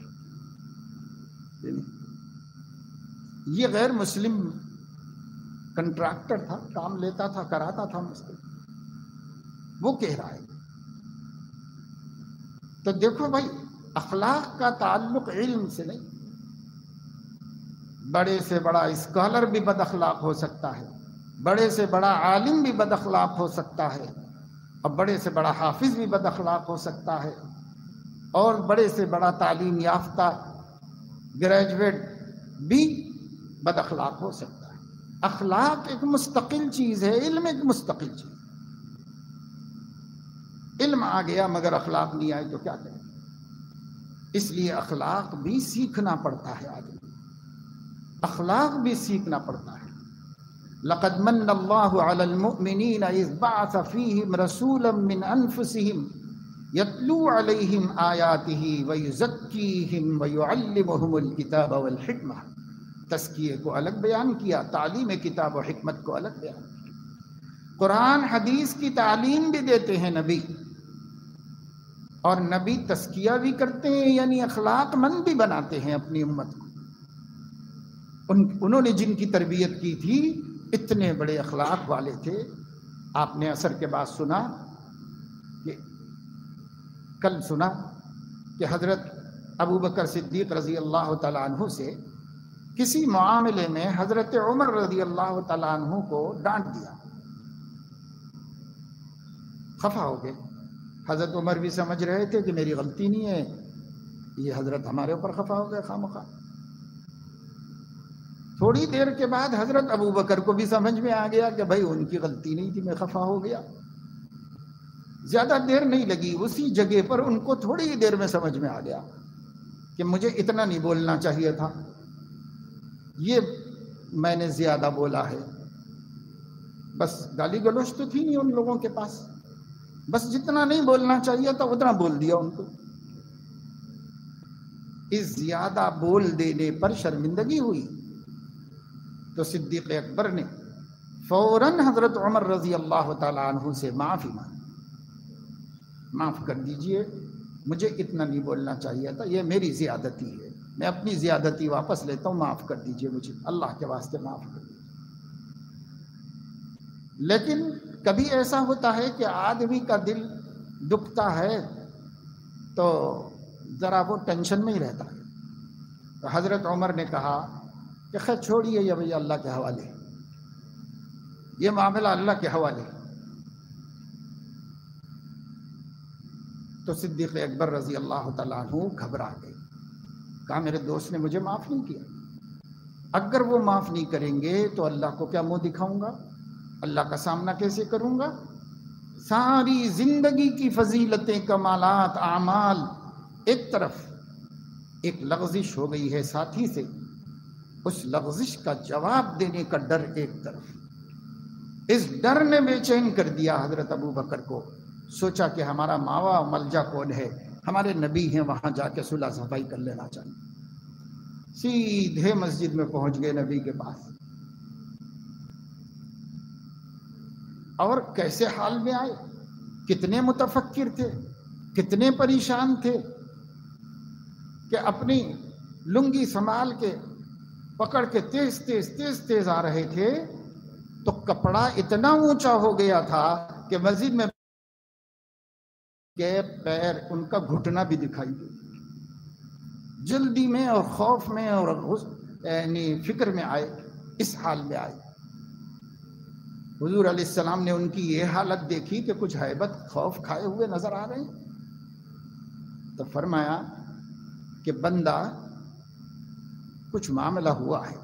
یہ غیر مسلم کنٹریکٹر تھا، کام لیتا تھا، کراتا تھا مجھ سے، وہ کہہ رہا ہے. تو دیکھو بھائی، اخلاق کا تعلق علم سے نہیں. بڑے سے بڑا اسکالر بھی بد اخلاق ہو سکتا ہے، بڑے سے بڑا عالم بھی بد اخلاق ہو سکتا ہے، اور بڑے سے بڑا حافظ بھی بد اخلاق ہو سکتا ہے، اور بڑے سے بڑا تعلیم یافتہ گریجویٹ بھی بد اخلاق ہو سکتا ہے. اخلاق ایک مستقل چیز ہے، علم ایک مستقل چیز. علم آ گیا مگر اخلاق نہیں آئے تو کیا کریں؟ اس لیے اخلاق بھی سیکھنا پڑتا ہے، آدمی اخلاق بھی سیکھنا پڑتا ہے. لقد من اللہ علی المؤمنین اذ بعث فیہم رسولا من انفسہم یتلو علیہم آیاتہ ویزکیہم ویعلمہم الکتاب والحکمہ. تزکیے کو الگ بیان کیا، تعلیم کتاب و حکمت کو الگ بیان کیا. قرآن حدیث کی تعلیم بھی دیتے ہیں نبی، اور نبی تزکیہ بھی کرتے ہیں، یعنی اخلاق مند بھی بناتے ہیں اپنی امت کو. ان انہوں نے جن کی تربیت کی تھی اتنے بڑے اخلاق والے تھے. آپ نے عصر کے بعد سنا کہ کل سنا کہ حضرت ابو بکر صدیق رضی اللہ تعالیٰ عنہ سے کسی معاملے میں حضرت عمر رضی اللہ تعالیٰ عنہ کو ڈانٹ دیا، خفا ہو گئے. حضرت عمر بھی سمجھ رہے تھے کہ میری غلطی نہیں ہے، یہ حضرت ہمارے اوپر خفا ہو گئے خواہ مخواہ. تھوڑی دیر کے بعد حضرت ابو بکر کو بھی سمجھ میں آ گیا کہ بھائی ان کی غلطی نہیں تھی، میں خفا ہو گیا. زیادہ دیر نہیں لگی، اسی جگہ پر ان کو تھوڑی ہی دیر میں سمجھ میں آ گیا کہ مجھے اتنا نہیں بولنا چاہیے تھا، یہ میں نے زیادہ بولا ہے. بس گالی گلوچ تو تھی نہیں ان لوگوں کے پاس، بس جتنا نہیں بولنا چاہیے تھا اتنا بول دیا ان کو. اس زیادہ بول دینے پر شرمندگی ہوئی تو صدیق اکبر نے فوراً حضرت عمر رضی اللہ تعالیٰ عنہ سے معافی مانگی، معاف کر دیجئے، مجھے اتنا نہیں بولنا چاہیے تھا، یہ میری زیادتی ہے، میں اپنی زیادتی واپس لیتا ہوں، معاف کر دیجئے مجھے، اللہ کے واسطے معاف کر دیجئے. لیکن کبھی ایسا ہوتا ہے کہ آدمی کا دل دکھتا ہے تو ذرا وہ ٹینشن میں ہی رہتا ہے. تو حضرت عمر نے کہا کہ خیر چھوڑیے یہ بھئی اللہ کے حوالے. یہ معاملہ اللہ کے حوالے۔ تو صدیق اکبر رضی اللہ تعالیٰ عنہ گھبرا گئے، کہا میرے دوست نے مجھے معاف نہیں کیا، اگر وہ معاف نہیں کریں گے تو اللہ کو کیا منہ دکھاؤں گا، اللہ کا سامنا کیسے کروں گا؟ ساری زندگی کی فضیلتیں، کمالات، اعمال ایک طرف، ایک لغزش ہو گئی ہے ساتھی سے، اس لغزش کا جواب دینے کا ڈر ایک طرف۔ اس ڈر نے بے چین کر دیا حضرت ابو بکر کو۔ سوچا کہ ہمارا ماوا ملجا کون ہے، ہمارے نبی ہیں، وہاں جا کے صلح صفائی کر لینا چاہیے۔ سیدھے مسجد میں پہنچ گئے نبی کے پاس، اور کیسے حال میں آئے، کتنے متفکر تھے، کتنے پریشان تھے کہ اپنی لنگی سنبھال کے پکڑ کے تیز تیز تیز تیز آ رہے تھے، تو کپڑا اتنا اونچا ہو گیا تھا کہ مسجد میں کے پیر ان کا گھٹنا بھی دکھائی دے، جلدی میں اور خوف میں اور یعنی فکر میں آئے، اس حال میں آئے۔ حضور علیہ السلام نے ان کی یہ حالت دیکھی کہ کچھ ہیبت خوف کھائے ہوئے نظر آ رہے ہیں، تو فرمایا کہ بندہ کچھ معاملہ ہوا ہے،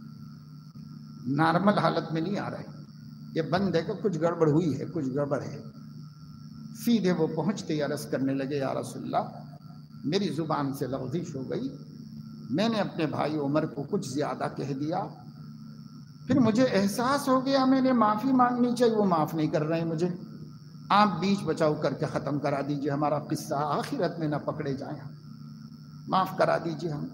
نارمل حالت میں نہیں آ رہے، یہ بندے کو کچھ گڑبڑ ہوئی ہے، کچھ گڑبڑ ہے۔ سیدھے وہ پہنچتے ہی عرض کرنے لگے، یا رسول اللہ میری زبان سے لغزش ہو گئی، میں نے اپنے بھائی عمر کو کچھ زیادہ کہہ دیا، پھر مجھے احساس ہو گیا میں نے معافی مانگنی چاہیے، وہ معاف نہیں کر رہے ہیں مجھے، آپ بیچ بچاؤ کر کے ختم کرا دیجئے، ہمارا قصہ آخرت میں نہ پکڑے جائیں، معاف کرا دیجئے ہم۔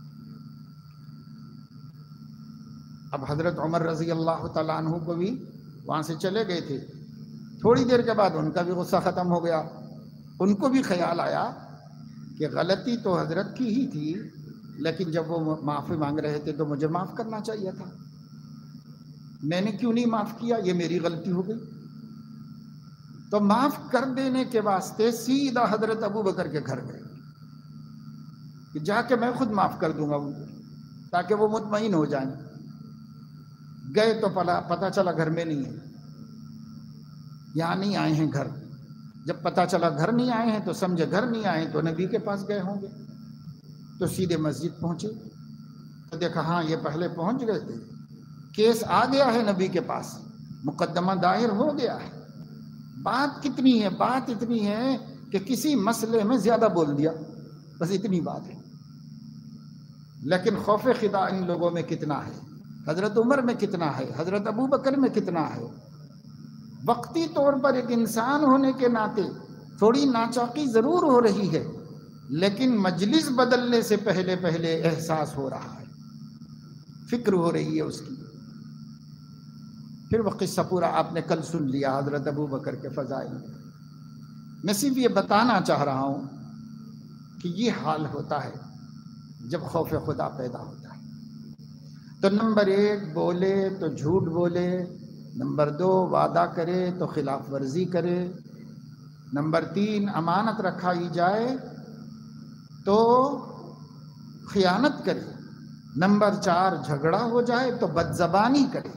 اب حضرت عمر رضی اللہ تعالیٰ عنہ کو بھی وہاں سے چلے گئے تھے، تھوڑی دیر کے بعد ان کا بھی غصہ ختم ہو گیا، ان کو بھی خیال آیا کہ غلطی تو حضرت کی ہی تھی، لیکن جب وہ معافی مانگ رہے تھے تو مجھے معاف کرنا چاہیے تھا، میں نے کیوں نہیں معاف کیا، یہ میری غلطی ہو گئی۔ تو معاف کر دینے کے واسطے سیدھا حضرت ابو بکر کے گھر گئے کہ جا کے میں خود معاف کر دوں گا ان کو، تاکہ وہ مطمئن ہو جائیں۔ گئے تو پتہ چلا گھر میں نہیں ہے، یہاں نہیں آئے ہیں گھر، جب پتہ چلا گھر نہیں آئے ہیں تو سمجھے گھر نہیں آئے تو نبی کے پاس گئے ہوں گے، تو سیدھے مسجد پہنچے تو دیکھا ہاں یہ پہلے پہنچ گئے تھے، کیس آ گیا ہے نبی کے پاس، مقدمہ دائر ہو گیا ہے۔ بات کتنی ہے، بات اتنی ہے کہ کسی مسئلے میں زیادہ بول دیا، بس اتنی بات ہے، لیکن خوف خدا ان لوگوں میں کتنا ہے، حضرت عمر میں کتنا ہے، حضرت ابو بکر میں کتنا ہے۔ وقتی طور پر ایک انسان ہونے کے ناطے تھوڑی ناچاقی ضرور ہو رہی ہے، لیکن مجلس بدلنے سے پہلے پہلے احساس ہو رہا ہے، فکر ہو رہی ہے اس کی۔ پھر وہ قصہ پورا آپ نے کل سن لیا حضرت ابو بکر کے فضائل میں۔ میں صرف یہ بتانا چاہ رہا ہوں کہ یہ حال ہوتا ہے جب خوف خدا پیدا ہوتا ہے۔ تو نمبر ایک، بولے تو جھوٹ بولے، نمبر دو وعدہ کرے تو خلاف ورزی کرے، نمبر تین امانت رکھائی جائے تو خیانت کرے، نمبر چار جھگڑا ہو جائے تو بد زبانی کرے۔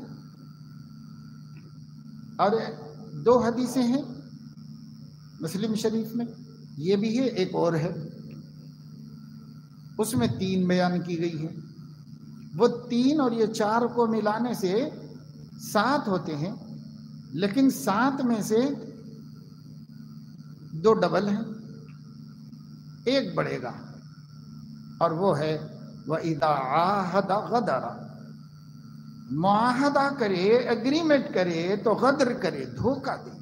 اور دو حدیثیں ہیں مسلم شریف میں، یہ بھی ہے ایک اور ہے، اس میں تین بیان کی گئی ہے، وہ تین اور یہ چار کو ملانے سے سات ہوتے ہیں، لیکن سات میں سے دو ڈبل ہیں، ایک بڑھے گا، اور وہ ہے وَإِذَا عَاهَدَ غَدَرَ، معاہدہ کرے، ایگریمنٹ کرے تو غدر کرے، دھوکہ دے۔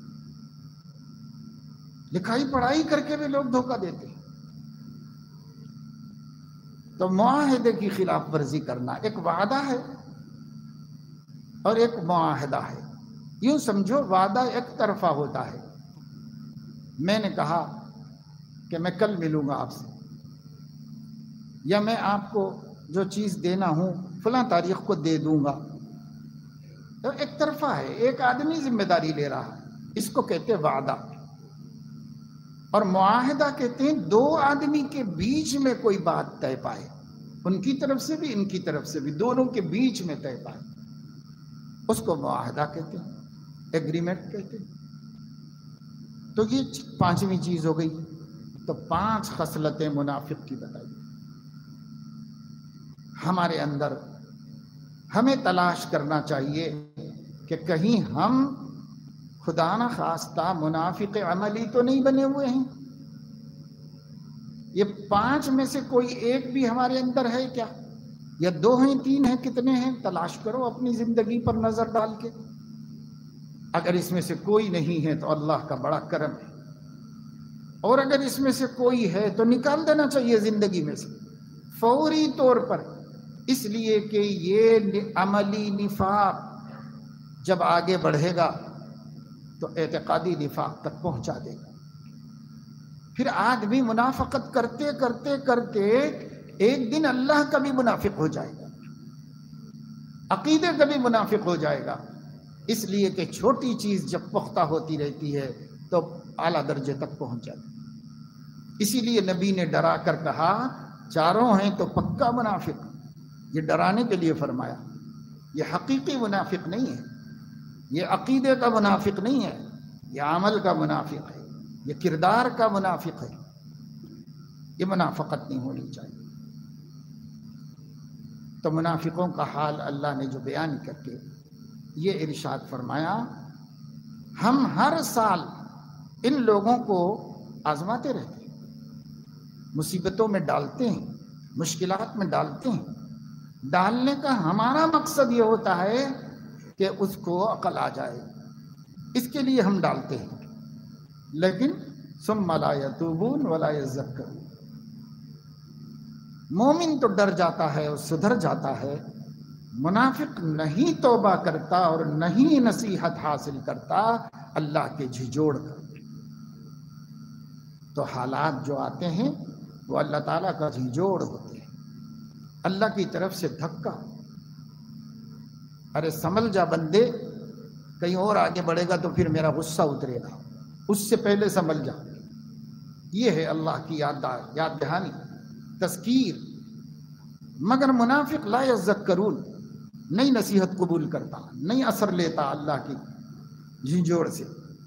لکھائی پڑھائی کر کے بھی لوگ دھوکہ دیتے ہیں، تو معاہدے کی خلاف ورزی کرنا ایک وعدہ ہے اور ایک معاہدہ ہے۔ یوں سمجھو وعدہ ایک طرفہ ہوتا ہے، میں نے کہا کہ میں کل ملوں گا آپ سے، یا میں آپ کو جو چیز دینا ہوں فلاں تاریخ کو دے دوں گا، تو ایک طرفہ ہے، ایک آدمی ذمہ داری لے رہا ہے، اس کو کہتے ہیں وعدہ۔ اور معاہدہ کہتے ہیں دو آدمی کے بیچ میں کوئی بات طے پائے، ان کی طرف سے بھی ان کی طرف سے بھی، دونوں کے بیچ میں طے پائے۔ اس کو معاہدہ کہتے ہیں، ایگریمنٹ کہتے ہیں۔ تو یہ پانچویں چیز ہو گئی۔ تو پانچ خصلتیں منافق کی بتائی ہمارے اندر۔ ہمیں تلاش کرنا چاہیے کہ کہیں ہم خدا نہ خواستہ منافق عملی تو نہیں بنے ہوئے ہیں۔ یہ پانچ میں سے کوئی ایک بھی ہمارے اندر ہے کیا؟ یا دو ہیں، تین ہیں، کتنے ہیں؟ تلاش کرو اپنی زندگی پر نظر ڈال کے۔ اگر اس میں سے کوئی نہیں ہے تو اللہ کا بڑا کرم ہے، اور اگر اس میں سے کوئی ہے تو نکال دینا چاہیے زندگی میں سے فوری طور پر، اس لیے کہ یہ عملی نفاق جب آگے بڑھے گا تو اعتقادی نفاق تک پہنچا دے گا۔ پھر آدمی منافقت کرتے کرتے کرتے ایک دن اللہ کا بھی منافق ہو جائے گا، عقیدے کا بھی منافق ہو جائے گا، اس لیے کہ چھوٹی چیز جب پختہ ہوتی رہتی ہے تو اعلیٰ درجے تک پہنچ جاتی ہے۔ اسی لیے نبی نے ڈرا کر کہا چاروں ہیں تو پکا منافق، یہ ڈرانے کے لیے فرمایا۔ یہ حقیقی منافق نہیں ہے، یہ عقیدے کا منافق نہیں ہے، یہ عمل کا منافق ہے، یہ کردار کا منافق ہے۔ یہ منافقت نہیں ہونی چاہیے۔ تو منافقوں کا حال اللہ نے جو بیان کر کے یہ ارشاد فرمایا، ہم ہر سال ان لوگوں کو آزماتے رہتے ہیں، مصیبتوں میں ڈالتے ہیں، مشکلات میں ڈالتے ہیں۔ ڈالنے کا ہمارا مقصد یہ ہوتا ہے کہ اس کو عقل آ جائے، اس کے لیے ہم ڈالتے ہیں، لیکن ثم لا یتوبون ولا یذکرون۔ مومن تو ڈر جاتا ہے اور سدھر جاتا ہے، منافق نہیں توبہ کرتا اور نہیں نصیحت حاصل کرتا اللہ کے جھجوڑ کر۔ تو حالات جو آتے ہیں وہ اللہ تعالیٰ کا جھجوڑ ہوتے ہیں، اللہ کی طرف سے دھکا۔ ارے سنبھل جا بندے، کہیں اور آگے بڑھے گا تو پھر میرا غصہ اترے گا، اس سے پہلے سنبھل جا۔ یہ ہے اللہ کی یاد یاد دہانی، تذکیر۔ مگر منافق لا یذکرون، نہیں نصیحت قبول کرتا، نہیں اثر لیتا اللہ کی جھنجھوڑ سے۔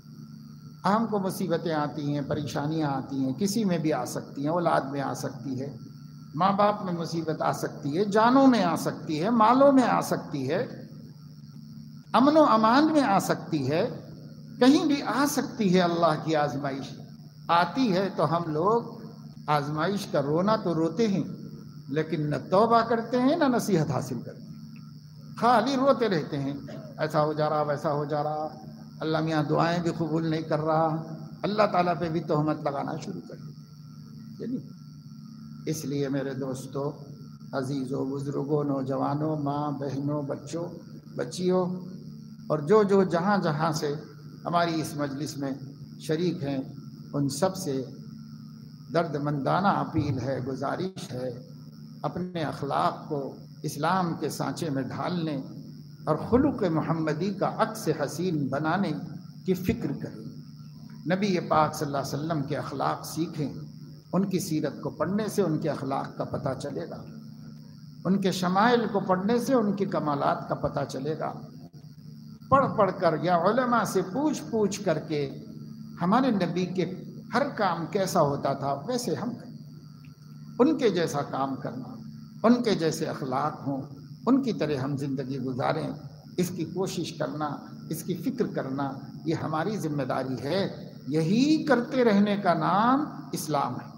ہم کو مصیبتیں آتی ہیں، پریشانیاں آتی ہیں، کسی میں بھی آ سکتی ہیں، اولاد میں آ سکتی ہے، ماں باپ میں مصیبت آ سکتی ہے، جانوں میں آ سکتی ہے، مالوں میں آ سکتی ہے، امن و امان میں آ سکتی ہے، کہیں بھی آ سکتی ہے۔ اللہ کی آزمائش آتی ہے تو ہم لوگ آزمائش کا رونا تو روتے ہیں، لیکن نہ توبہ کرتے ہیں نہ نصیحت حاصل کرتے ہیں، خالی روتے رہتے ہیں، ایسا ہو جا رہا ویسا ہو جا رہا، اللہ میاں دعائیں بھی قبول نہیں کر رہا، اللہ تعالیٰ پہ بھی تہمت لگانا شروع کر دی۔ اس لیے میرے دوستو، عزیزوں، بزرگوں، نوجوانوں، ماں بہنوں، بچوں، بچیوں، اور جو جو جہاں جہاں سے ہماری اس مجلس میں شریک ہیں، ان سب سے درد مندانہ اپیل ہے، گزارش ہے، اپنے اخلاق کو اسلام کے سانچے میں ڈھالنے اور خلق محمدی کا عکس حسین بنانے کی فکر کریں۔ نبی پاک صلی اللہ علیہ وسلم کے اخلاق سیکھیں، ان کی سیرت کو پڑھنے سے ان کے اخلاق کا پتہ چلے گا، ان کے شمائل کو پڑھنے سے ان کے کمالات کا پتہ چلے گا۔ پڑھ پڑھ کر یا علماء سے پوچھ پوچھ کر کے ہمارے نبی کے ہر کام کیسا ہوتا تھا ویسے ہم کریں، ان کے جیسا کام کرنا، ان کے جیسے اخلاق ہوں، ان کی طرح ہم زندگی گزاریں، اس کی کوشش کرنا، اس کی فکر کرنا، یہ ہماری ذمہ داری ہے۔ یہی کرتے رہنے کا نام اسلام ہے،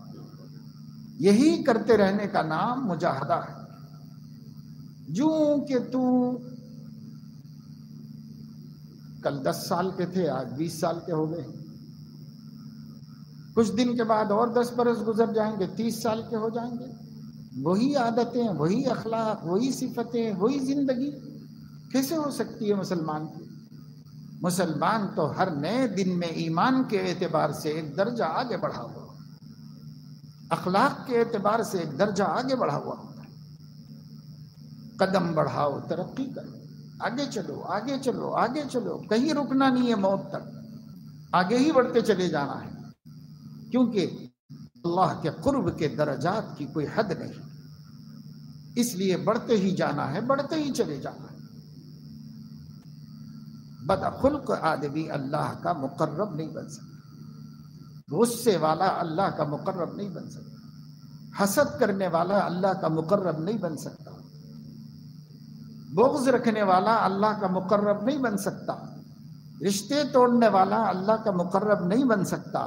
یہی کرتے رہنے کا نام مجاہدہ ہے۔ جو کہ تو کل دس سال کے تھے، آج بیس سال کے ہو گئے، کچھ دن کے بعد اور دس برس گزر جائیں گے، تیس سال کے ہو جائیں گے، وہی عادتیں، وہی اخلاق، وہی صفتیں، وہی زندگی کیسے ہو سکتی ہے مسلمان کی؟ مسلمان تو ہر نئے دن میں ایمان کے اعتبار سے ایک درجہ آگے بڑھا ہوا، اخلاق کے اعتبار سے ایک درجہ آگے بڑھا ہوا ہوتا ہے۔ قدم بڑھاؤ، ترقی کرو، آگے چلو، آگے چلو، آگے چلو، کہیں رکنا نہیں ہے، موت تک آگے ہی بڑھتے چلے جانا ہے، کیونکہ اللہ کے قرب کے درجات کی کوئی حد نہیں، اس لیے بڑھتے ہی جانا ہے، بڑھتے ہی چلے جانا ہے۔ بدخلق آدمی اللہ کا مقرب نہیں بن سکتا، غصے والا اللہ کا مقرب نہیں بن سکتا، حسد کرنے والا اللہ کا مقرب نہیں بن سکتا، بغض رکھنے والا اللہ کا مقرب نہیں بن سکتا، رشتے توڑنے والا اللہ کا مقرب نہیں بن سکتا،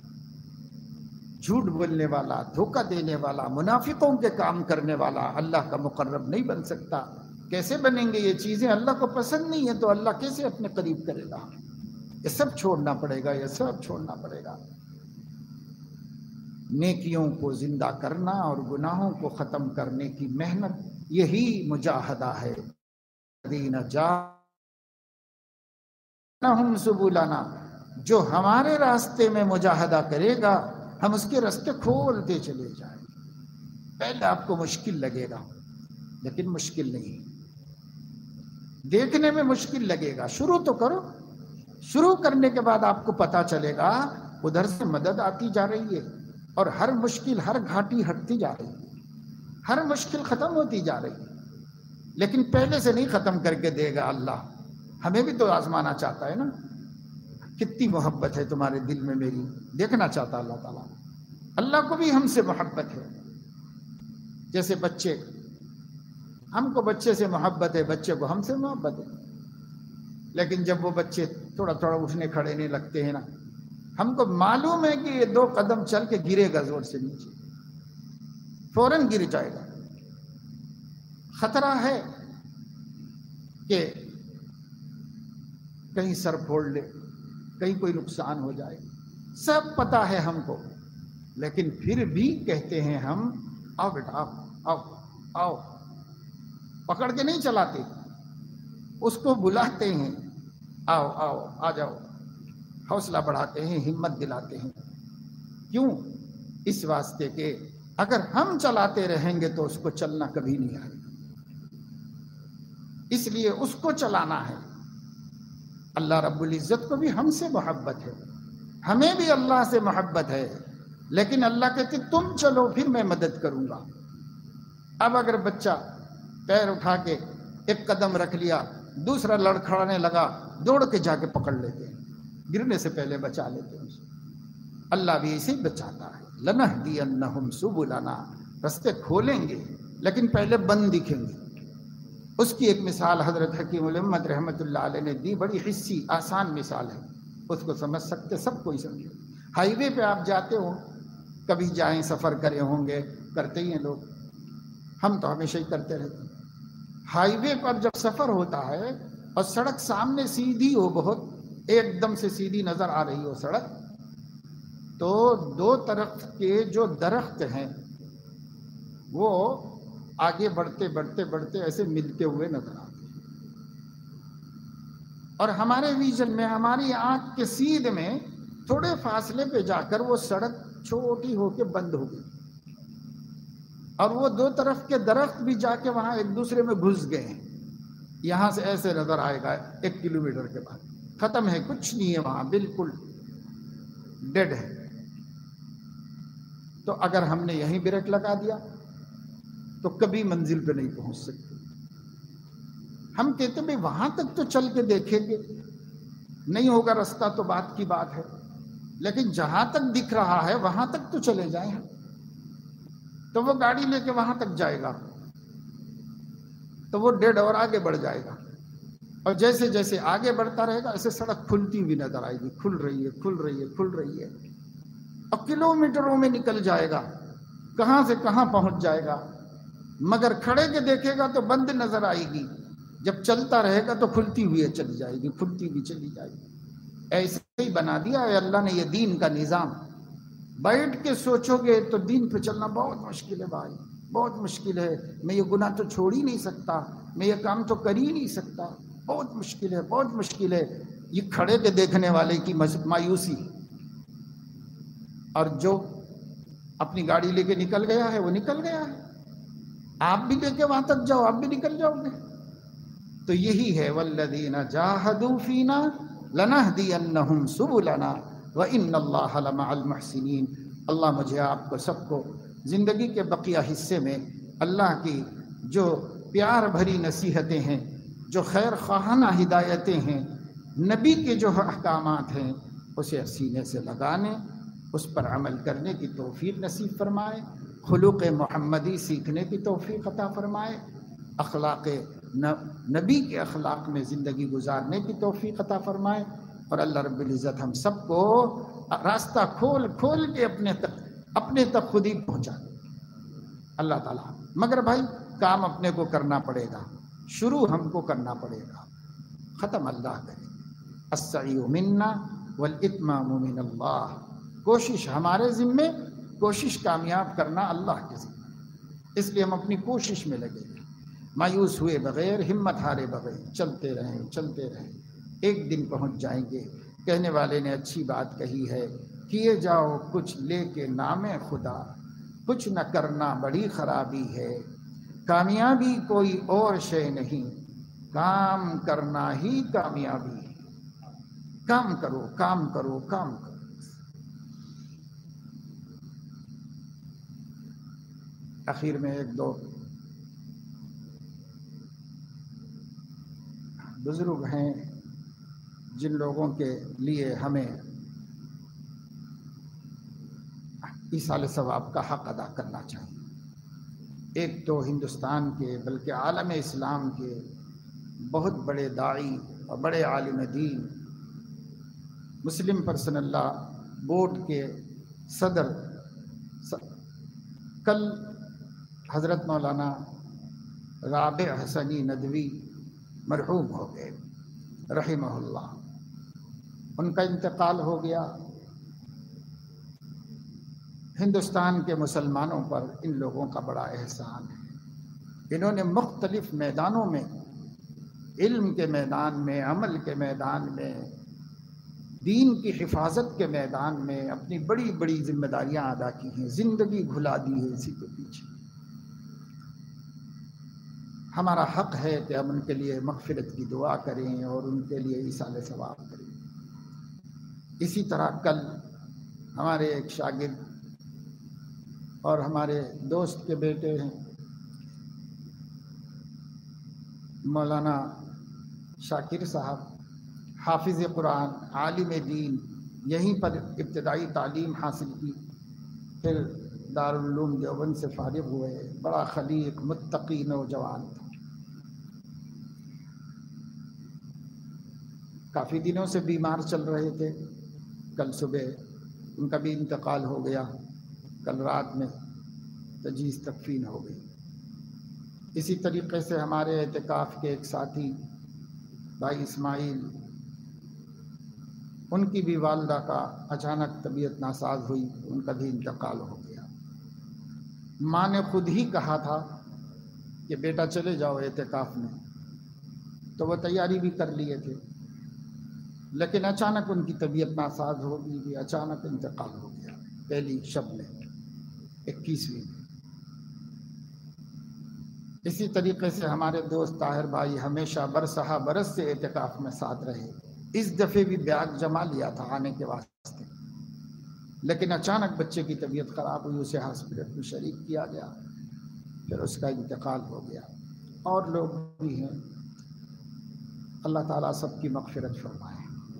جھوٹ بولنے والا، دھوکہ دینے والا، منافقوں کے کام کرنے والا اللہ کا مقرب نہیں بن سکتا۔ کیسے بنیں گے یہ چیزیں؟ اللہ کو پسند نہیں ہے تو اللہ کیسے اپنے قریب کرے گا؟ یہ سب چھوڑنا پڑے گا، یہ سب چھوڑنا پڑے گا۔ نیکیوں کو زندہ کرنا اور گناہوں کو ختم کرنے کی محنت، یہی مجاہدہ ہے۔ الذین جاءہم سبلنا، جو ہمارے راستے میں مجاہدہ کرے گا ہم اس کے راستے کھولتے چلے جائیں۔ پہلے آپ کو مشکل لگے گا لیکن مشکل نہیں، دیکھنے میں مشکل لگے گا، شروع تو کرو۔ شروع کرنے کے بعد آپ کو پتا چلے گا ادھر سے مدد آتی جا رہی ہے اور ہر مشکل، ہر گھاٹی ہٹتی جا رہی ہے، ہر مشکل ختم ہوتی جا رہی ہے۔ لیکن پہلے سے نہیں ختم کر کے دے گا اللہ، ہمیں بھی تو آزمانا چاہتا ہے نا۔ کتنی محبت ہے تمہارے دل میں میری، دیکھنا چاہتا اللہ تعالیٰ۔ اللہ کو بھی ہم سے محبت ہے، جیسے بچے، ہم کو بچے سے محبت ہے، بچے کو ہم سے محبت ہے۔ لیکن جب وہ بچے تھوڑا تھوڑا اٹھنے کھڑے نہیں لگتے ہیں نا، ہم کو معلوم ہے کہ یہ دو قدم چل کے گرے گا زور سے نیچے، فوراً گر جائے گا، خطرہ ہے کہ کہیں سر پھوڑ لے، کہیں کوئی نقصان ہو جائے، سب پتہ ہے ہم کو، لیکن پھر بھی کہتے ہیں ہم آؤ بیٹا آؤ آؤ آؤ، پکڑ کے نہیں چلاتے، اس کو بلاتے ہیں، آؤ آؤ آ جاؤ، حوصلہ بڑھاتے ہیں، ہمت دلاتے ہیں۔ کیوں؟ اس واسطے کہ اگر ہم چلاتے رہیں گے تو اس کو چلنا کبھی نہیں آئے گا، اس لیے اس کو چلانا ہے۔ اللہ رب العزت کو بھی ہم سے محبت ہے، ہمیں بھی اللہ سے محبت ہے، لیکن اللہ کہتے تم چلو پھر میں مدد کروں گا۔ اب اگر بچہ پیر اٹھا کے ایک قدم رکھ لیا، دوسرا لڑکھڑانے لگا، دوڑ کے جا کے پکڑ لیتے ہیں، گرنے سے پہلے بچا لیتے ہیں۔ اللہ بھی اسے بچاتا ہے۔ لَنَهْدِيَنَّهُمْ سُبُلَنَا، رستے کھولیں گے لیکن پہلے بند دکھیں گے۔ اس کی ایک مثال حضرت حکیم الامت رحمۃ اللہ علیہ نے دی، بڑی حسی آسان مثال ہے، اس کو سمجھ سکتے سب کوئی سمجھے۔ ہائی وے پہ آپ جاتے ہو، کبھی جائیں، سفر کرے ہوں گے، کرتے ہی ہیں لوگ، ہم تو ہمیشہ ہی کرتے رہتے ہیں۔ ہائی وے پر جب سفر ہوتا ہے اور سڑک سامنے سیدھی ہو، بہت ایک دم سے سیدھی نظر آ رہی ہو سڑک، تو دو طرف کے جو درخت ہیں وہ آگے بڑھتے بڑھتے بڑھتے ایسے ملتے ہوئے نظر آتے ہیں، اور ہمارے ویژن میں، ہماری آنکھ کے سیدھ میں تھوڑے فاصلے پہ جا کر وہ سڑک چھوٹی ہو کے بند ہو گئی، اور وہ دو طرف کے درخت بھی جا کے وہاں ایک دوسرے میں گھس گئے ہیں۔ یہاں سے ایسے نظر آئے گا ایک کلومیٹر کے بعد ختم ہے، کچھ نہیں ہے وہاں، بالکل ڈیڈ ہے۔ تو اگر ہم نے یہیں بریک لگا دیا تو کبھی منزل پہ نہیں پہنچ سکتے۔ ہم کہتے بھئی وہاں تک تو چل کے دیکھیں گے، نہیں ہوگا رستہ تو بات کی بات ہے، لیکن جہاں تک دکھ رہا ہے وہاں تک تو چلے جائیں ہم۔ تو وہ گاڑی لے کے وہاں تک جائے گا تو وہ ڈیڑھ اور آگے بڑھ جائے گا، اور جیسے جیسے آگے بڑھتا رہے گا ایسے سڑک کھلتی ہوئی نظر آئے گی، کھل رہی ہے کھل رہی ہے کھل رہی ہے، اور کلومیٹروں میں نکل جائے گا، کہاں سے کہاں پہنچ جائے گا۔ مگر کھڑے کے دیکھے گا تو بند نظر آئے گی، جب چلتا رہے گا تو کھلتی ہوئی چلی جائے گی، کھلتی ہوئی چلی جائے گی۔ ایسے ہی بنا دیا ہے اللہ نے یہ دین کا نظام۔ بیٹھ کے سوچو گے تو دین پہ چلنا بہت مشکل ہے بھائی، بہت مشکل ہے، میں یہ گناہ تو چھوڑ ہی نہیں سکتا، میں یہ کام تو کر ہی نہیں سکتا، بہت مشکل ہے بہت مشکل ہے۔ یہ کھڑے کے دیکھنے والے کی مایوسی، اور جو اپنی گاڑی لے کے نکل گیا ہے وہ نکل گیا ہے، آپ بھی لے کے وہاں تک جاؤ، آپ بھی نکل جاؤ گے۔ تو یہی ہے والذین جاہدوا فینا لنہدینہم سبلنا وان اللہ لمع المحسنین۔ اللہ مجھے آپ کو سب کو زندگی کے بقیہ حصے میں اللہ کی جو پیار بھری نصیحتیں ہیں، جو خیر خواہانہ ہدایتیں ہیں، نبی کے جو احکامات ہیں اسے سینے سے لگانے، اس پر عمل کرنے کی توفیق نصیب فرمائے، خلوق محمدی سیکھنے کی توفیق عطا فرمائے، اخلاق نبی کے اخلاق میں زندگی گزارنے کی توفیق عطا فرمائے، اور اللہ رب العزت ہم سب کو راستہ کھول کھول کے اپنے تک اپنے تک خود ہی پہنچا دے اللہ تعالیٰ۔ مگر بھائی کام اپنے کو کرنا پڑے گا، شروع ہم کو کرنا پڑے گا، ختم اللہ کرے۔ السعی منا والاتمام من اللہ، کوشش ہمارے ذمے، کوشش کامیاب کرنا اللہ کے ذمے، اس لیے ہم اپنی کوشش میں لگے گئے، مایوس ہوئے بغیر، ہمت ہارے بغیر چلتے رہیں چلتے رہیں، ایک دن پہنچ جائیں گے۔ کہنے والے نے اچھی بات کہی ہے، کیے جاؤ کچھ لے کے نام خدا، کچھ نہ کرنا بڑی خرابی ہے، کامیابی کوئی اور شے نہیں، کام کرنا ہی کامیابی ہے۔ کام کرو کام کرو کام کرو۔ آخر میں ایک دو بزرگ ہیں جن لوگوں کے لیے ہمیں ایصال ثواب کا حق ادا کرنا چاہیے۔ ایک تو ہندوستان کے بلکہ عالم اسلام کے بہت بڑے داعی اور بڑے عالم دین، مسلم پرسنل لا بورڈ کے صدر، کل حضرت مولانا رابع حسنی ندوی مرحوم ہو گئے رحمہ اللہ، ان کا انتقال ہو گیا۔ ہندوستان کے مسلمانوں پر ان لوگوں کا بڑا احسان ہے، انہوں نے مختلف میدانوں میں، علم کے میدان میں، عمل کے میدان میں، دین کی حفاظت کے میدان میں اپنی بڑی بڑی ذمہ داریاں ادا کی ہیں، زندگی گھلا دی ہے اسی کے پیچھے۔ ہمارا حق ہے کہ ہم ان کے لیے مغفرت کی دعا کریں اور ان کے لیے ایصال ثواب کریں۔ اسی طرح کل ہمارے ایک شاگرد اور ہمارے دوست کے بیٹے ہیں مولانا شاکر صاحب، حافظ قرآن، عالم دین، یہیں پر ابتدائی تعلیم حاصل کی، پھر دارالعلوم دیوبند سے فارغ ہوئے، بڑا خلیق متقی نوجوان تھا۔ کافی دنوں سے بیمار چل رہے تھے، کل صبح ان کا بھی انتقال ہو گیا، کل رات میں تجہیز تکفین ہو گئی۔ اسی طریقے سے ہمارے اعتکاف کے ایک ساتھی بھائی اسماعیل، ان کی بھی والدہ کا اچانک طبیعت ناساز ہوئی، ان کا بھی انتقال ہو گیا۔ ماں نے خود ہی کہا تھا کہ بیٹا چلے جاؤ اعتکاف میں، تو وہ تیاری بھی کر لیے تھے، لیکن اچانک ان کی طبیعت ناساز ہو گئی، اچانک انتقال ہو گیا پہلی شب میں، اکیسویں میں۔ اسی طریقے سے ہمارے دوست طاہر بھائی ہمیشہ برسہ برس سے اعتکاف میں ساتھ رہے، اس دفعے بھی بیاگ جما لیا تھا آنے کے واسطے، لیکن اچانک بچے کی طبیعت خراب ہوئی، اسے ہاسپٹل میں شریک کیا گیا، پھر اس کا انتقال ہو گیا۔ اور لوگ بھی ہیں، اللہ تعالیٰ سب کی مغفرت فرمائے۔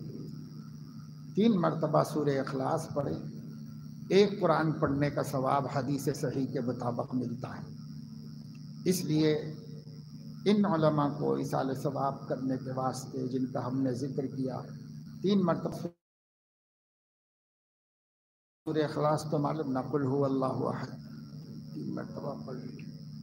تین مرتبہ سورہ اخلاص پڑھے، ایک قرآن پڑھنے کا ثواب حدیث صحیح کے مطابق ملتا ہے۔ اس لیے ان علماء کو ایصال ثواب کرنے کے واسطے جن کا ہم نے ذکر کیا، تین مرتبہ سورہ اخلاص تو معلوم نہ، قل هو اللہ احد، تین مرتبہ پڑھ لیجیے۔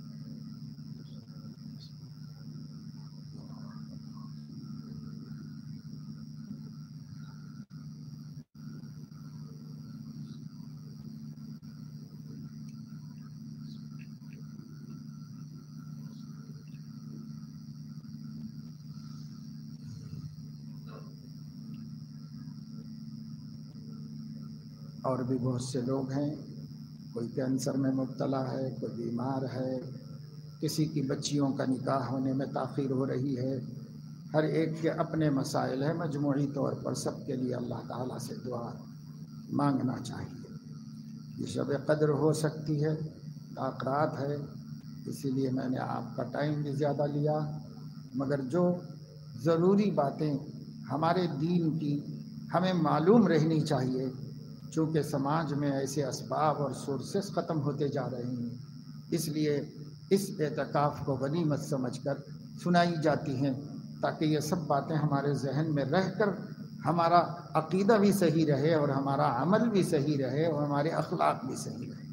اور بھی بہت سے لوگ ہیں، کوئی کینسر میں مبتلا ہے، کوئی بیمار ہے، کسی کی بچیوں کا نکاح ہونے میں تاخیر ہو رہی ہے، ہر ایک کے اپنے مسائل ہیں، مجموعی طور پر سب کے لیے اللہ تعالیٰ سے دعا مانگنا چاہیے۔ یہ شب قدر ہو سکتی ہے، تاخیرات ہے، اسی لیے میں نے آپ کا ٹائم بھی زیادہ لیا، مگر جو ضروری باتیں ہمارے دین کی ہمیں معلوم رہنی چاہیے، چونکہ سماج میں ایسے اسباب اور سورسز ختم ہوتے جا رہے ہیں، اس لیے اس اعتکاف کو غنیمت سمجھ کر سنائی جاتی ہیں تاکہ یہ سب باتیں ہمارے ذہن میں رہ کر ہمارا عقیدہ بھی صحیح رہے اور ہمارا عمل بھی صحیح رہے اور ہمارے اخلاق بھی صحیح رہے۔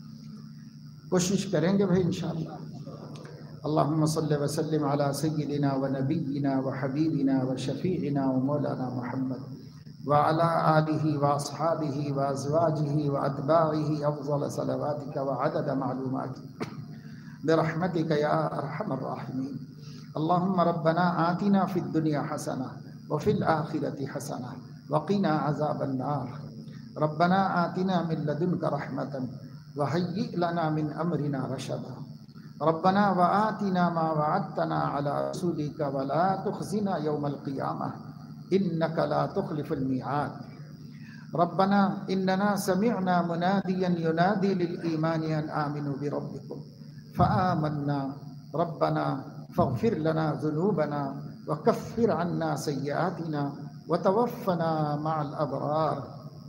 کوشش کریں گے بھائی انشاءاللہ۔ اللہم صلی وسلم علی سیدنا و نبینا و حبیبنا و شفیعنا و مولانا محمد وعلى آلہ واصحابہ وازواجہ واتباعہ افضل صلواتک وعدد معلوماتک برحمتک یا ارحم الراحمین۔ اللہم ربنا آتنا فی الدنیا حسنہ وفی الآخرۃ حسنہ وقنا عذاب النار۔ ربنا آتنا من لدنک رحمۃ وہیئ لنا من امرنا رشدا۔ ربنا وآتنا ما وعدتنا علی رسولک ولا تخزنا یوم القیامہ انک لا تخلف المیعاد۔ ربنا اننا سمعنا منادیا ینادی للایمان ان آمنوا بربکم فآمنا ربنا فاغفر لنا ذنوبنا وكفر عنا سيئاتنا وتوفنا مع الأبرار۔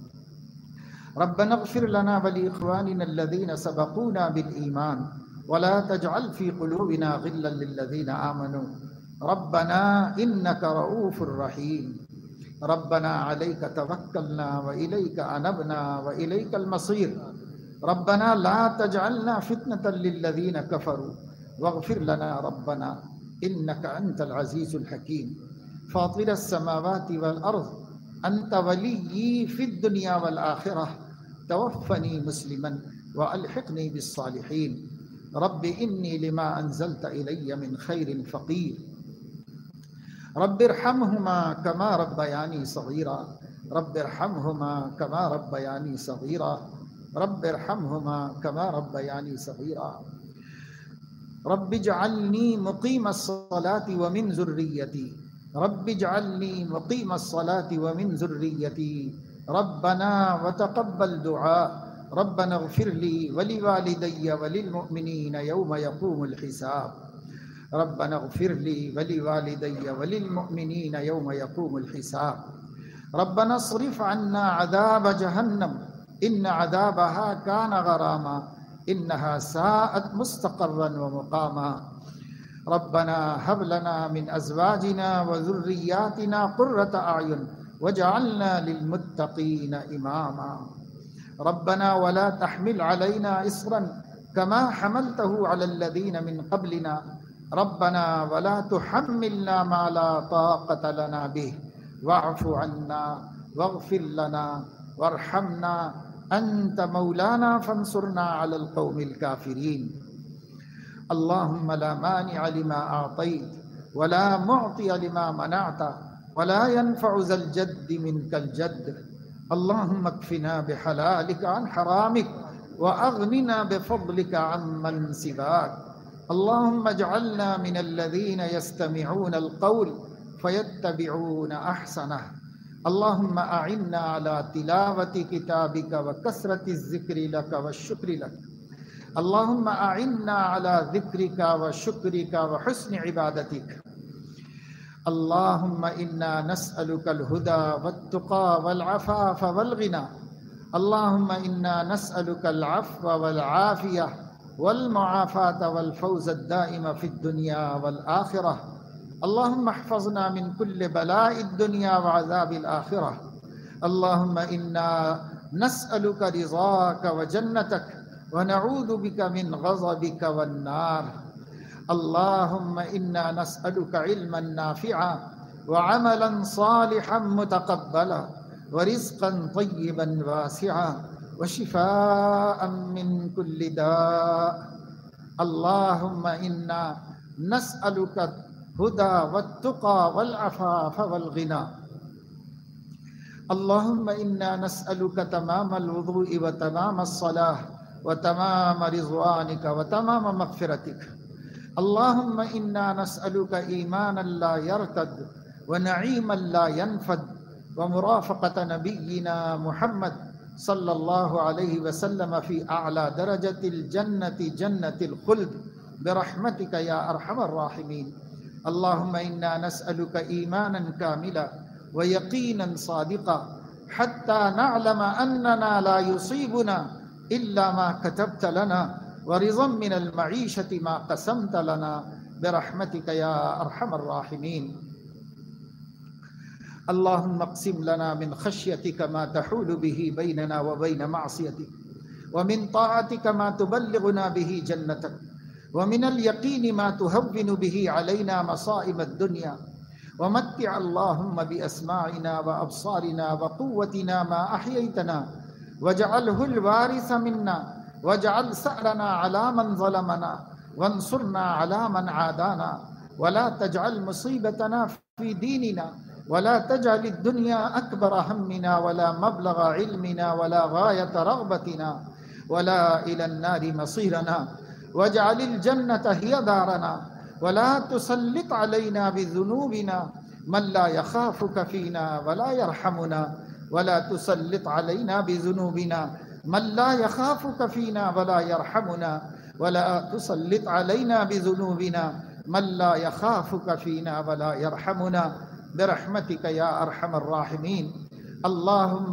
ربنا اغفر لنا ولإخواننا الذين سبقونا بالإيمان ولا تجعل في قلوبنا غلا للذين آمنوا ربنا إنك رؤوف رحيم۔ ربنا عليك توكلنا وإليك أنبنا وإليك المصير۔ ربنا لا تجعلنا فتنة للذين كفروا واغفر لنا ربنا إنك أنت العزيز الحكيم۔ فاطر السماوات والأرض أنت وليي في الدنيا والآخرة توفني مسلما وألحقني بالصالحين۔ رب إني لما أنزلت إلي من خير فقير۔ رب ارحمهما كما ربياني صغيرا۔ رب ارحمهما كما ربياني صغيرا۔ رب ارحمهما كما ربياني صغيرا۔ رب اجعلني مقيم الصلاة ومن ذريتي۔ رب اجعلني مقيم الصلاة ومن ذريتي۔ ربنا وتقبل دعاء۔ ربنا اغفر لي ولوالدي وللمؤمنين يوم يقوم الحساب۔ ربنا اغفر لي ولوالدي وللمؤمنين يوم يقوم الحساب۔ ربنا اصرف عنا عذاب جهنم إن عذابها كان غراما إنها ساءت مستقرا ومقاما۔ ربنا هب لنا من أزواجنا وذرياتنا قرة أعين وجعلنا للمتقين إماما۔ ربنا ولا تحمل علينا إصرا كما حملته على الذين من قبلنا ربنا ولا تحملنا ما لا طاقة لنا به واعف عنا واغفر لنا وارحمنا أنت مولانا فانصرنا على القوم الكافرين۔ اللهم لا مانع لما أعطيت ولا معطي لما منعت ولا ينفع ذا الجد منك الجد۔ اللهم اكفنا بحلالك عن حرامك وأغننا بفضلك عمن سواك۔ اللهم اجعلنا من الذين يستمعون القول فيتبعون أحسنه۔ اللهم أعنا على تلاوة كتابك وكثرة الذكر لك والشكر لك۔ اللهم أعنا على ذكرك وشكرك وحسن عبادتك۔ اللهم إنا نسألك الهدى والتقى والعفاف والغنى۔ اللهم إنا نسألك العفو والعافية والمعافاة والفوز الدائم في الدنيا والآخرة۔ اللهم احفظنا من كل بلاء الدنيا وعذاب الآخرة۔ اللهم إنا نسألك رضاك وجنتك ونعوذ بك من غضبك والنار۔ اللهم إنا نسألك علما نافعا وعملا صالحا متقبلا ورزقا طيبا واسعا وشفاء من كل داء۔ اللهم إنا نسألك الهدى والتقى والعفاف والغنى۔ اللهم إنا نسألك تمام الوضوء وتمام الصلاة وتمام رضوانك وتمام مغفرتك۔ اللهم إنا نسألك إيمانا لا يرتد ونعيما لا ينفد ومرافقة نبينا محمد صلى الله عليه وسلم في أعلى درجة الجنة جنة الخلد برحمتك يا أرحم الراحمين۔ اللهم إنا نسألك إيمانا كاملا ويقينا صادقا حتى نعلم أننا لا يصيبنا إلا ما كتبت لنا ورضا من المعيشة ما قسمت لنا برحمتك يا أرحم الراحمين. اللهم اقسم لنا من خشيتك ما تحول به بيننا وبين معصيتك، ومن طاعتك ما تبلغنا به جنتك، ومن اليقين ما تهون به علينا مصائب الدنيا، ومتع اللهم بأسماعنا وأبصارنا وقوتنا ما أحييتنا، واجعله الوارث منا، واجعل ثأرنا على من ظلمنا، وانصرنا على من عادانا، ولا تجعل مصيبتنا في ديننا، ولا تجعل الدنيا أكبر همنا ولا مبلغ علمنا ولا غاية رغبتنا ولا إلى النار مصيرنا، واجعل الجنة هي دارنا، ولا تسلط علينا بذنوبنا من لا يخافك فينا ولا يرحمنا، ولا تسلط علينا بذنوبنا من لا يخافك فينا ولا يرحمنا، ولا تسلط علينا بذنوبنا من لا يخافك فينا ولا يرحمنا برحمتك يا أرحم الراحمين. اللهم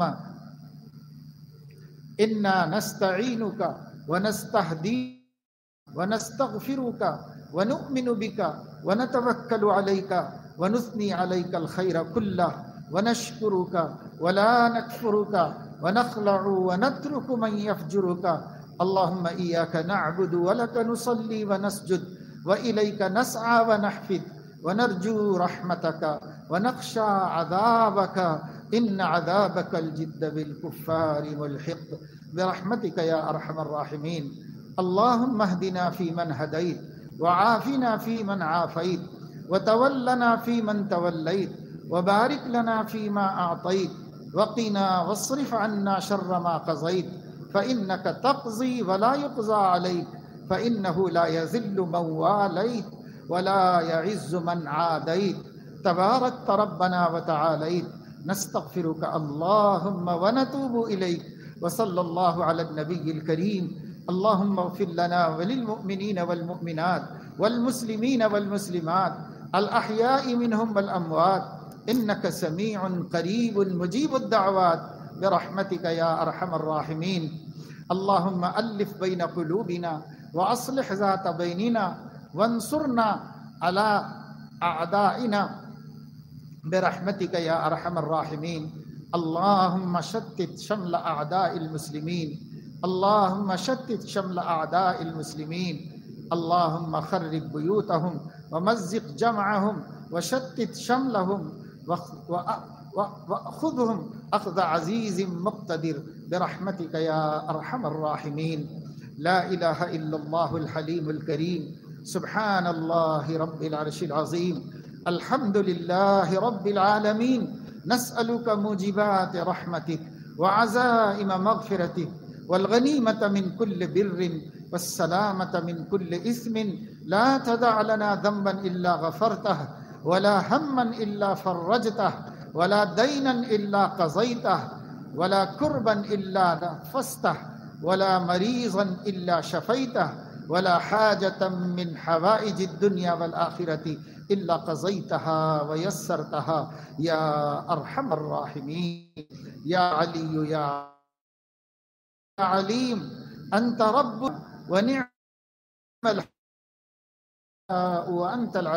إنا نستعينك ونستهديك ونستغفرك ونؤمن بك ونتوكل عليك ونثني عليك الخير كله ونشكرك ولا نكفرك ونخلع ونترك من يفجرك. اللهم إياك نعبد ولك نصلي ونسجد وإليك نسعى ونحفد ونرجو رحمتك ونخشى عذابك إن عذابك الجد بالكفار ملحق برحمتك يا أرحم الراحمين. اللهم اهدنا فيمن هديت، وعافنا فيمن عافيت، وتولنا فيمن توليت، وبارك لنا فيما أعطيت، وقنا واصرف عنا شر ما قضيت، فإنك تقضي ولا يقضى عليك، فإنه لا يذل من واليت ولا يعز من عاديت، تباركت ربنا وتعاليت. نستغفرك اللهم ونتوب إليك، وصلى الله على النبي الكريم. اللهم اغفر لنا وللمؤمنين والمؤمنات والمسلمين والمسلمات الأحياء منهم والأموات إنك سميع قريب مجيب الدعوات برحمتك يا أرحم الراحمين. اللهم ألف بين قلوبنا وأصلح ذات بيننا وانصرنا على أعدائنا برحمتك يا أرحم الراحمين. اللهم شتت شمل أعداء المسلمين، اللهم شتت شمل أعداء المسلمين، اللهم خرب بيوتهم ومزق جمعهم وشتت شملهم وأخذهم أخذ عزيز مقتدر برحمتك يا أرحم الراحمين. لا إله إلا الله الحليم الكريم، سبحان الله رب العرش العظيم، الحمد لله رب العالمين. نسألك موجبات رحمتك وعزائم مغفرتك والغنيمة من كل بر والسلامة من كل إثم. لا تدع لنا ذنبا إلا غفرته، ولا هما إلا فرجته، ولا دينا إلا قضيته، ولا كربا إلا نفسته، ولا مريضا إلا شفيته، ولا حاجة من حوائج الدنيا والآخرة إلا قضيتها ويسرتها يا أرحم الراحمين. يا علي يا عليم أنت رب ونعم الحق وأنت العليم،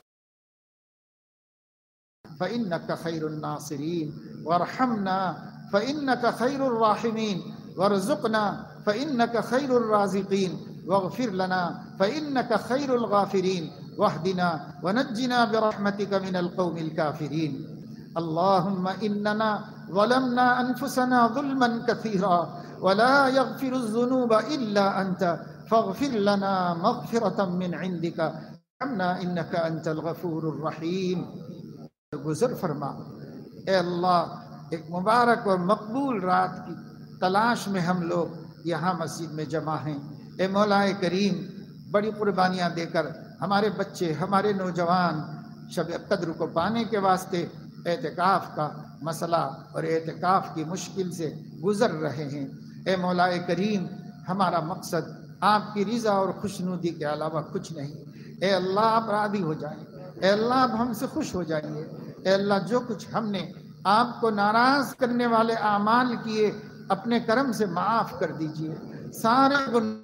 فإنك خير الناصرين، وارحمنا فإنك خير الراحمين، وارزقنا فإنك خير الرازقين، واغفر لنا فإنك خير الغافرين، واهدنا ونجنا برحمتك من القوم الكافرين. اللهم إننا ظلمنا أنفسنا ظلما كثيرا ولا يغفر الذنوب إلا أنت، فاغفر لنا مغفرة من عندك ارحمنا إنك أنت الغفور الرحيم. گزر فرما اے اللہ، ایک مبارک اور مقبول رات کی تلاش میں ہم لوگ یہاں مسجد میں جمع ہیں۔ اے مولا کریم، بڑی قربانیاں دے کر ہمارے بچے، ہمارے نوجوان شب قدر کو پانے کے واسطے اعتکاف کا مسئلہ اور اعتکاف کی مشکل سے گزر رہے ہیں۔ اے مولا کریم، ہمارا مقصد آپ کی رضا اور خوشنودی کے علاوہ کچھ نہیں۔ اے اللہ، آپ راضی ہو جائیں، اے اللہ آپ ہم سے خوش ہو جائیے۔ اے اللہ، جو کچھ ہم نے آپ کو ناراض کرنے والے اعمال کیے اپنے کرم سے معاف کر دیجئے، سارے گناہ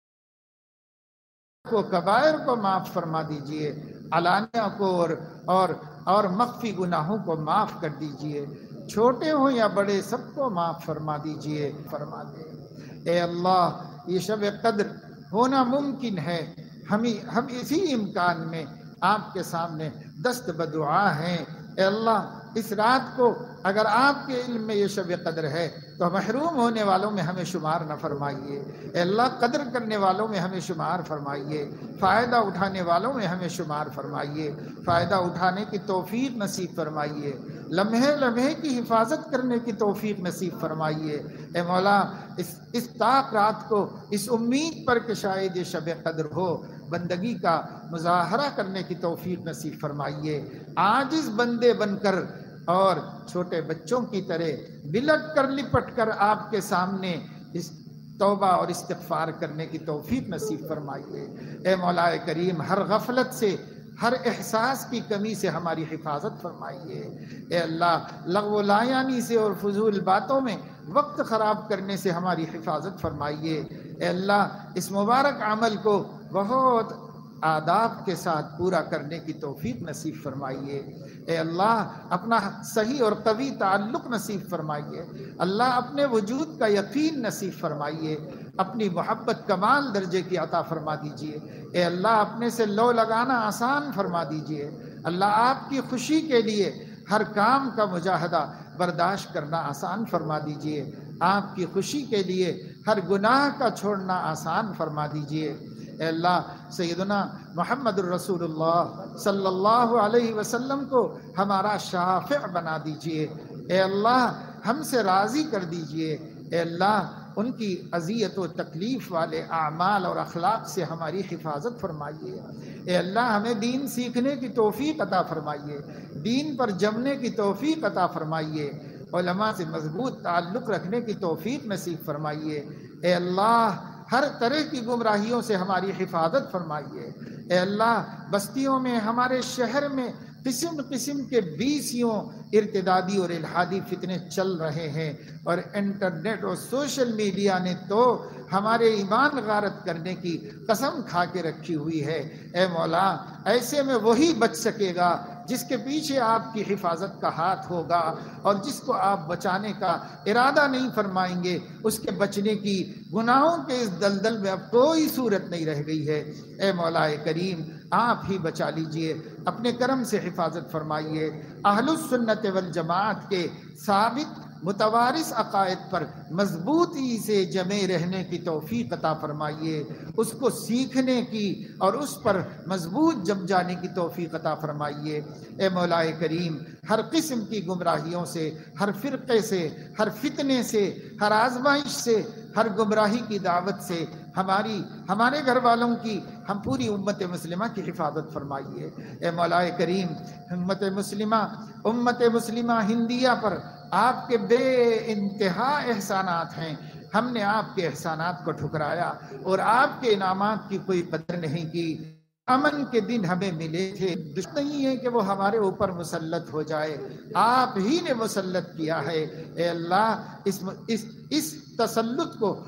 کو کبائر کو معاف فرما دیجئے، علانیہ کو اور اور اور مخفی گناہوں کو معاف کر دیجئے، چھوٹے ہوں یا بڑے سب کو معاف فرما دیجئے، فرما دے۔ اے اللہ یہ شب قدر ہونا ممکن ہے، ہم ہم اسی امکان میں آپ کے سامنے دست بدعا ہیں۔ اے اللہ اس رات کو اگر آپ کے علم میں یہ شب قدر ہے تو محروم ہونے والوں میں ہمیں شمار نہ فرمائیے۔ اے اللہ قدر کرنے والوں میں ہمیں شمار فرمائیے، فائدہ اٹھانے والوں میں ہمیں شمار فرمائیے، فائدہ اٹھانے کی توفیق نصیب فرمائیے، لمحے لمحے کی حفاظت کرنے کی توفیق نصیب فرمائیے۔ اے مولا اس اس طاق رات کو اس امید پر کہ شاید یہ شب قدر ہو، بندگی کا مظاہرہ کرنے کی توفیق نصیب فرمائیے۔ عاجز بندے بن کر اور چھوٹے بچوں کی طرح بلٹ کر لپٹ کر آپ کے سامنے اس توبہ اور استغفار کرنے کی توفیق نصیب فرمائیے۔ اے مولا کریم ہر غفلت سے، ہر احساس کی کمی سے ہماری حفاظت فرمائیے۔ اے اللہ لغو لایانی سے اور فضول باتوں میں وقت خراب کرنے سے ہماری حفاظت فرمائیے۔ اے اللہ اس مبارک عمل کو بہت آداب کے ساتھ پورا کرنے کی توفیق نصیب فرمائیے۔ اے اللہ اپنا صحیح اور قوی تعلق نصیب فرمائیے۔ اللہ اپنے وجود کا یقین نصیب فرمائیے، اپنی محبت کمال درجے کی عطا فرما دیجئے۔ اے اللہ اپنے سے لو لگانا آسان فرما دیجئے۔ اللہ آپ کی خوشی کے لیے ہر کام کا مجاہدہ برداشت کرنا آسان فرما دیجئے، آپ کی خوشی کے لیے ہر گناہ کا چھوڑنا آسان فرما دیجئے۔ اے اللہ سیدنا محمد الرسول اللہ صلی اللہ علیہ وسلم کو ہمارا شافع بنا دیجئے۔ اے اللہ ہم سے راضی کر دیجئے۔ اے اللہ ان کی اذیت و تکلیف والے اعمال اور اخلاق سے ہماری حفاظت فرمائیے۔ اے اللہ ہمیں دین سیکھنے کی توفیق عطا فرمائیے، دین پر جمنے کی توفیق عطا فرمائیے، علماء سے مضبوط تعلق رکھنے کی توفیق نصیب فرمائیے۔ اے اللہ ہر طرح کی گمراہیوں سے ہماری حفاظت فرمائیے۔ اے اللہ بستیوں میں، ہمارے شہر میں قسم قسم کے بیسیوں ارتدادی اور الحادی فتنے چل رہے ہیں، اور انٹرنیٹ اور سوشل میڈیا نے تو ہمارے ایمان غارت کرنے کی قسم کھا کے رکھی ہوئی ہے۔ اے مولا ایسے میں وہی بچ سکے گا جس کے پیچھے آپ کی حفاظت کا ہاتھ ہوگا، اور جس کو آپ بچانے کا ارادہ نہیں فرمائیں گے اس کے بچنے کی گناہوں کے اس دلدل میں اب کوئی صورت نہیں رہ گئی ہے۔ اے مولا کریم آپ ہی بچا لیجئے، اپنے کرم سے حفاظت فرمائیے۔ اہل السنت والجماعت کے ثابت متوارث عقائد پر مضبوطی سے جمے رہنے کی توفیق عطا فرمائیے، اس کو سیکھنے کی اور اس پر مضبوط جم جانے کی توفیق عطا فرمائیے۔ اے مولا کریم ہر قسم کی گمراہیوں سے، ہر فرقے سے، ہر فتنے سے، ہر آزمائش سے، ہر گمراہی کی دعوت سے ہماری، ہمارے گھر والوں کی، ہم پوری امت مسلمہ کی حفاظت فرمائیے۔ اے مولا کریم امت مسلمہ امت مسلمہ ہندیہ پر آپ کے بے انتہا احسانات ہیں، ہم نے آپ کے احسانات کو ٹھکرایا اور آپ کے انعامات کی کوئی قدر نہیں کی۔ امن کے دن ہمیں ملے تھے، دشمن نہیں ہے کہ وہ ہمارے اوپر مسلط ہو جائے، آپ ہی نے مسلط کیا ہے۔ اے اللہ اس اس اس تسلط کو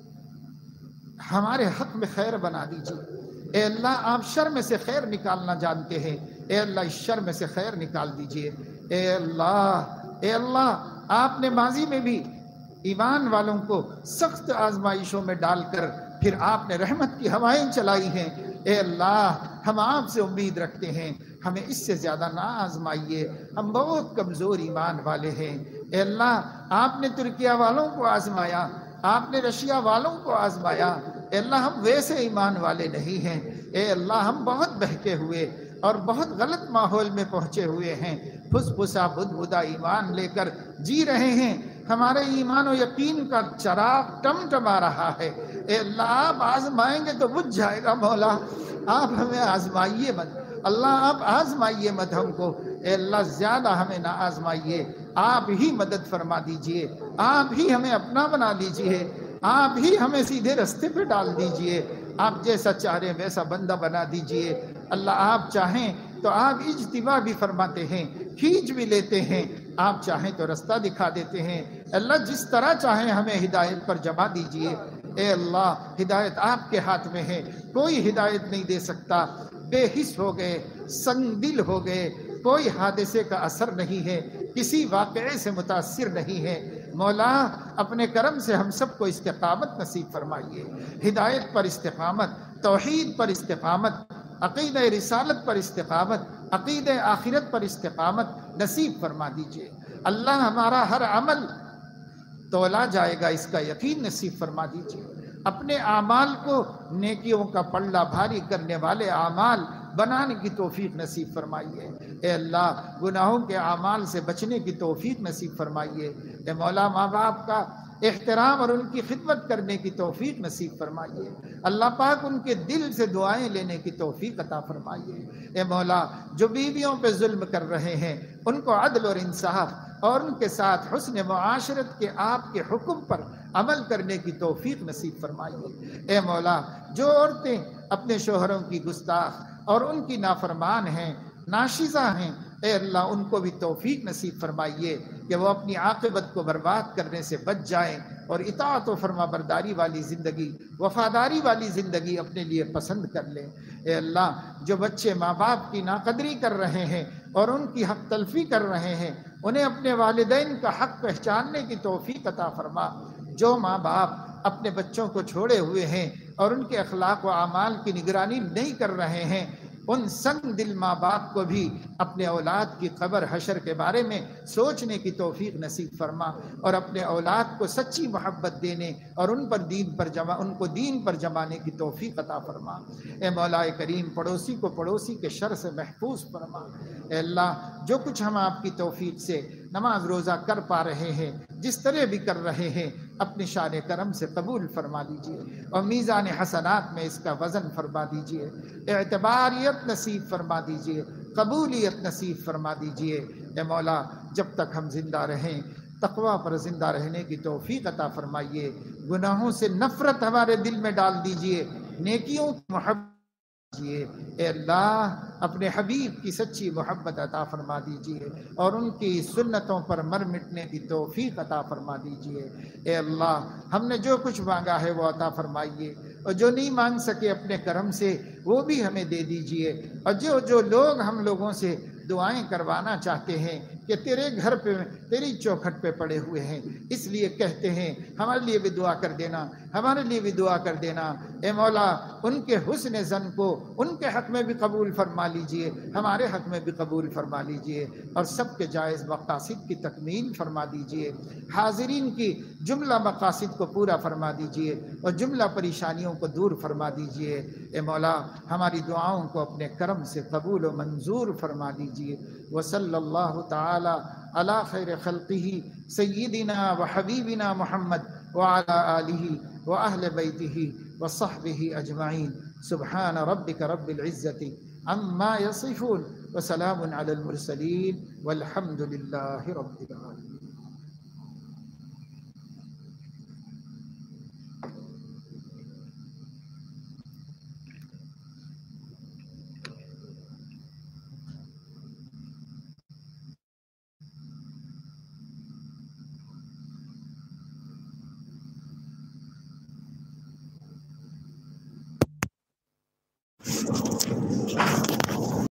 ہمارے حق میں خیر بنا دیجیے۔ اے اللہ آپ شر میں سے خیر نکالنا جانتے ہیں، اے اللہ اس شر میں سے خیر نکال دیجیے۔ اے اللہ اے اللہ آپ نے ماضی میں بھی ایمان والوں کو سخت آزمائشوں میں ڈال کر پھر آپ نے رحمت کی ہوائیں چلائی ہیں۔ اے اللہ ہم آپ سے امید رکھتے ہیں، ہمیں اس سے زیادہ نہ آزمائیے، ہم بہت کمزور ایمان والے ہیں۔ اے اللہ آپ نے ترکیہ والوں کو آزمایا، آپ نے رشیا والوں کو آزمایا، اے اللہ ہم ویسے ایمان والے نہیں ہیں۔ اے اللہ ہم بہت بہکے ہوئے اور بہت غلط ماحول میں پہنچے ہوئے ہیں، پھس پھسا بدھ بدا ایمان لے کر جی رہے ہیں، ہمارے ایمان و یقین کا چراغ ٹم ٹما رہا ہے۔ اے اللہ آپ آزمائیں گے تو بجھ جائے گا، مولا آپ ہمیں آزمائیے مت، اللہ آپ آزمائیے مت ہم کو، اے اللہ زیادہ ہمیں نہ آزمائیے، آپ ہی مدد فرما دیجئے، آپ ہی ہمیں اپنا بنا لیجئے، آپ ہی ہمیں سیدھے رستے پہ ڈال دیجئے، آپ جیسا چاہیں ویسا بندہ بنا دیجئے۔ اللہ آپ چاہیں تو آپ اجتباء بھی فرماتے ہیں، کھینچ بھی لیتے ہیں، آپ چاہیں تو رستہ دکھا دیتے ہیں۔ اللہ جس طرح چاہیں ہمیں ہدایت پر جما دیجئے۔ اے اللہ ہدایت آپ کے ہاتھ میں ہے، کوئی ہدایت نہیں دے سکتا۔ بے حس ہو گئے، سنگ دل ہو گئے، کوئی حادثے کا اثر نہیں ہے، کسی واقعے سے متاثر نہیں ہے۔ مولا اپنے کرم سے ہم سب کو استقامت نصیب فرمائیے، ہدایت پر استقامت، توحید پر استقامت، عقیدہ رسالت پر استقامت، عقیدہ آخرت پر استقامت نصیب فرما دیجئے۔ اللہ ہمارا ہر عمل تولا جائے گا اس کا یقین نصیب فرما دیجئے۔ اپنے اعمال کو نیکیوں کا پلڑا بھاری کرنے والے اعمال بنانے کی توفیق نصیب فرمائیے۔ اے اللہ گناہوں کے اعمال سے بچنے کی توفیق نصیب فرمائیے۔ اے مولا ماں باپ کا احترام اور ان کی خدمت کرنے کی توفیق نصیب فرمائیے۔ اللہ پاک ان کے دل سے دعائیں لینے کی توفیق عطا فرمائیے۔ اے مولا جو بیویوں پہ ظلم کر رہے ہیں ان کو عدل اور انصاف اور ان کے ساتھ حسن معاشرت کے آپ کے حکم پر عمل کرنے کی توفیق نصیب فرمائیے۔ اے مولا جو عورتیں اپنے شوہروں کی گستاخ اور ان کی نافرمان ہیں، ناشزہ ہیں، اے اللہ ان کو بھی توفیق نصیب فرمائیے کہ وہ اپنی عاقبت کو برباد کرنے سے بچ جائیں اور اطاعت و فرما برداری والی زندگی، وفاداری والی زندگی اپنے لیے پسند کر لیں۔ اے اللہ جو بچے ماں باپ کی ناقدری کر رہے ہیں اور ان کی حق تلفی کر رہے ہیں انہیں اپنے والدین کا حق پہچاننے کی توفیق عطا فرما۔ جو ماں باپ اپنے بچوں کو چھوڑے ہوئے ہیں اور ان کے اخلاق و اعمال کی نگرانی نہیں کر رہے ہیں ان سنگ دل ماں باپ کو بھی اپنے اولاد کی قبر حشر کے بارے میں سوچنے کی توفیق نصیب فرما اور اپنے اولاد کو سچی محبت دینے اور ان پر دین پر جمع ان کو دین پر جمانے کی توفیق عطا فرما۔ اے مولا کریم پڑوسی کو پڑوسی کے شر سے محفوظ فرما۔ اے اللہ جو کچھ ہم آپ کی توفیق سے نماز روزہ کر پا رہے ہیں، جس طرح بھی کر رہے ہیں، اپنے شان کرم سے قبول فرما لیجئے اور میزان حسنات میں اس کا وزن فرما دیجئے، اعتباریت نصیب فرما دیجئے، قبولیت نصیب فرما دیجئے۔ اے مولا جب تک ہم زندہ رہیں تقوی پر زندہ رہنے کی توفیق عطا فرمائیے، گناہوں سے نفرت ہمارے دل میں ڈال دیجئے، نیکیوں کی محبت دیجئے۔ اے اللہ اپنے حبیب کی سچی محبت عطا فرما دیجئے اور ان کی سنتوں پر مر مٹنے کی توفیق عطا فرما دیجئے۔ اے اللہ ہم نے جو کچھ مانگا ہے وہ عطا فرمائیے اور جو نہیں مانگ سکے اپنے کرم سے وہ بھی ہمیں دے دیجئے، اور جو جو لوگ ہم لوگوں سے دعائیں کروانا چاہتے ہیں کہ تیرے گھر پہ تیری چوکھٹ پہ پڑے ہوئے ہیں اس لیے کہتے ہیں ہمارے لیے بھی دعا کر دینا، ہمارے لیے بھی دعا کر دینا۔ اے مولا ان کے حسن ظن کو ان کے حق میں بھی قبول فرما لیجئے، ہمارے حق میں بھی قبول فرما لیجئے اور سب کے جائز مقاصد کی تکمیل فرما دیجئے، حاضرین کی جملہ مقاصد کو پورا فرما دیجئے اور جملہ پریشانیوں کو دور فرما دیجئے۔ اے مولا ہماری دعاؤں کو اپنے کرم سے قبول و منظور فرما دیجئے۔ وصلی اللہ تعالی علی خیر خلقہ سیدنا و حبیبنا محمد وعلی آلہ و اہل بیتہ و صحبہ اجمعین۔ سبحان ربک رب العزت عما یصفون وسلام علی المرسلین والحمد للہ رب العالمین۔